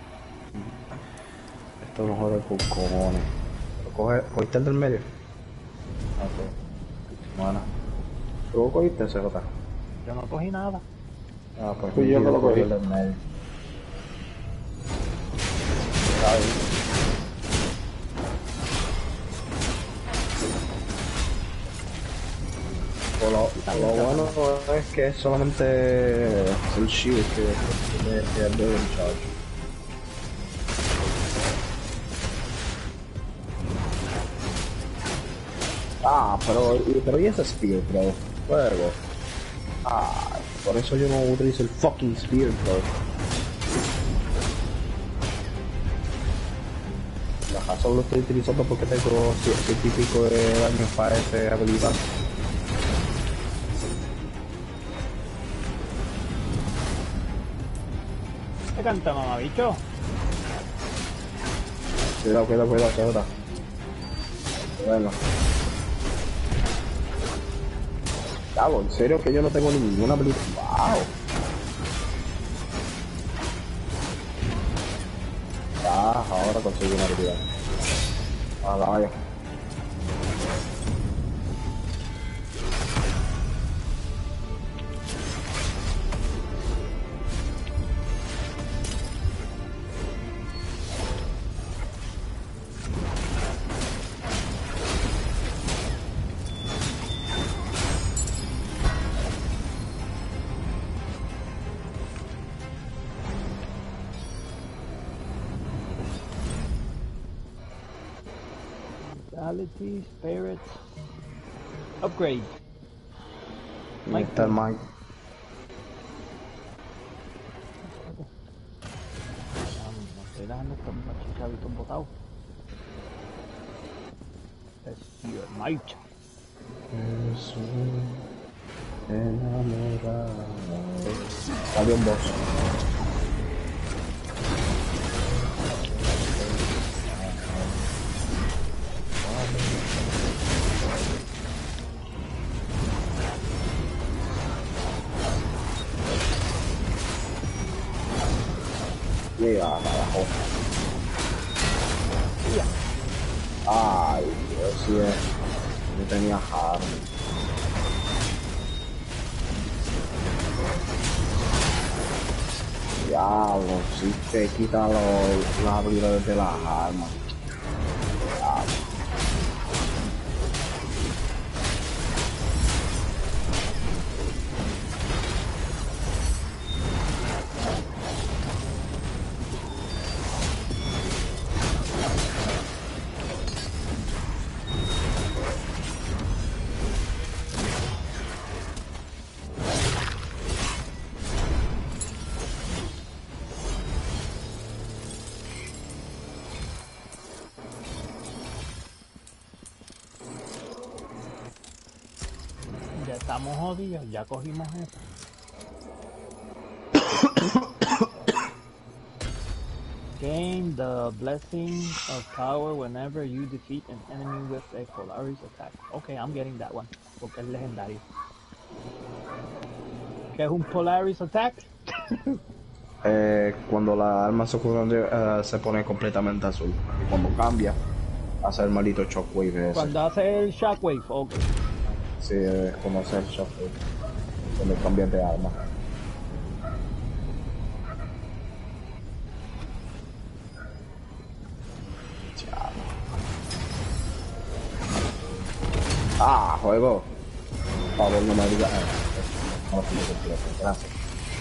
Esto no jode con cojones. ¿Lo coge, cogiste el del medio? Ok. Bueno. ¿Tú lo cogiste, C J? Yo no cogí nada. Ah, pues Fui yo que lo cogí. el del medio. Está ahí. Pues lo, lo bueno es que es solamente el shield que que pierde el charge. Ah, pero, pero ¿y ese spear, bro? Fuego. Ah, por eso yo no utilizo el fucking spear, bro. La razón lo estoy utilizando porque tengo ciento y pico de daño para esa habilidad. ¿Qué canta, mamabicho? Cuidado, cuidado, cuidado, cuidado. Bueno. Claro, en serio que yo no tengo ninguna habilidad. Wow. Ah, ahora conseguí una habilidad. Ah, vaya. Vitality, Spirit. Upgrade. Ahí está el Mike. No estoy dejando estos machichavitos botados. Es your might. Enamorado. Salió un boss. Llega, carajo. Ay, Dios, sí es. Yo tenía hard. Diablo, si te quita los, las habilidades de las armas. Diablo. Ya estamos jodidos, ya cogimos eso. Gain the blessing of power whenever you defeat an enemy with a Polaris attack. Okay, I'm getting that one, porque es legendario. ¿Qué es un Polaris attack? Eh, cuando la arma secundaria eh, se pone completamente azul. Y cuando cambia, hace el maldito shockwave ese. Cuando hace el shockwave, ok. Sí, es como hacer shockwave. Cuando cambias de arma. Chao. Ah, juego. Por favor, no me digas. Eh, no lo tengo completo. Gracias.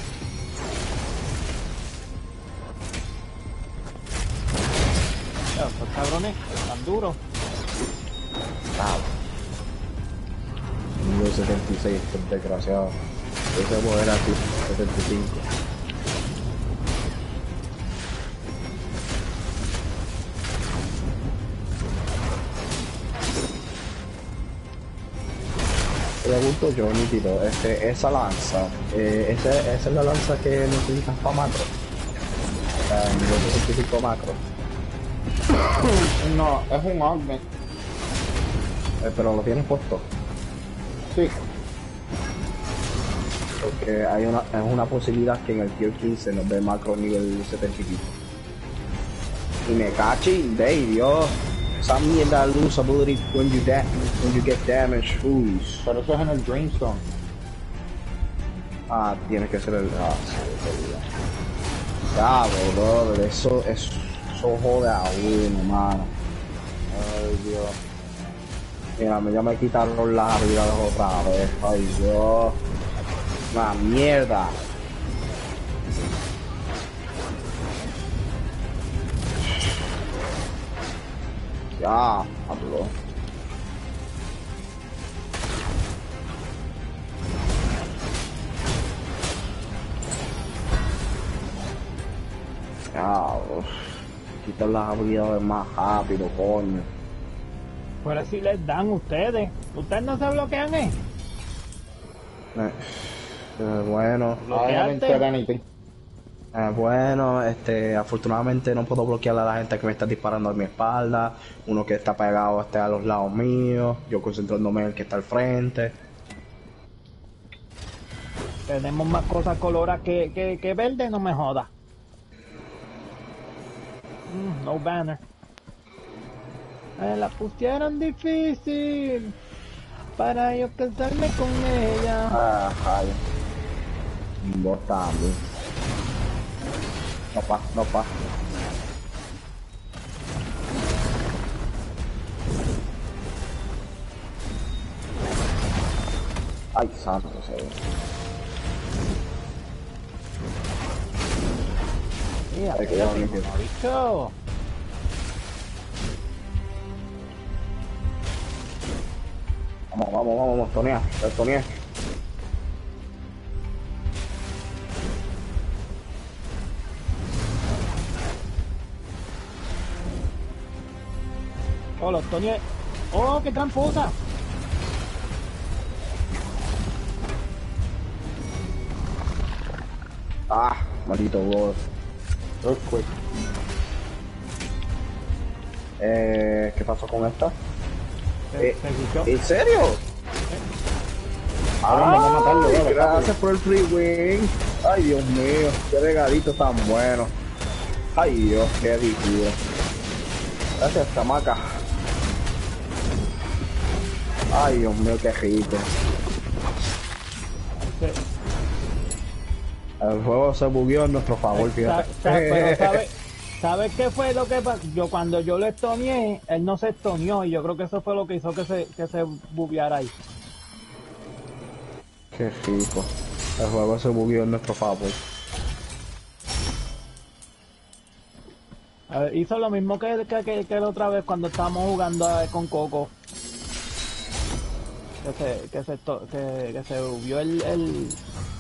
Ya, estos cabrones, tan duros. Wow. Nivel setenta y seis, este desgraciado. Ese modo era así, setenta y cinco. Pregunto yo, nítido, este, esa lanza, eh, ese, esa es la lanza que necesitas para macro. O sea, nivel sesenta y cinco macro. No, es un augment. Eh, pero lo tienes puesto. Sí. Porque hay una, es una posibilidad que en el tier quince nos dé macro nivel setenta y cinco. Y me cachín, de Dios. Esa mierda lose ability when you, da when you get damage. Uy. Pero eso es en el Dreamstone. Ah, tiene que ser el... Ah, sí, ya, brother, eso, eso, eso jode a uno, mano. Ay, Dios. Mira, ya me quitaron las habilidades otra vez. Ay, Dios. Una mierda. Ya, hablo. Ya, uf. Quitan las habilidades más rápido, coño. Pero si les dan ustedes. Ustedes no se bloquean, ¿eh? Eh, eh, bueno, I haven't said anything. eh, bueno, este, afortunadamente no puedo bloquear a la gente que me está disparando a mi espalda, uno que está pegado este, a los lados míos, yo concentrándome en el que está al frente. Tenemos más cosas coloradas que, que, que verde, no me joda. Mm, no banner. Me la pusieron difícil para yo casarme con ella. Ah, ay. Vos también. No pa, no pa. Ay, santo, se ve. Mira, Ay, que ya me bicho. bicho. Vamos, vamos, vamos, vamos, Tonia, Tonia. Oh, los Tony. Oh, qué tramposa. Ah, maldito boss. Earthquake. Eh, ¿qué pasó con esta? Se, Eh, se glitchó. ¿En serio? Ahora vamos a matarlo, Ay, dale, gracias rápido. por el free win. Ay, Dios mío, qué regalito tan bueno. Ay, Dios, qué difícil. Gracias, chamaca. Ay, Dios mío, qué rico. Sí. El juego se bugueó en nuestro favor, Sa- fíjate. sa- pero ¿sabes ¿sabes qué fue lo que pasó? Yo cuando yo le estoneé, él no se estoneó y yo creo que eso fue lo que hizo que se, que se bugueara ahí. Qué rico. El juego se bugueó en nuestro favor. A ver, hizo lo mismo que, que, que, que la otra vez cuando estábamos jugando eh, con Coco. Que se, que se, esto- que, que se bugueó el, el...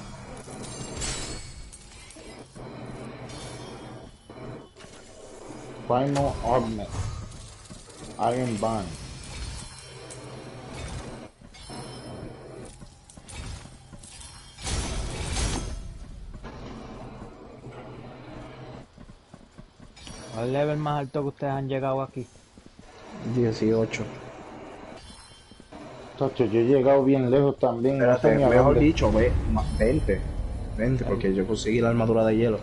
Primal Augment. Iron Band. el level más alto que ustedes han llegado aquí. dieciocho. Tacho, yo he llegado bien lejos también. No sé Espérate, ni a mejor dónde. dicho, ve, ma- veinte. veinte, porque yo conseguí la armadura de hielo.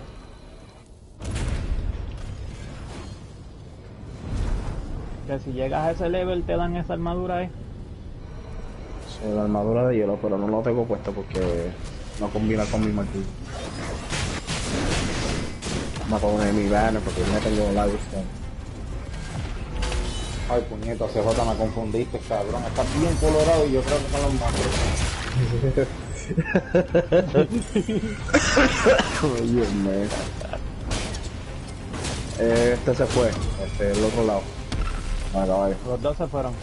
Que si llegas a ese level te dan esa armadura ahí. Sí, la armadura de hielo, pero no lo tengo puesto porque no combina con mi martillo. Vamos a poner mi banner porque no tengo la visión. Ay, puñeta, C J, me confundiste, cabrón. Estás bien colorado y yo creo que son los macros. Ay, Dios mío. Este se fue, este, el otro lado. Ah, caballo, Los dos se fueron.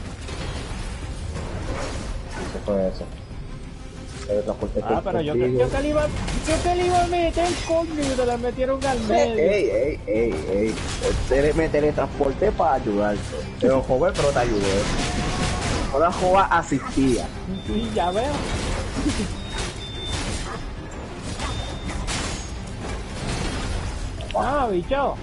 se fue eso. Teletransporte Ah, pero yo que, contigo. yo que le iba, yo que le iba a meter, coño, y te la metieron al medio. Ey, ey, ey, ey. Tele- Me teletransporté para ayudarte. Pero joven, pero te ayudé. Una joven asistía. Sí, ya veo. Ah, bicho.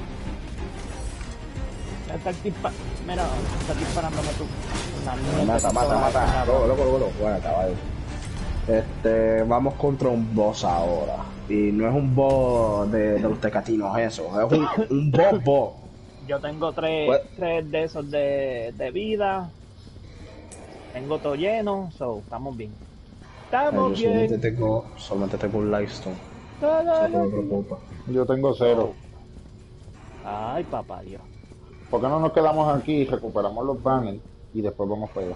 Ya está dispa- Mira, está disparándome tú. Una mierda Mata, que mata, toda mata. la- Loco, loco, loco. Bueno, caballo. Este, vamos contra un boss ahora. Y no es un boss de, de los tecatinos, eso. Es un, un boss boss. Yo tengo tres, Pues- tres de esos de, de vida. Tengo todo lleno, so, estamos bien. Ay, Estamos yo solamente bien. tengo, solamente tengo un Livestone. Todo Eso no me lo- preocupa. Yo tengo cero. Ay, papá Dios. ¿Por qué no nos quedamos aquí y recuperamos los banners y después vamos para allá?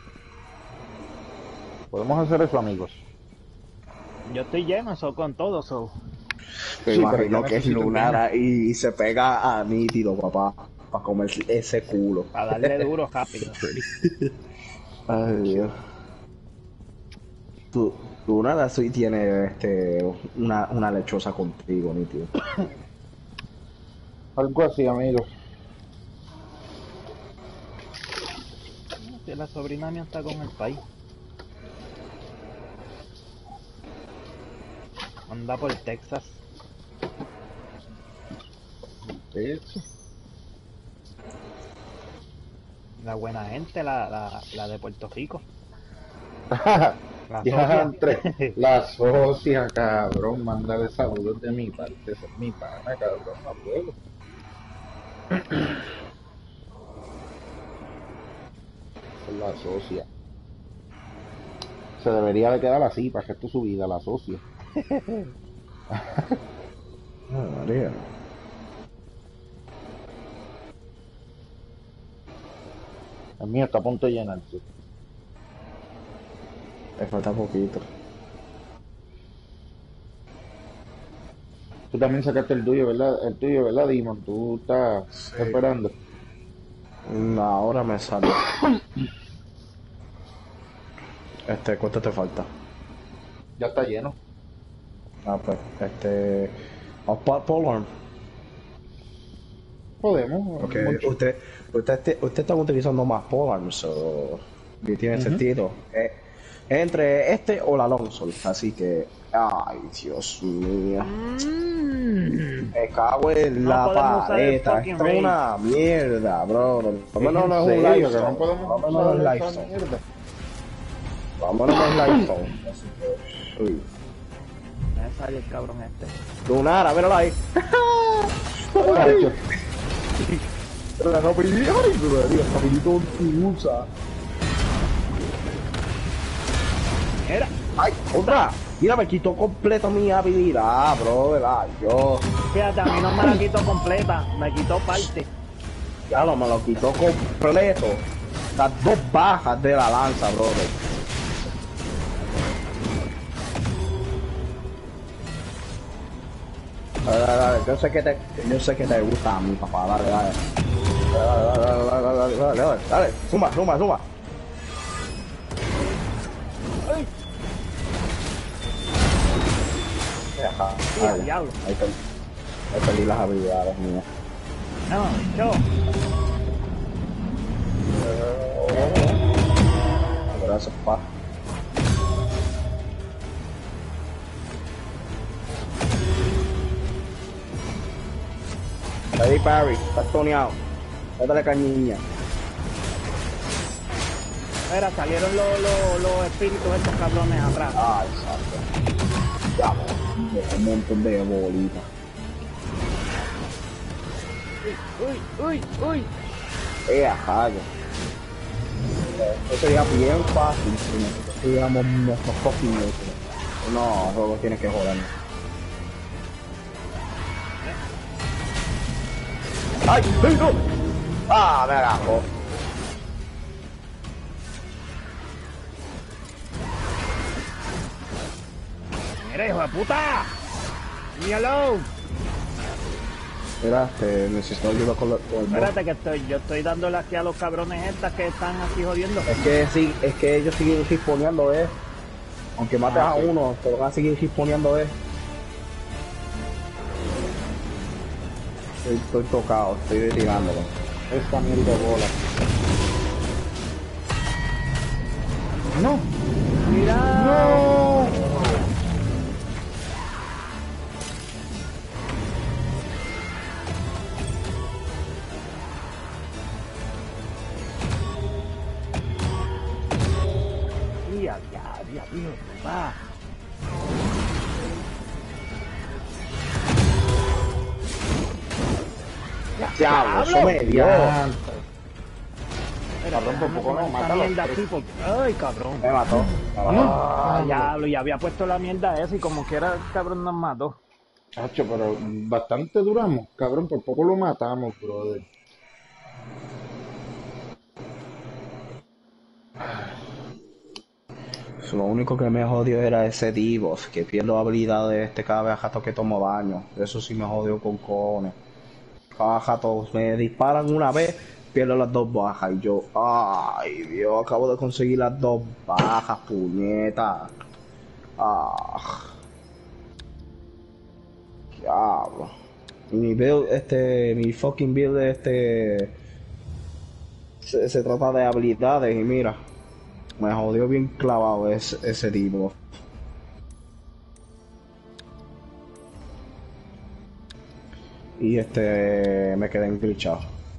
Podemos hacer eso, amigos. Yo estoy lleno, so, con todo, so. Me Sí, pero imagino yo que es necesito Lunara y, y se pega a nítido, papá. Para comer ese culo. Para darle duro rápido. Ay, Dios. Tú, Lunara sí tiene este, una, una lechosa contigo, nítido. Algo así, amigos. Si la sobrina mía está con el país. Anda por Texas. Eso. La buena gente, la, la, la de Puerto Rico. La Ya socia. entre la socia, cabrón. Mándale saludos de mi parte. Esa es mi pana, cabrón. No puedo. Es la socia. Se debería de quedar así para que esto su vida, la socia. Ah, María. El mío está a punto de llenarse. Me falta poquito. Tú también sacaste el tuyo, ¿verdad? El tuyo, ¿verdad, Dimon? Tú estás Sí. esperando. No, ahora me sale. Este, ¿cuánto te falta? Ya está lleno. Ah, pues, este. ¿Os Polarm? Podemos. Porque mucho. usted, usted, usted está utilizando más Polarms, so, y tiene Ujú. sentido. Eh, entre este o la Lonsol, así que. Ay, Dios mío. Me cago en No la podemos usar el paleta. fucking Esto es una mierda, bro. Por lo menos no es un ¿En serio? Livestone. Que no podemos Por lo menos no es usar esa Livestone. mierda. Vámonos con Livestone. Así que, uy. Me sale el cabrón este. Lunara, míralo ahí. ¡Ay! La rapidito, ay, pero digo, rapidito tú usa. Mira, ¡Ay, otra! Mira, me quitó completo mi habilidad, bro, ¿verdad? Yo, fíjate, a mí no me la quitó completa, me quitó parte. ya no me lo quitó completo. Las dos bajas de la lanza, brother. Dale, dale, dale, yo sé que te, yo sé que te gusta a mi papá, dale, dale. Dale, dale, dale, dale, dale, dale, dale, dale, suma, suma, suma. ¡Ay! Ajá, Sí, dale. diablo. Ahí perdí, ahí perdí las habilidades mías. No, yo. Gracias, pa. Ahí, Parry, estás toneado. Dale cañiña. Mira, salieron los, los, los espíritus estos cabrones atrás. Ah, exacto. Ya, un montón de bolitas. Uy, uy, uy. Eh, ajá, ya. Esto sería bien fácil si nosotros tuviéramos nuestros fucking músculos. No, luego tienes que jodernos. ¡Ay! ¡Ay, no! ¡Ah, me agarró! Mira, hijo de puta. Míralo. Mira, este, necesito ayuda con, la, con el boss. Espérate que estoy, yo estoy dándole aquí a los cabrones estas que están aquí jodiendo. Es que sí, es que ellos siguen risponeando, eh. Aunque mates Ah, a sí. uno, te van a seguir risponeando, eh. Estoy, estoy tocado, estoy tirándolo. Esta mierda de bola. No. Mira. No. Ya, ya, ya, hijo de puta. Diablo, eso me dio. Mira, Cabrón, por déjame poco poner no, esta mátalo. mierda aquí porque... Ay, cabrón. Me mató. Me mató. Ah, diablo, ya había puesto la mierda esa y como que era el cabrón nos mató. Hacho, pero bastante duramos, cabrón, por poco lo matamos, brother. Lo único que me jodió era ese Divos, que pierdo habilidades este cada vez jato que tomo baño. Eso sí me jodió con cojones. Cada jato me disparan una vez, pierdo las dos bajas. Y yo, ay Dios, acabo de conseguir las dos bajas, puñeta. Ah. Diablo. Y mi build, este, mi fucking build, este, se, se trata de habilidades y mira. Me jodió bien clavado ese, ese tipo. Y este me quedé englitchado.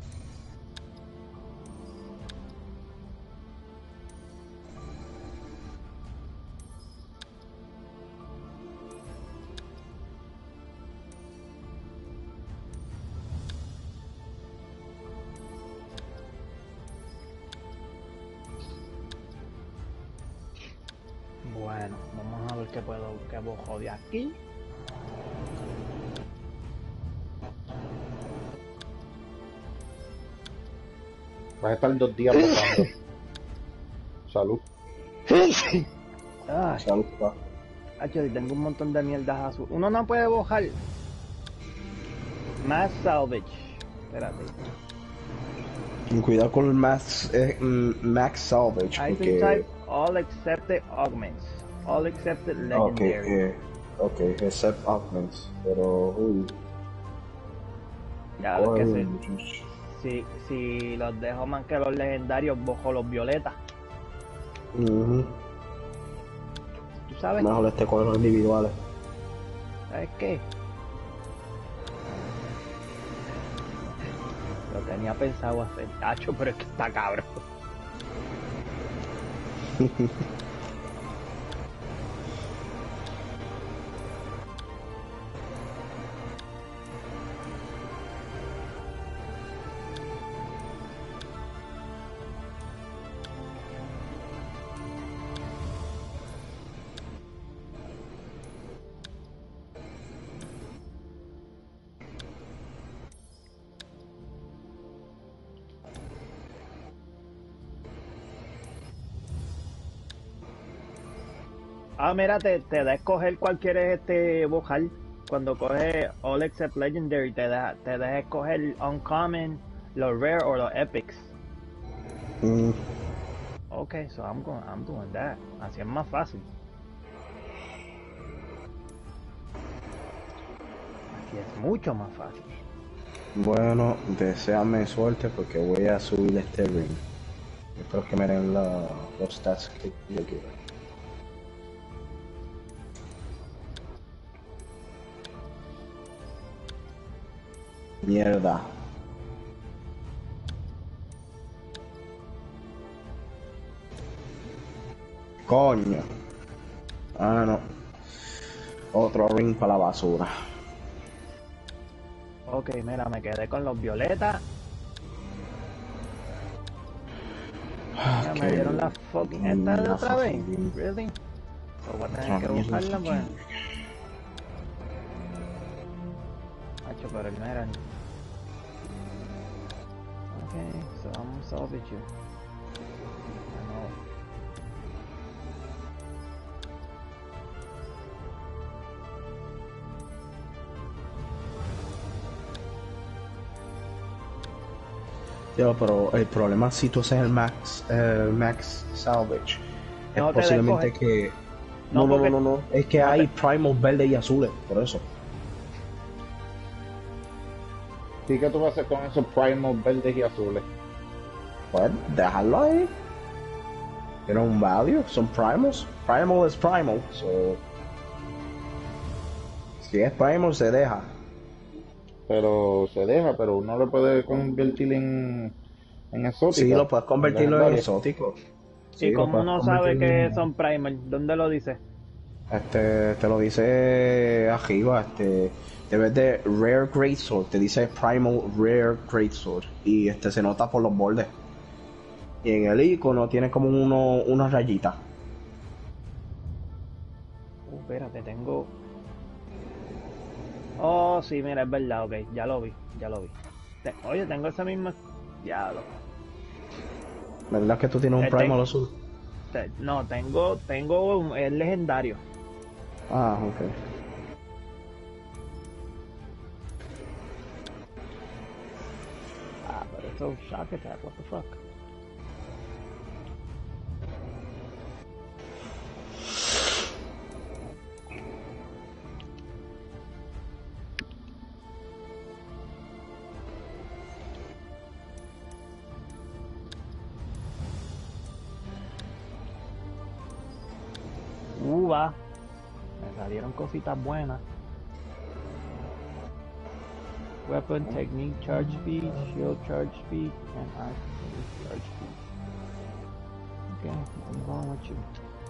Bueno, vamos a ver qué puedo, qué puedo joder aquí. Vas a estar dos días pasando. Salud. Ay, Salud, pa. Hacho, y tengo un montón de mierdas azul. Uno no puede bojar. Mass salvage. Espérate. Y cuidado con el max, eh, mm, max salvage. Item Porque... type, all accepted augments. All accepted Ok, legendary. eh, ok, except augments. Pero, uy. Ya, lo que uy, sé. muchacho. Si, si los dejo más que los legendarios, bojo los violetas. Ujú. ¿Tú sabes? Mejor este con los individuales. ¿Sabes qué? Lo tenía pensado hacer, tacho, pero es que está cabrón. Ah, mira, te, te da a escoger cuál quieres este vocal. Cuando coges All Except Legendary, te da, te da a escoger Uncommon, los Rare o los Epics. Mm, Okay, so I'm going, I'm doing that. Así es más fácil. Así es mucho más fácil. bueno, deséame suerte porque voy a subir este ring. Espero que me den la- los stats que yo quiero. Mierda. Coño. Ah, no. Otro ring para la basura. Ok, mira, me quedé con los violetas. Ya Ok. me dieron la fucking esta de La otra vez. fucking- Really? So voy a tener Otra que vez la buscarla, pues. fucking- Macho, pero el mera. Okay, so I'm gonna salvage you. I know. Yo, pero el problema si tú haces el max, el max salvage es No te posiblemente deja que No, no no, no porque- no no es que no hay te- primals verdes y azules, por eso. ¿Y qué tú vas a hacer con esos primos verdes y azules? Pues dejarlo ahí. Tiene un value, son primals. Primal es primal, so si es primal se deja. Pero se deja, pero uno lo puede convertir en, en exótica. Sí, lo puedes convertirlo en legendaria. exótico. Sí, ¿Y lo cómo puedes uno sabe convertir que en- son primal? ¿Dónde lo dice? Este, te lo dice arriba, este, te ves de Rare Greatsword, te dice Primal Rare Greatsword y este se nota por los bordes. Y en el icono tiene como uno, una rayita. Uh, espérate, tengo... Oh, sí, mira, es verdad, ok, ya lo vi, ya lo vi. Te- Oye, tengo esa misma... Diablo. ¿Verdad que tú tienes un Este- Primal azul? Te- No, tengo, tengo, un- es legendario. Ah, ok. Ah, pero eso es Shock Attack, what the fuck. Uh, va. Me salieron cositas buenas. Weapon, technique, charge speed, shield charge speed, and archery charge speed. Okay, I'm going with you.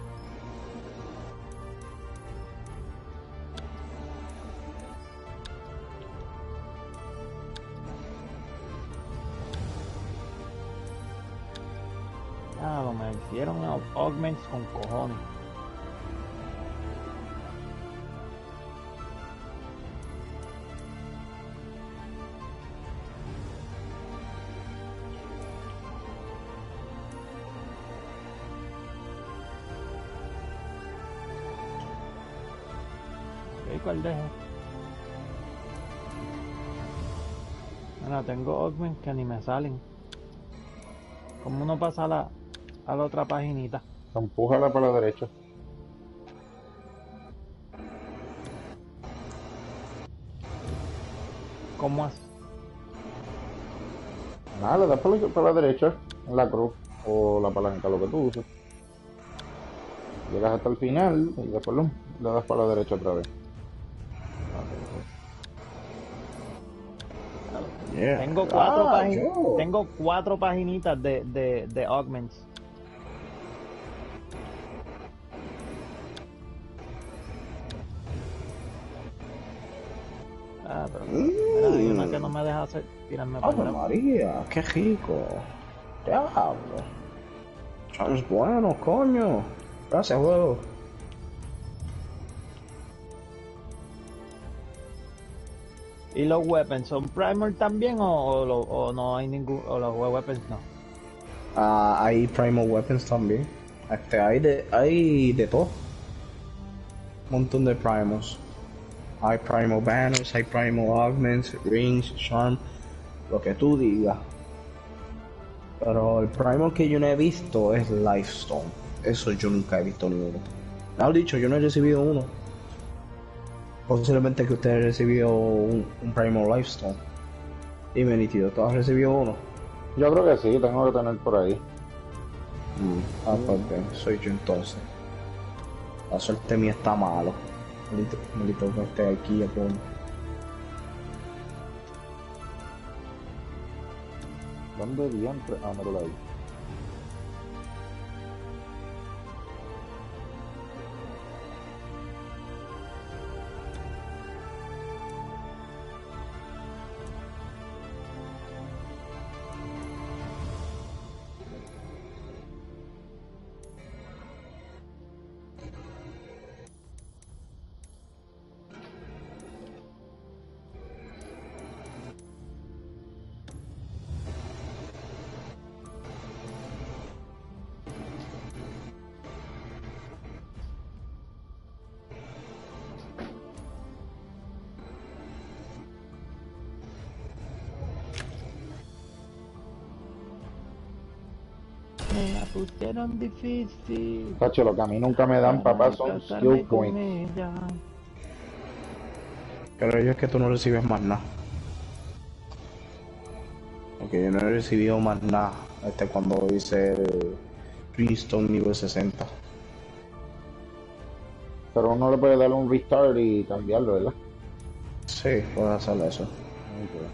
Ah, me hicieron au- augments con cojones. Ok, ¿cuál dejo? Bueno, tengo augments que ni me salen. ¿Cómo uno pasa a la, a la otra paginita? Empújala para la derecha. ¿Cómo es? Nada, le das para la, para la derecha, en la cruz o la palanca, lo que tú uses. Llegas hasta el final y después lo- le das para la derecha otra vez. Yeah. Tengo cuatro, Ah, pagi- yo. tengo cuatro paginitas de, de, de augments. Ah, pero mira, hay una que no me deja hacer tirarme para Ave atrás. María, qué rico. Diablo. Es bueno, coño. Gracias, juego. ¿Y los weapons son primer también o, o, lo- o no hay ningún, o los weapons no? Ah, hay Primal Weapons también. Este, hay de, hay de todo. Un montón de primos. Hay primo banners, hay primo augments, rings, charm, lo que tú digas. Pero el primo que yo no he visto es Lifestone. Eso yo nunca he visto ni uno. Me han dicho, yo no he recibido uno. Posiblemente que usted haya recibido un, un primo Lifestone. Dime, nítido, ¿tú has recibido uno? Yo creo que sí, tengo que tener por ahí. Mm. Ah, pues bien, soy yo entonces. La suerte mía está malo. Maldito, maldito que esté aquí ya por... ¿Dónde diantre? Ah, míralo ahí. Me la pusieron difícil. Tacho, lo que a mí nunca me dan, papá, son Casarme skill con points. ella. Pero yo es que tú no recibes más nada. Porque yo no he recibido más nada. Este cuando hice el Greenstone nivel sesenta. Pero uno le puede dar un restart y cambiarlo, ¿verdad? Sí, puedo hacer eso. Ok.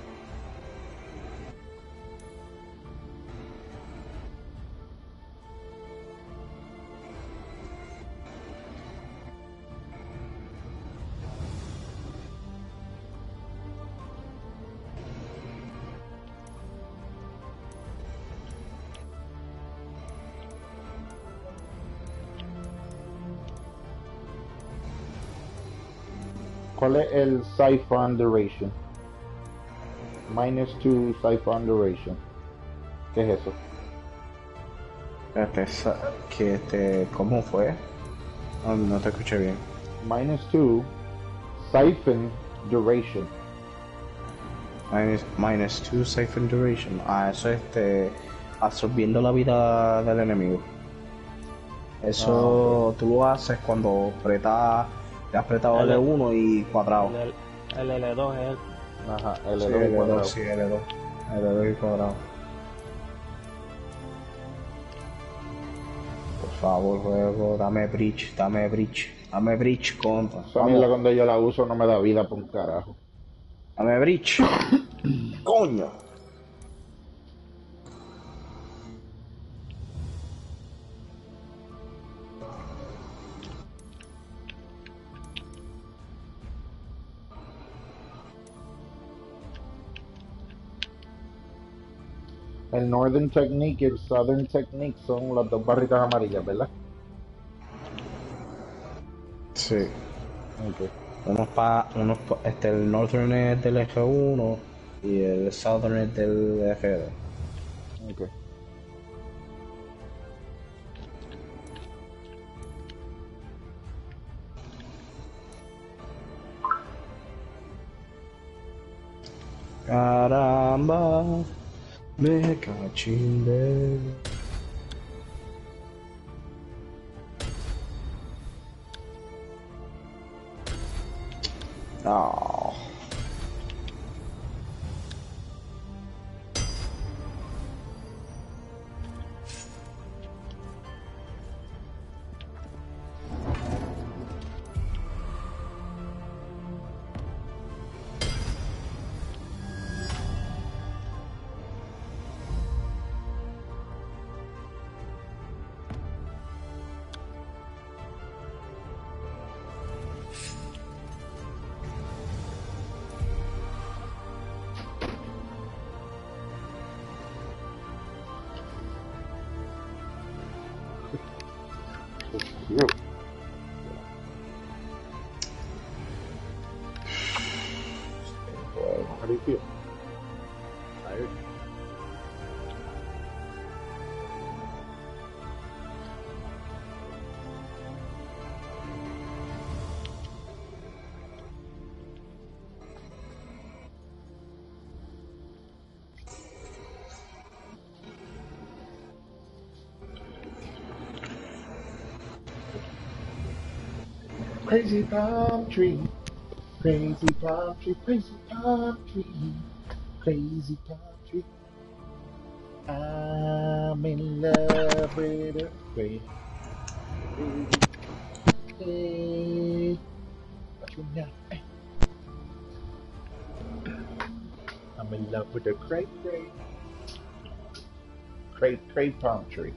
¿Cuál es el Siphon Duration? Minus two Siphon Duration. ¿Qué es eso? Espérate, sa- que este, ¿cómo fue? No, no te escuché bien. Minus two Siphon Duration. Minus, minus two siphon duration. Ah, eso es este, absorbiendo la vida del enemigo. Eso tú lo haces cuando apretas, te has apretado L- L uno y cuadrado. El, el L dos es Ajá, L Sí, dos L cuadrado. dos, sí, L dos. L dos y cuadrado. Por favor, juego, dame bridge, dame bridge, dame bridge contra. Esa mierda Vamos, cuando yo la uso no me da vida por un carajo. dame bridge. Coño. El Northern Technique y el Southern Technique son las dos barritas amarillas, ¿verdad? Sí. Ok. Unos pa, unos pa- este, el Northern es del F uno y el Southern es del F dos. Ok. Caramba, me cachinde. No. Cute. How do you feel? Tired? Crazy palm tree, crazy palm tree, crazy palm tree, crazy palm tree. I'm in love with a crazy tree. What you got? I'm in love with a cray cray. Cray cray palm tree.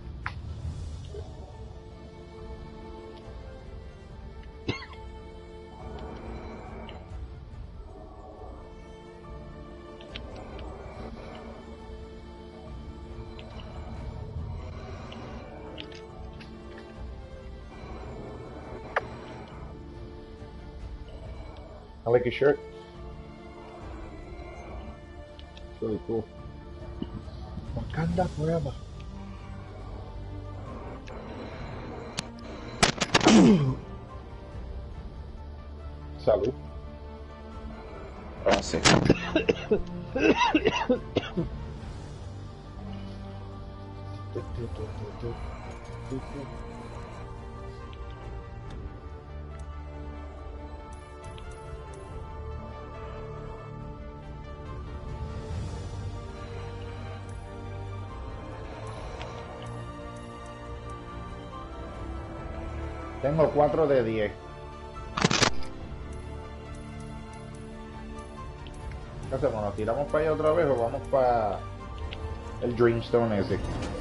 I like your shirt. It's really cool. Wakanda forever. Salud. Ah, sí. Tengo cuatro de diez. ¿Qué hacemos? ¿Nos tiramos para allá otra vez o vamos para el Dreamstone ese?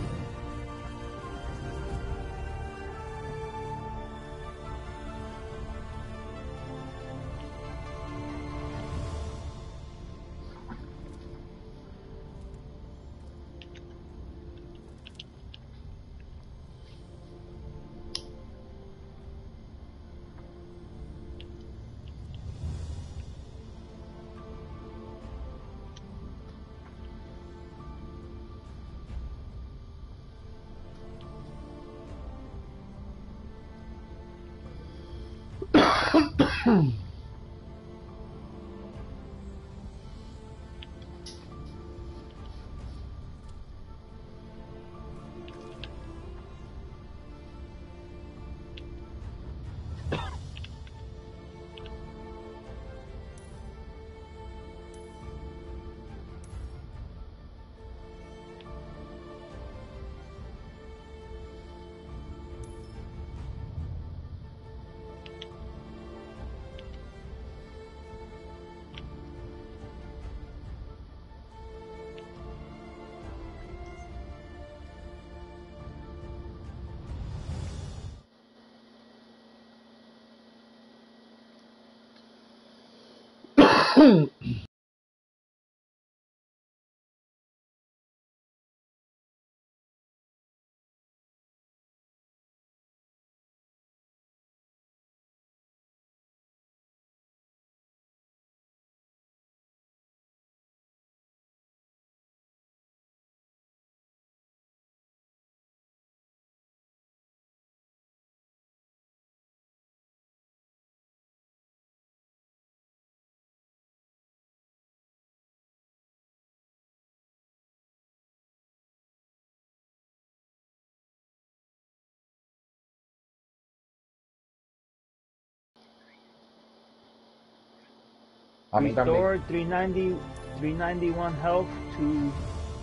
A mí también. Restore three ninety, three ninety-one health to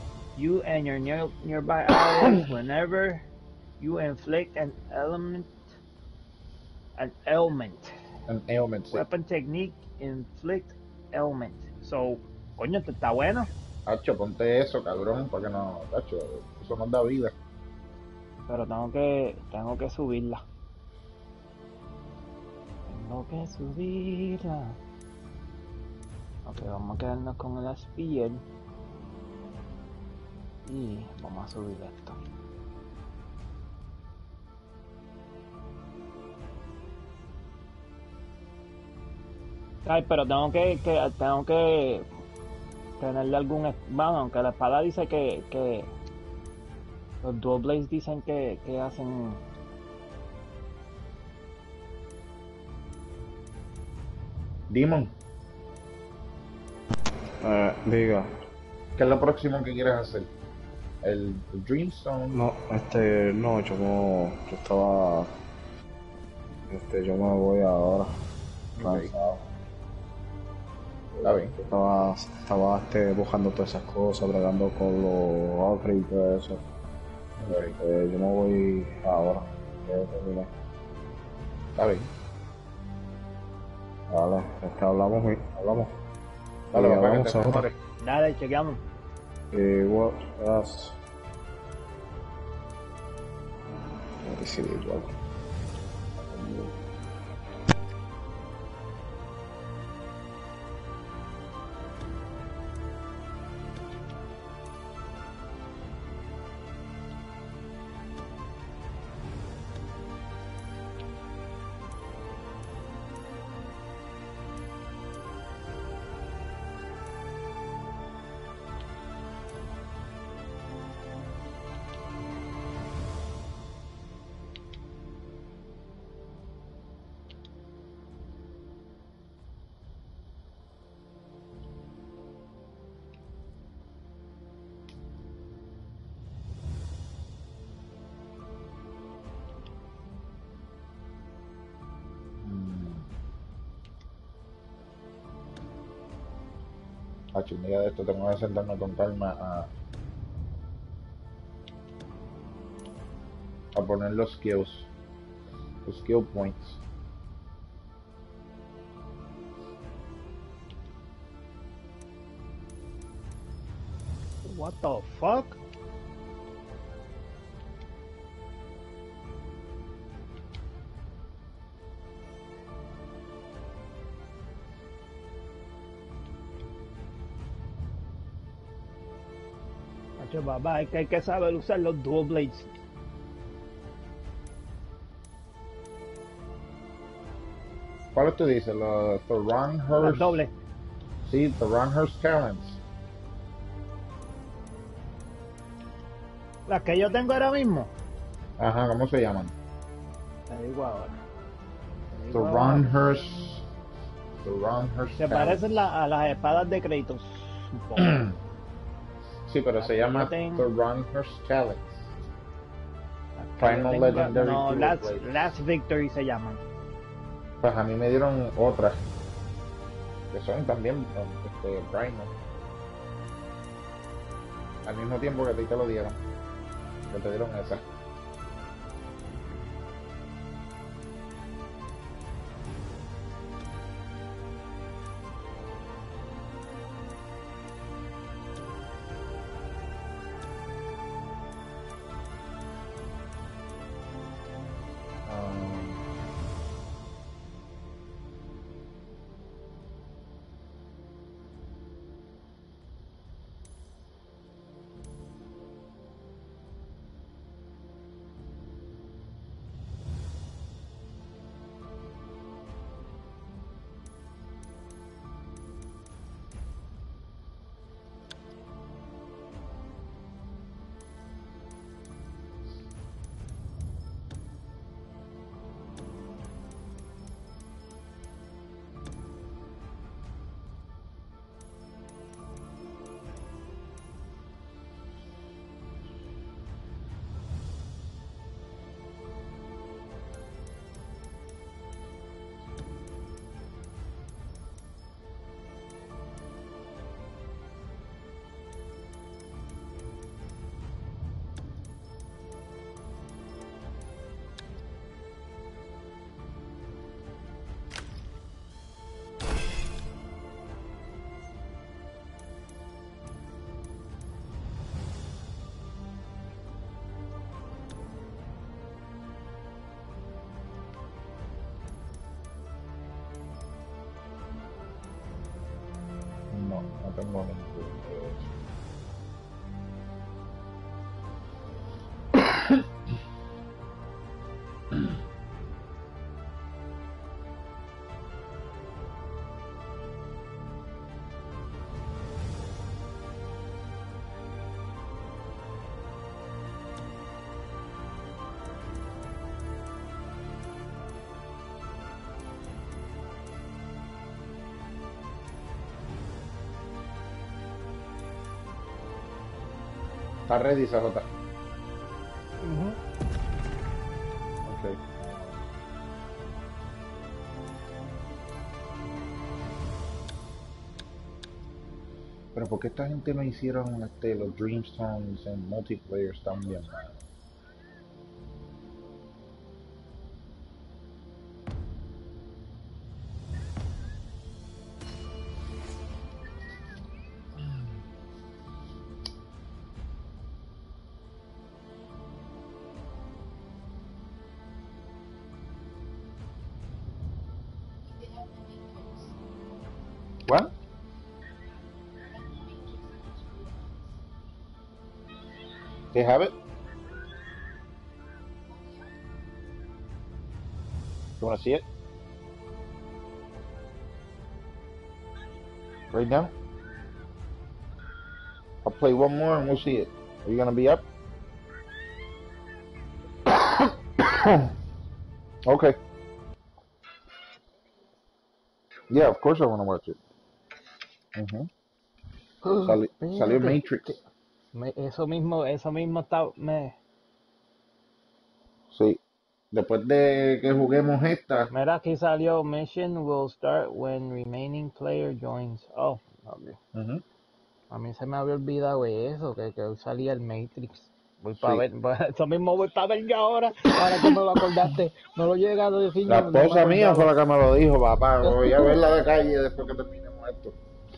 you and your near, nearby allies whenever you inflict an element, an ailment. An ailment, sí. Weapon technique, inflict ailment. So, coño, esto está bueno. Tacho, ponte eso, cabrón, para que no, tacho, eso nos da vida. Pero tengo que, tengo que subirla. Tengo que subirla. Ok, vamos a quedarnos con el Spear. Y vamos a subir esto. Ay, pero tengo que, que tengo que tenerle algún... Bueno, aunque la espada dice que, que los Dual Blades dicen que, que hacen... Demon, Eh, diga. ¿qué es lo próximo que quieres hacer? ¿El, el Dreamstone? No, este, no, yo no, yo estaba Este, yo me voy ahora. Ok. Cansado. Está bien. Estaba, estaba este, buscando todas esas cosas, bregando con los outfits y todo eso. Ok. Este, yo me voy ahora. Ya terminé. Está bien. Vale, este, hablamos, mi- hablamos. Dale, Y papá, que hablamos te ahora. mejores. Dale, chequeamos. Eh, what else? Let me see the drug. A un día de esto tengo que sentarme con calma a, a poner los skills, los skill points. What the fuck? Macho, papá, es que hay que saber usar los dual blades. ¿Cuáles tú dices? Los Thoron Las Hearst. dobles. Sí, Thoron Hearst Talents. Las que yo tengo ahora mismo. Ajá, ¿cómo se llaman? Te digo ahora. Te digo ahora. Thoron Hearst. Thoron Hearst Se Talents. parecen la- a las espadas de Kratos. Un poco. Sí, pero se llama Yo tengo- Thoron Hearst Talents. Las que yo Final tengo- Legendary No, Dual Last, Blades. Last Victory se llaman. Pues a mí me dieron otras. Que son también este, Primal. Al mismo tiempo que a ti te lo dieron. Que te dieron esa. Um, no, no tengo ningún de eso. ¿Está ready, C J? Ok. Pero ¿por qué esta gente no hicieron este, los Dreamstones en multiplayer también? What? They have it? You wanna see it? Right now? I'll play one more and we'll see it. Are you gonna be up? Okay. Yeah, of course I wanna watch it. Ujú. Sali- salió Fíjate, Matrix. que- me- eso mismo, eso mismo está, me, Sí. Después de que juguemos esta, mira aquí salió mission will start when remaining player joins. Oh, papi, ujú, a mí se me había olvidado eso, que, que hoy salía el Matrix. Voy para sí. ver, eso mismo voy para ver yo ahora, ahora que me lo acordaste. No lo he llegado a decir, La no, no me esposa mía fue acordaba. la que me lo dijo, papá. Voy a verla de calle después que terminemos esto.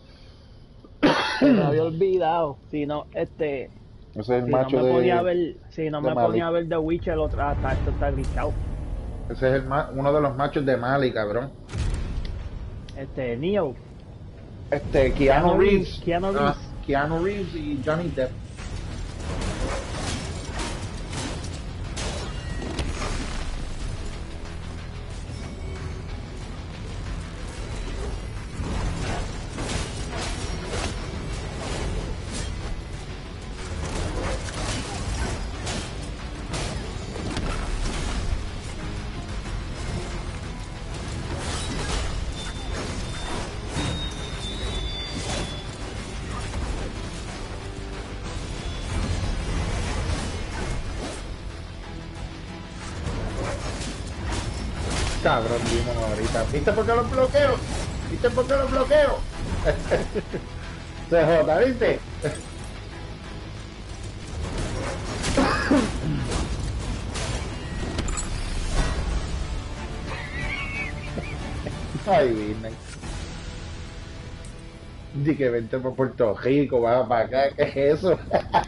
Se me había olvidado. Si no, este, Ese es el si no macho me ponía a de, ver, si no de me Mali. ponía a ver The Witcher, otro, hasta esto está glitchado. Ese es el ma- uno de los machos de Mali, cabrón. Este, Neo, Este, Keanu Keanu Reeves. Reeves, Keanu Ah, Reeves. Keanu Reeves y Johnny Depp. Cabrón, vimos ahorita. ¿Viste por qué los bloqueo? ¿Viste por qué los bloqueo? Se jota, ¿viste? Ay, Disney. Di que vente por Puerto Rico, va para acá, ¿qué es eso?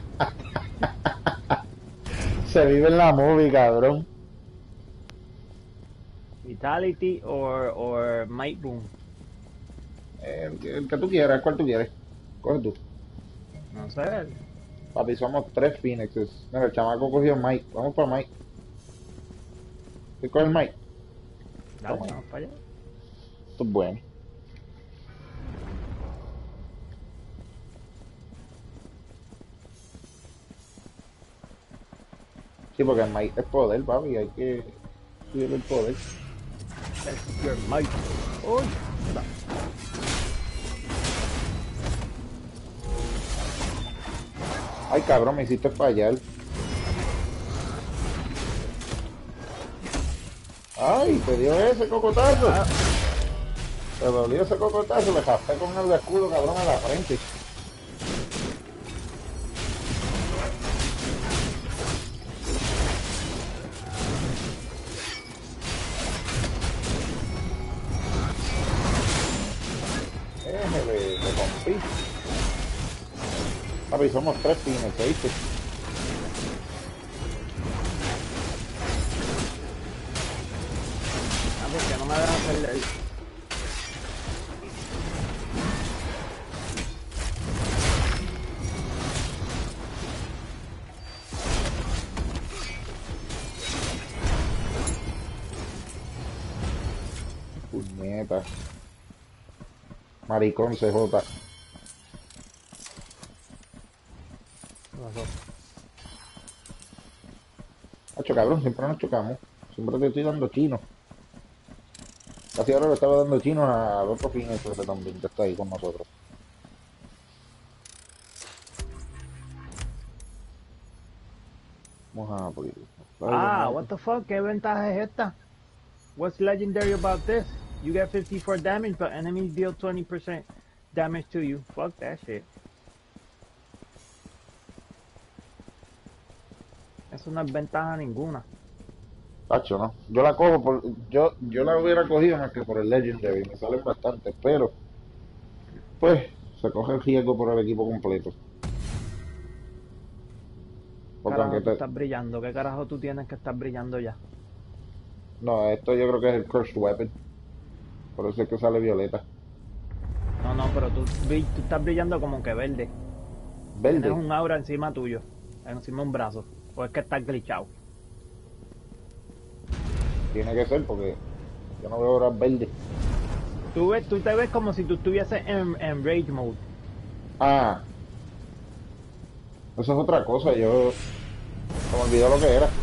Se vive en la movie, cabrón. Vitality or, or Might Boom. Eh, El, que- el que tú quieras, ¿cuál tú quieres? Coge tú. No sé. Papi, somos tres Phoenixes. Mira, el chamaco cogió Mike. Vamos para Mike. ¿Qué coge el Mike? Dale, Toma. vamos para allá. Esto es bueno. Sí, porque el Mike es poder, papi. Hay que subir el poder. That's your Might. Uy, mira. Ay, cabrón, me hiciste fallar. Ay, te dio ese cocotazo. Te dolió ese cocotazo. Le jaspé con el escudo, cabrón, a la frente. Eh, me le, le rompí. Papi, somos tres pines, ¿viste? Ah, porque no me dejan perder. Puñeta. Maricón C J. Hacho, cabrón, siempre nos chocamos. Siempre te estoy dando chino. Casi ahora le estaba dando chinos al otro fin ese también que está ahí con nosotros. Vamos a poquito. Ah, what the fuck? ¿Qué ventaja es esta? What's legendary about this? You get fifty-four damage, but enemies deal twenty percent damage to you. Fuck that shit. Eso no es ventaja ninguna. Tacho, no. Yo la cojo por. Yo, yo la hubiera cogido más que por el Legendary. Me salen bastante, pero. Pues, se coge el riesgo por el equipo completo. Porque Carajo, aunque tú te. estás brillando. ¿Qué carajo tú tienes que estar brillando ya? No, esto yo creo que es el Cursed Weapon. Por eso es que sale violeta. No, no, pero tú, bri- tú estás brillando como que verde. Tienes Verde. un aura encima tuyo. Encima de un brazo. O es que estás glitchado. Tiene que ser porque yo no veo horas verdes. Tú, ves, tú te ves como si tú estuvieses en, en Rage Mode. Ah, eso es otra cosa. Yo. Se me olvidó lo que era.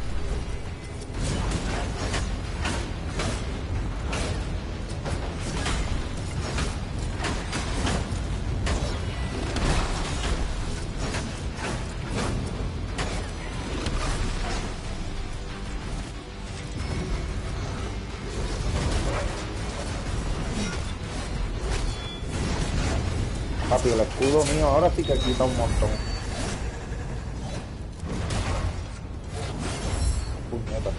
Papi, el escudo mío ahora sí que quita un montón. Puñeta.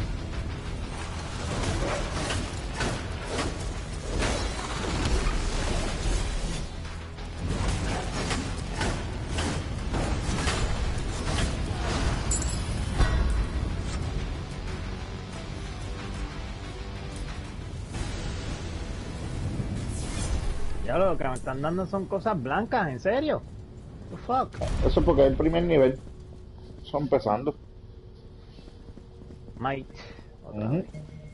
Ya lo que me están dando son cosas blancas, ¿en serio? The fuck? Eso es porque es el primer nivel. Son empezando. Might. Otra Ujú. vez.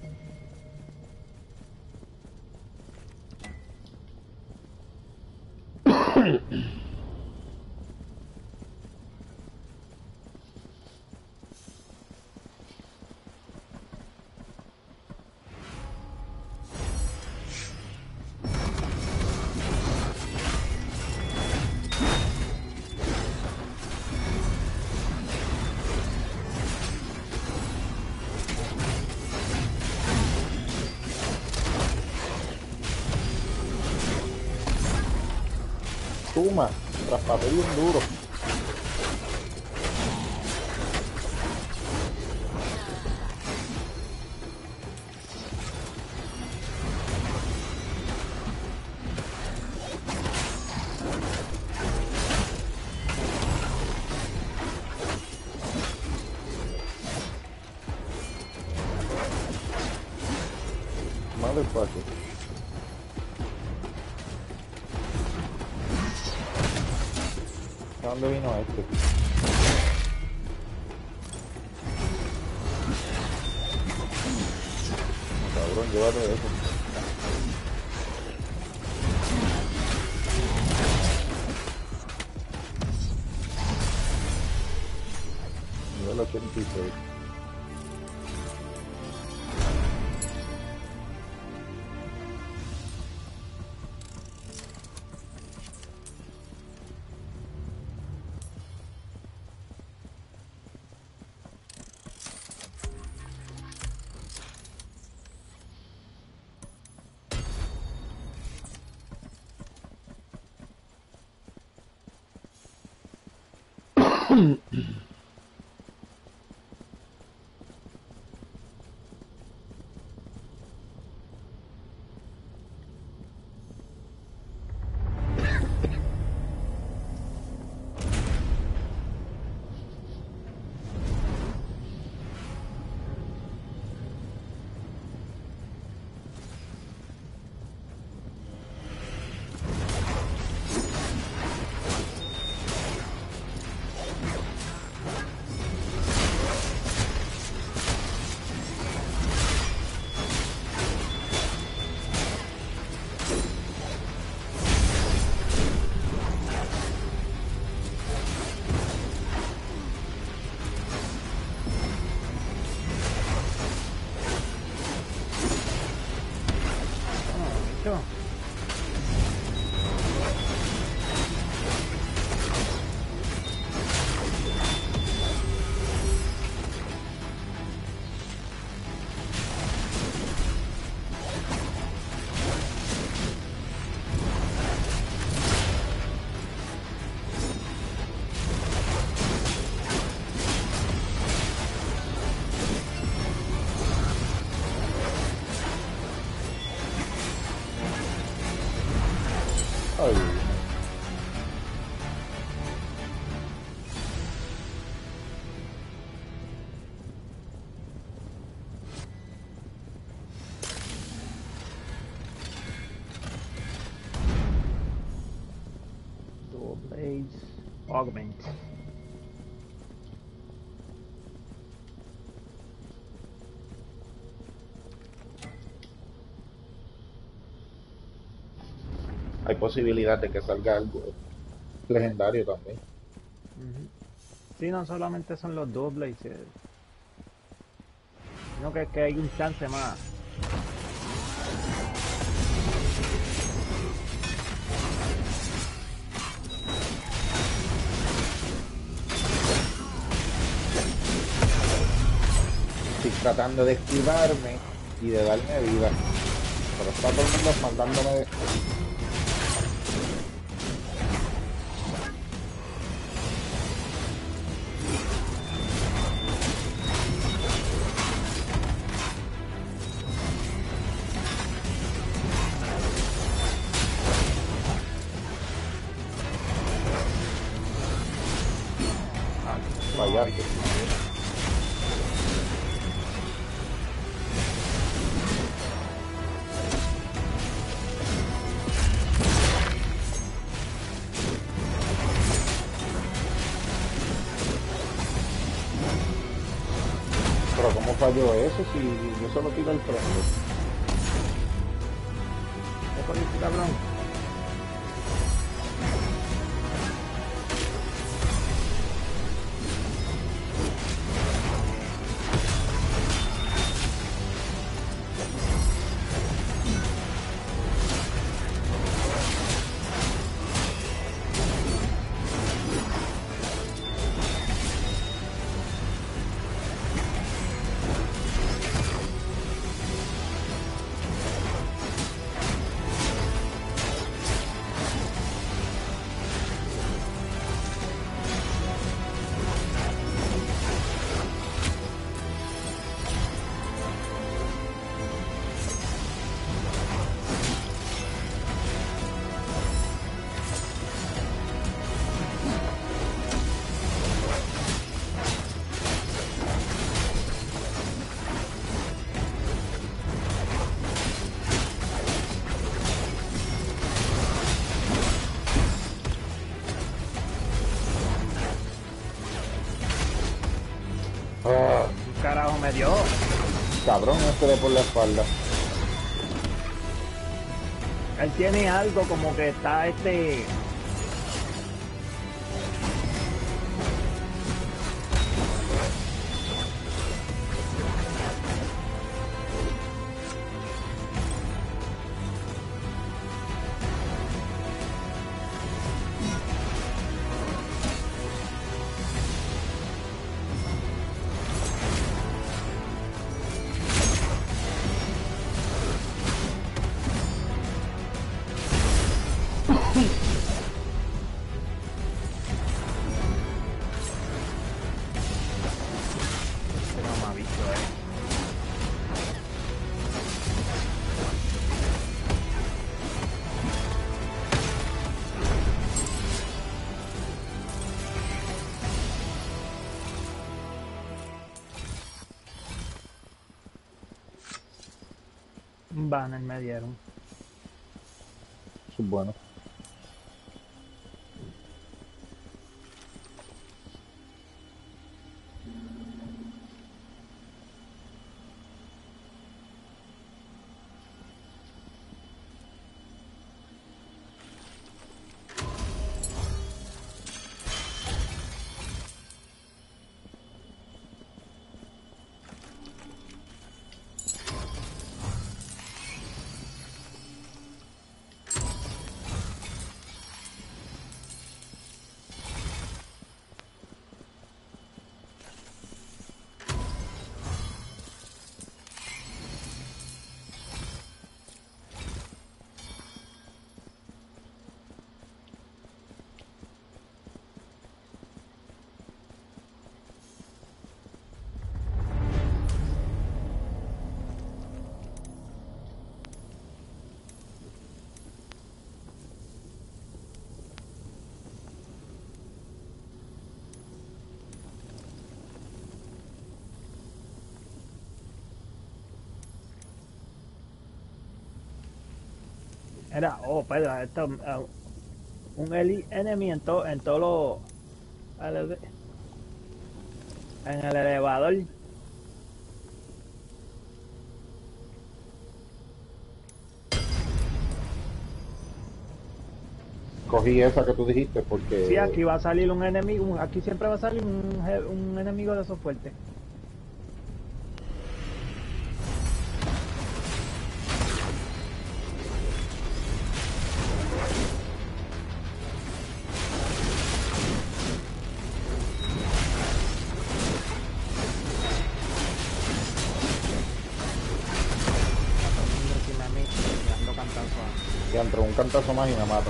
Tuma, traspapel bien duro. Motherfucker. ¿A dónde vino este? Cabrón, llévate de eso. Nivel ochenta y seis. Bicho. Ay, Dual blades. Augment. hay posibilidad de que salga algo legendario también. Ujú. Sí, no solamente son los dual blades, eh, sino que, que hay un chance más. Estoy tratando de esquivarme y de darme vida. Pero está todo el mundo mandándome. Fallaste. Pero ¿cómo falló eso si yo solo tiro el frente? ¿Qué jodiste, cabrón? Ah, ¿Qué carajo me dio? cabrón, este de por la espalda. Él tiene algo como que está este... Este mamabicho, eh. Un banner me dieron. Eso es bueno. Era, oh, Pedro, esto, uh, un eli- enemy en, to, en todos los... ele- En el elevador. Cogí esa que tú dijiste porque... Sí, aquí va a salir un enemigo, un- aquí siempre va a salir un, je- un enemigo de esos fuertes. Encima de mí, dando cantazos a- Ya entró un cantazo más y me matan.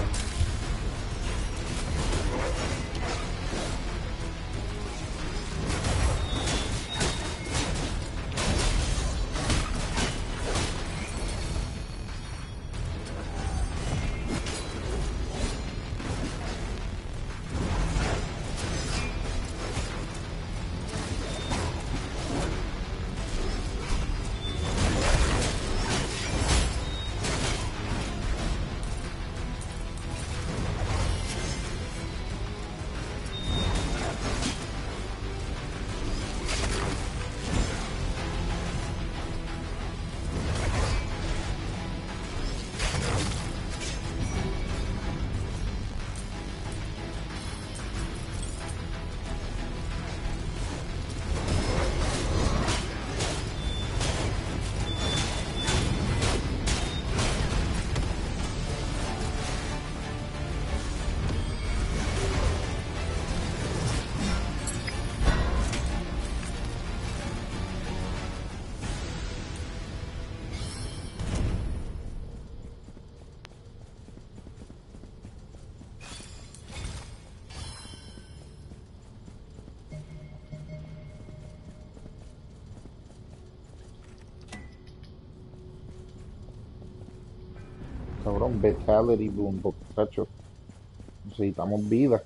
Cabrón, Vitality Boom, muchacho. Necesitamos vida.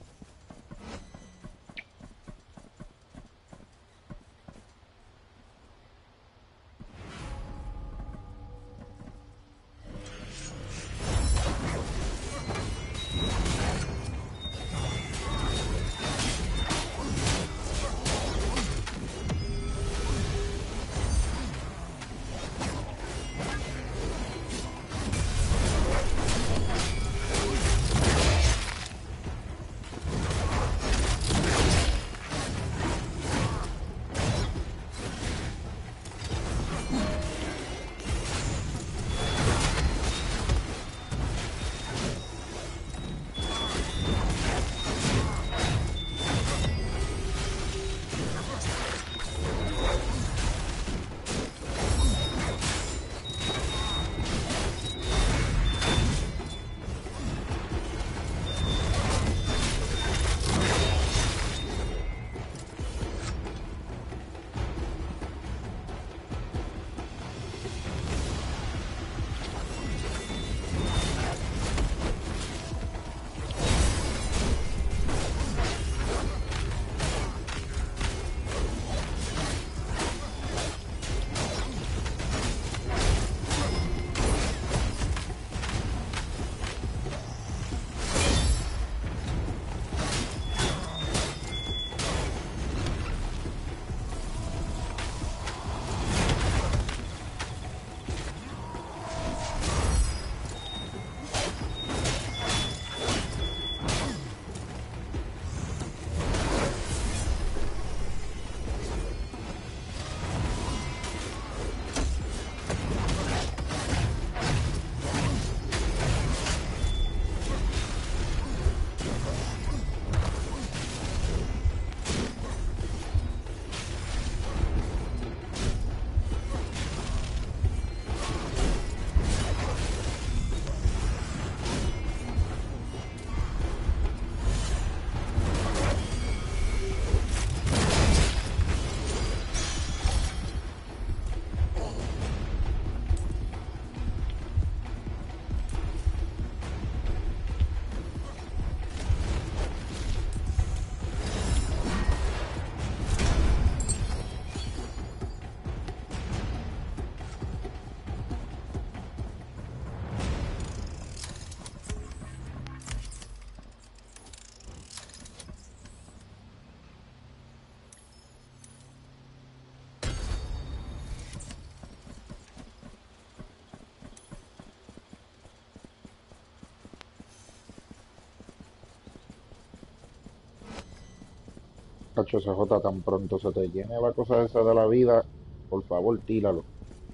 Cacho, esa J tan pronto se te llene la cosa esa de la vida, por favor, tíralo.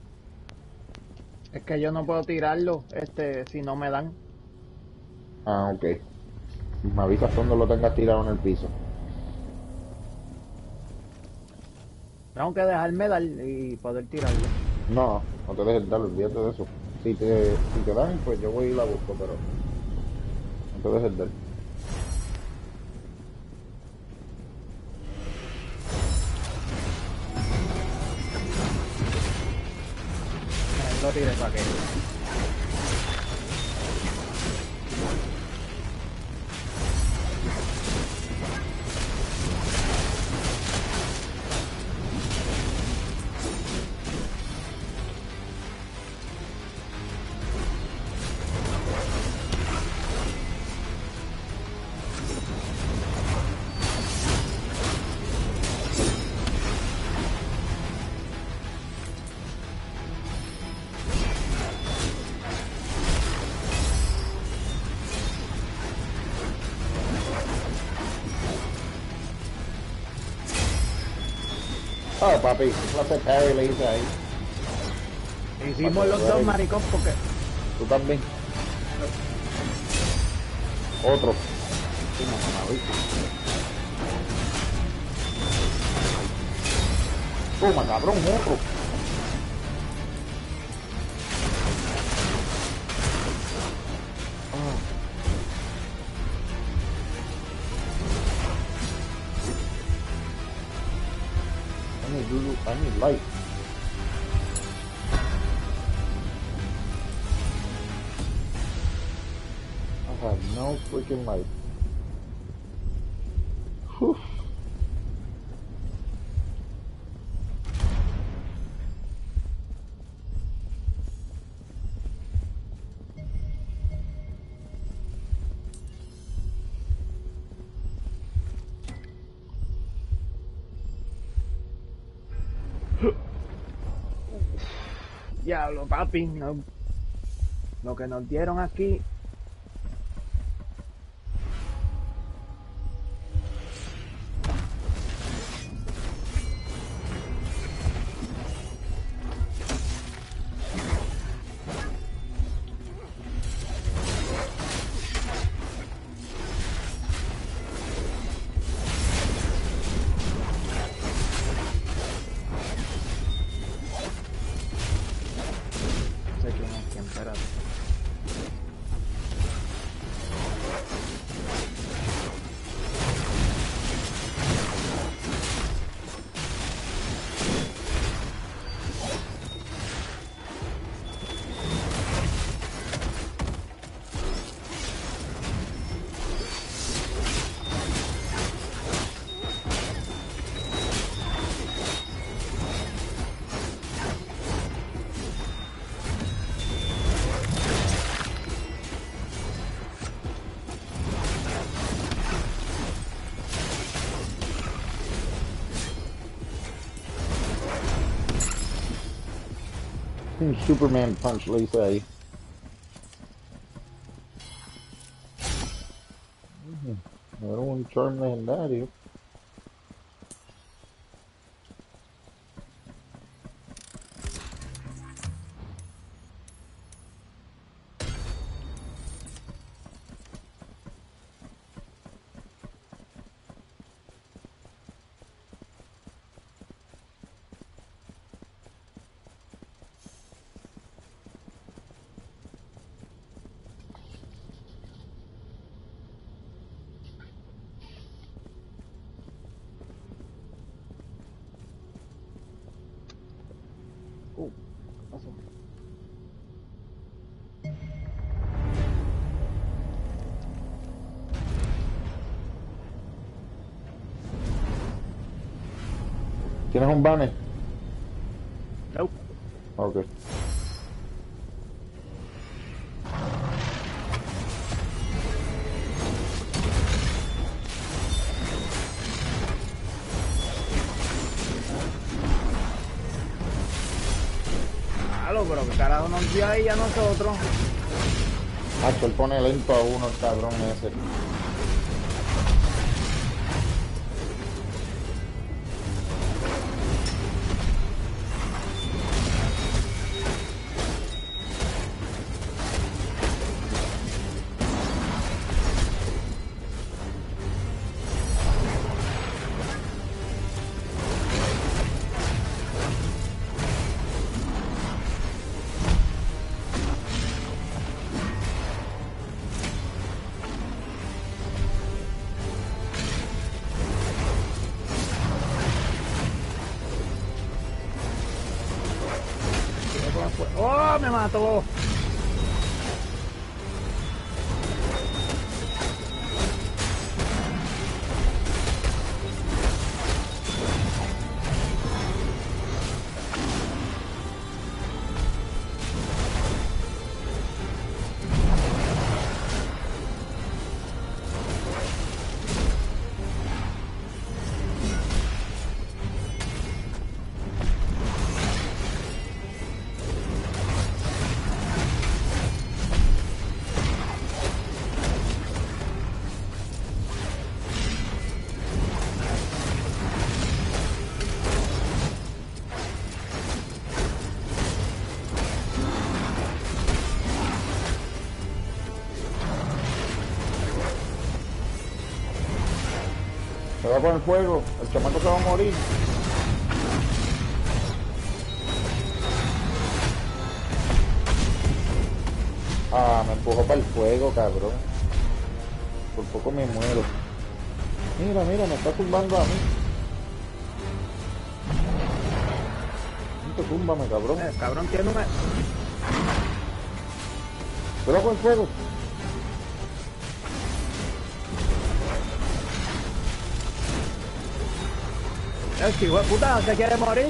Es que yo no puedo tirarlo, este, si no me dan. Ah, ok. Me avisas cuando lo tengas tirado en el piso. Tengo que dejarme dar y poder tirarlo. No, no te dejes dar, olvídate de eso. Si te, si te dan, pues yo voy y la busco, pero no te dejes dar. Eh, Lo tiré para que. Ah, papi, clase parry le hice ahí. Hicimos los dos, maricón, porque. Tú también. Otro. Toma, mamabicho. Toma, cabrón, otro. I need, Lulu- I need light. I have no freaking light. Whew. Diablo, papi, no- lo que nos dieron aquí. No sé quién es quién, espérate. Un Superman punch le hice ahí. Era un charm legendario. Uh, ¿qué pasó? ¿Tienes un banner? Nope. Ok. Claro, pero que carajo nos dio ahí a nosotros. Macho, él pone lento a uno, el cabrón ese. mató. Se va con el fuego, el chamaco se va a morir. Ah, me empujó para el fuego, cabrón. Por poco me muero. Mira, mira, me está tumbando a mí. Túmbame, cabrón. Eh, cabrón, tiene una... Pero con el fuego. El hijo de puta se quiere morir.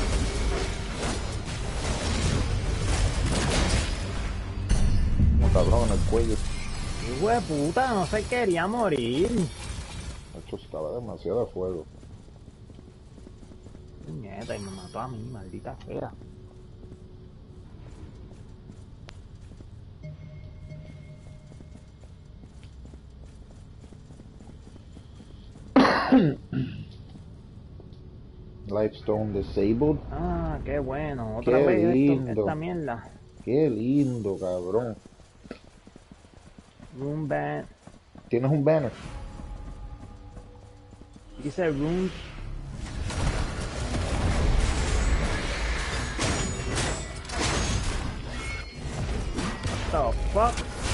Como cabrón en el cuello. Hijo de puta, no se quería morir. Esto estaba demasiado de fuego. Nieta, y me mató a mí, maldita sea. Lifestone disabled. Ah, qué bueno. Otra Qué vez esto, lindo. esta mierda. Qué lindo, cabrón. Room ban. ¿Tienes un banner? Dice room. What the fuck?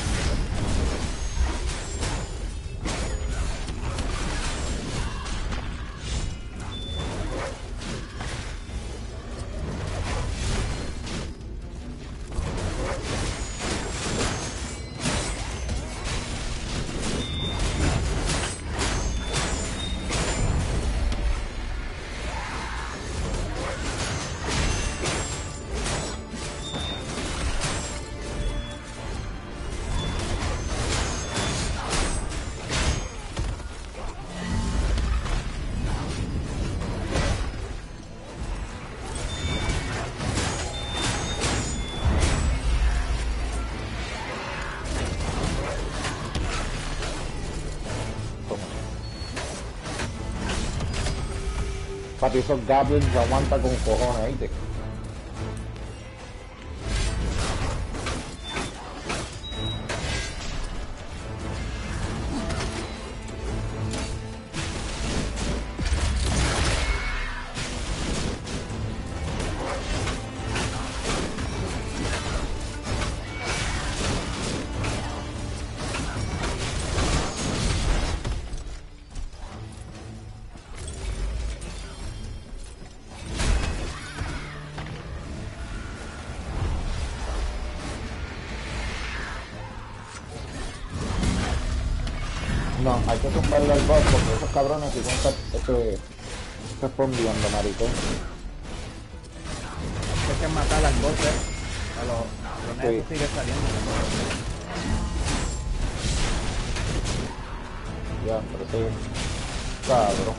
Papi, esos goblins aguantan con cojones, ¿viste? No, hay que tumbarle al boss porque esos cabrones si están este, respondiendo, maricón. Hay que matar al boss, eh. A los los Sí. negros sigue saliendo. Ya, pero ese cabrón.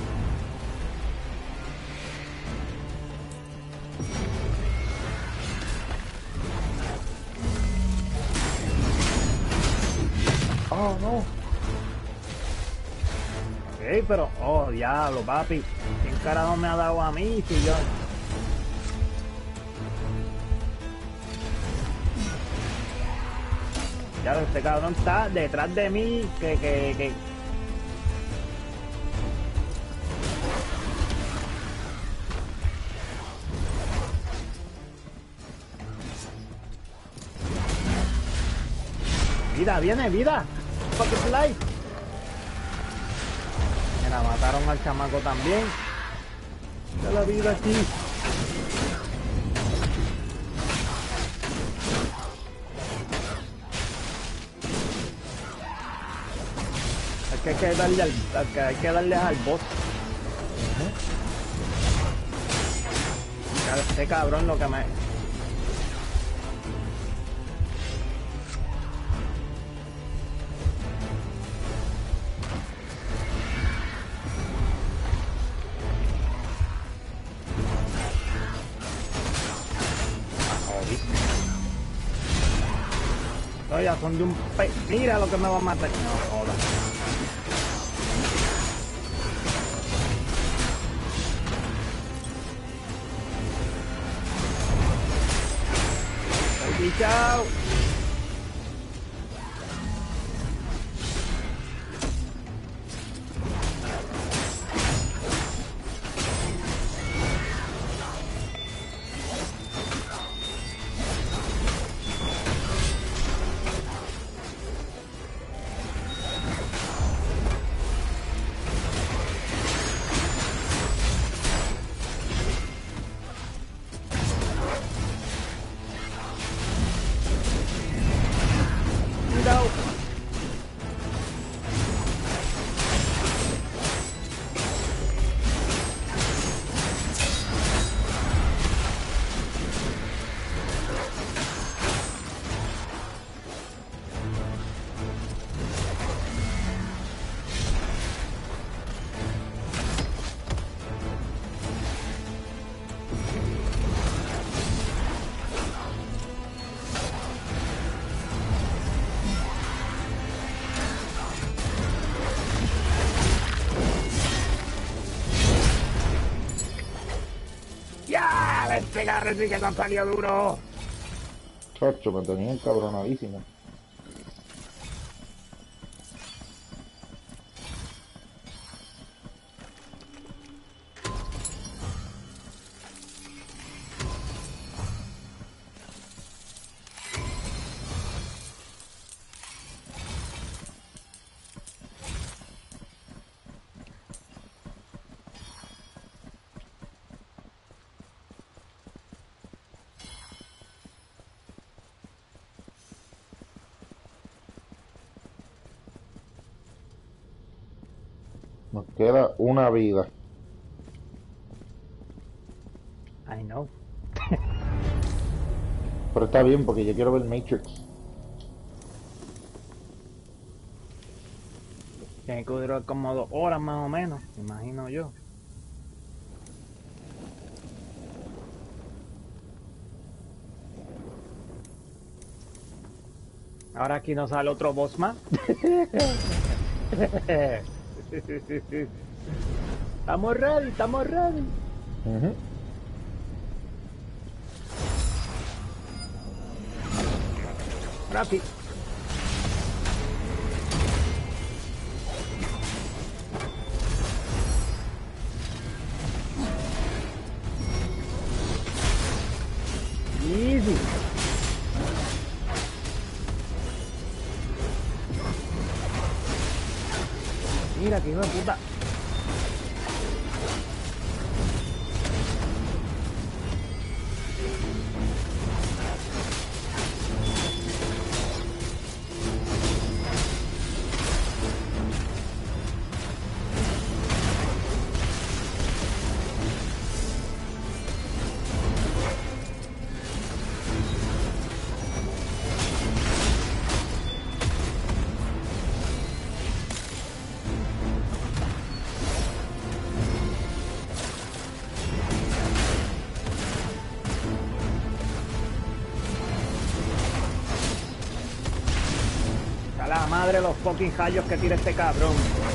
Oh, no. Ok, pero, oh, diablo, papi. ¿Quién carajo me ha dado a mí si yo... Ya, este cabrón está detrás de mí, que, que, que... Vida, viene, vida. Fuck it life. Mira, mataron al chamaco también. Está la vida aquí. que hay que darle al, que hay que darle al boss. Este cabrón lo que me... No, ya son de un pe... Mira lo que me va a matar. No, joda. Aquí, chao. Cuidado. ¡Ya! ¡Este garre sí que te han salido duro! Chacho, me tenía encabronadísimo. Nos queda una vida. I know. Pero está bien porque yo quiero ver Matrix. Tiene que durar como dos horas más o menos, imagino yo. Ahora aquí nos sale otro boss más. Estamos ready, estamos ready. Ujú. Rápido. Easy. Mira que hijo de puta. A la madre los fucking rayos que tira este cabrón.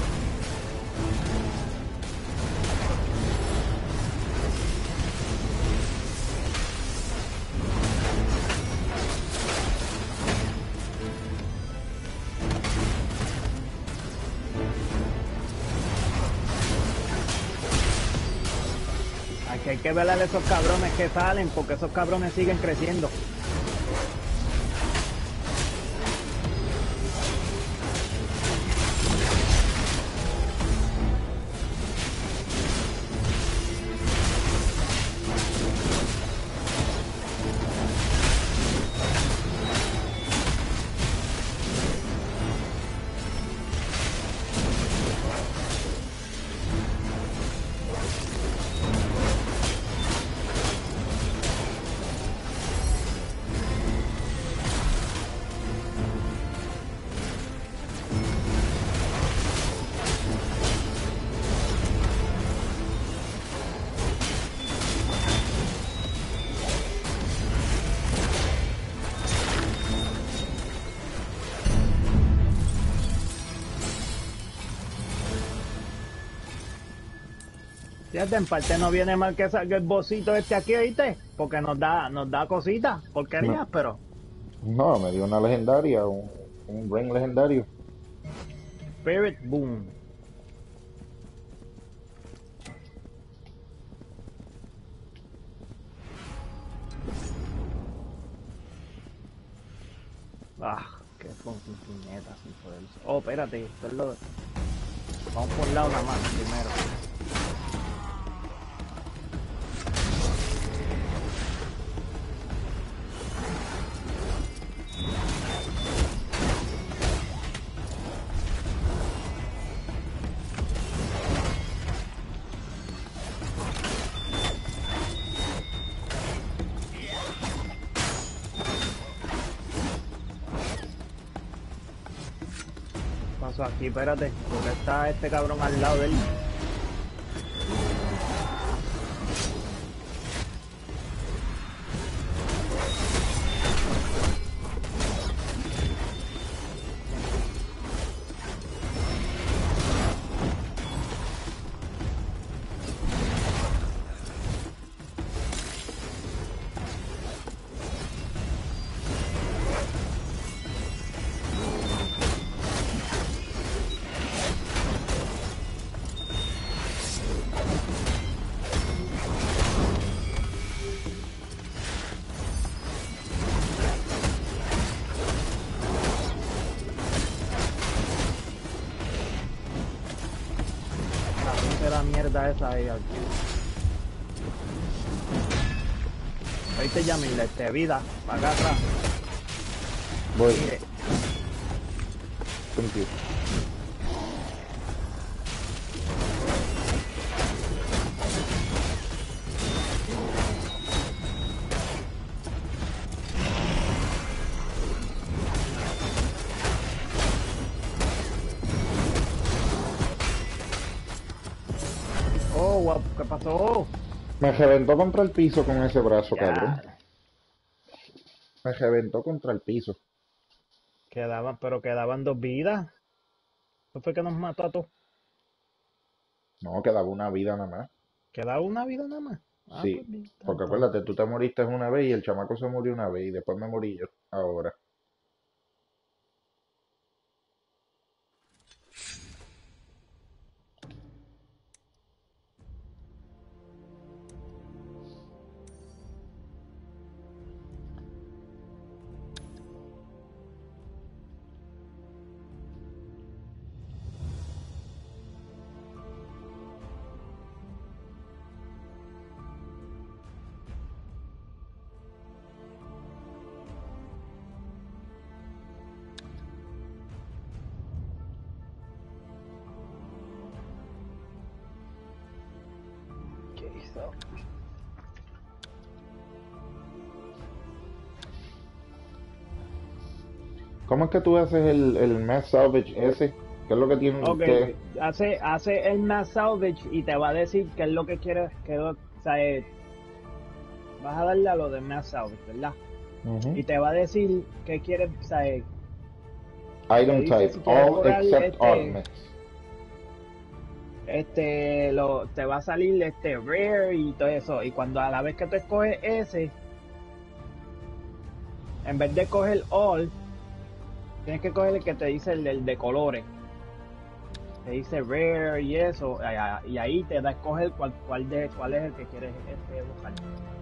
Aquí hay que velar a esos cabrones que salen porque esos cabrones siguen creciendo. Fíjate, en parte no viene mal que salga el bocito este aquí, ¿viste? Porque nos da, nos da cositas, No, porquerías, pero... no, me dio una legendaria, un, un ring legendario. Spirit Boom. Ah, qué con puñetas sin poder. Oh, espérate, esto es lo... Vamos por un lado nada más primero. Paso aquí, espérate, porque está este cabrón al lado de él. La la mierda esa ahí aquí. ¿Viste, Yamil? Este, vida, para acá atrás. Voy, Mire, contigo. oh, guapo, ¿qué pasó? Me reventó contra el piso con ese brazo, cabrón. Ya, Me reventó contra el piso. quedaban, pero quedaban dos vidas. ¿Eso fue que nos mató a todos? No, quedaba una vida nada más. ¿Quedaba una vida nada más? Ah, Sí, pues bien, porque tanto. acuérdate, tú te moriste una vez y el chamaco se murió una vez y después me morí yo. Ahora. ¿Qué hizo? ¿Cómo es que tú haces el, el Mass Salvage ese? ¿Qué es lo que tiene Ok, que...? hace, hace el mass salvage y te va a decir qué es lo que quieres, que lo- o sea, eh, vas a darle a lo de mass salvage, ¿verdad? Ujú. Y te va a decir qué quieres, o sea, eh, te Item dice type, si quieres all borrar except este, augments. este, lo, te va a salir este rare y todo eso. Y cuando a la vez que tú escoges ese, en vez de coger all, tienes que coger el que te dice el, el de colores. Te dice rare y eso, y ahí te da a escoger cuál, cuál, de, cuál es el que quieres este, buscar.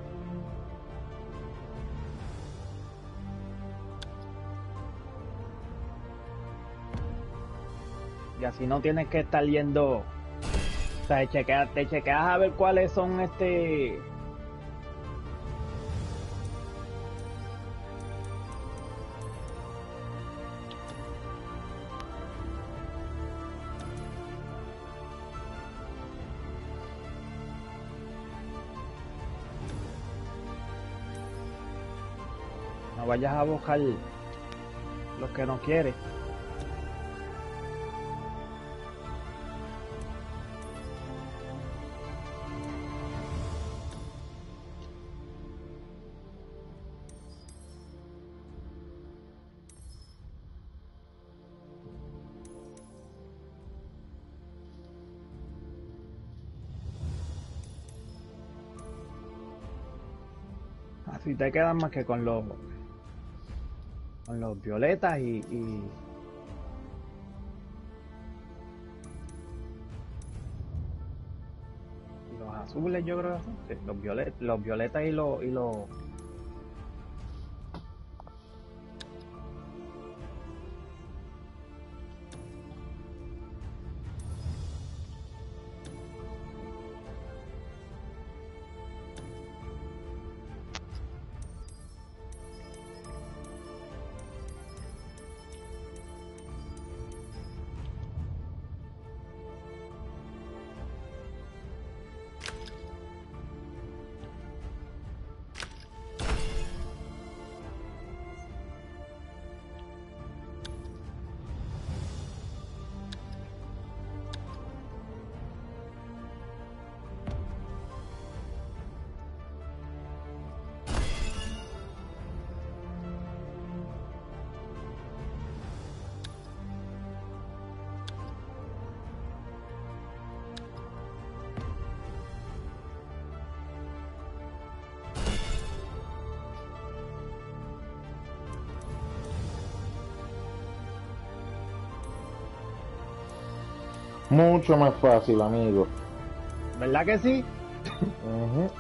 Y así no tienes que estar yendo, o sea, te chequeas, te chequeas a ver cuáles son este. No vayas a buscar los que no quieres. si te quedan más que con los con los violetas y, y los azules, yo creo que son. Sí, los violetas, los violetas y los y los Mucho más fácil, amigo. ¿verdad que sí? Ujú.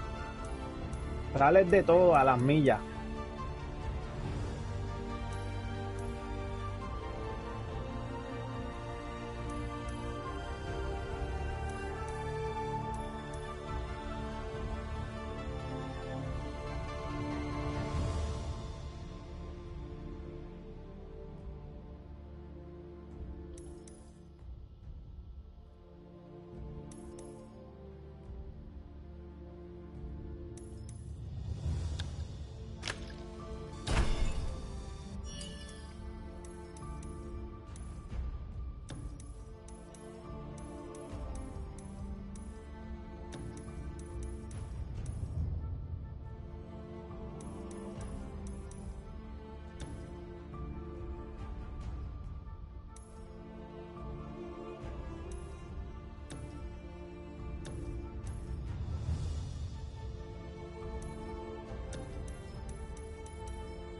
Sales de todo a las millas.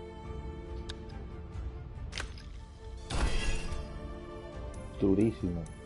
Durísimo.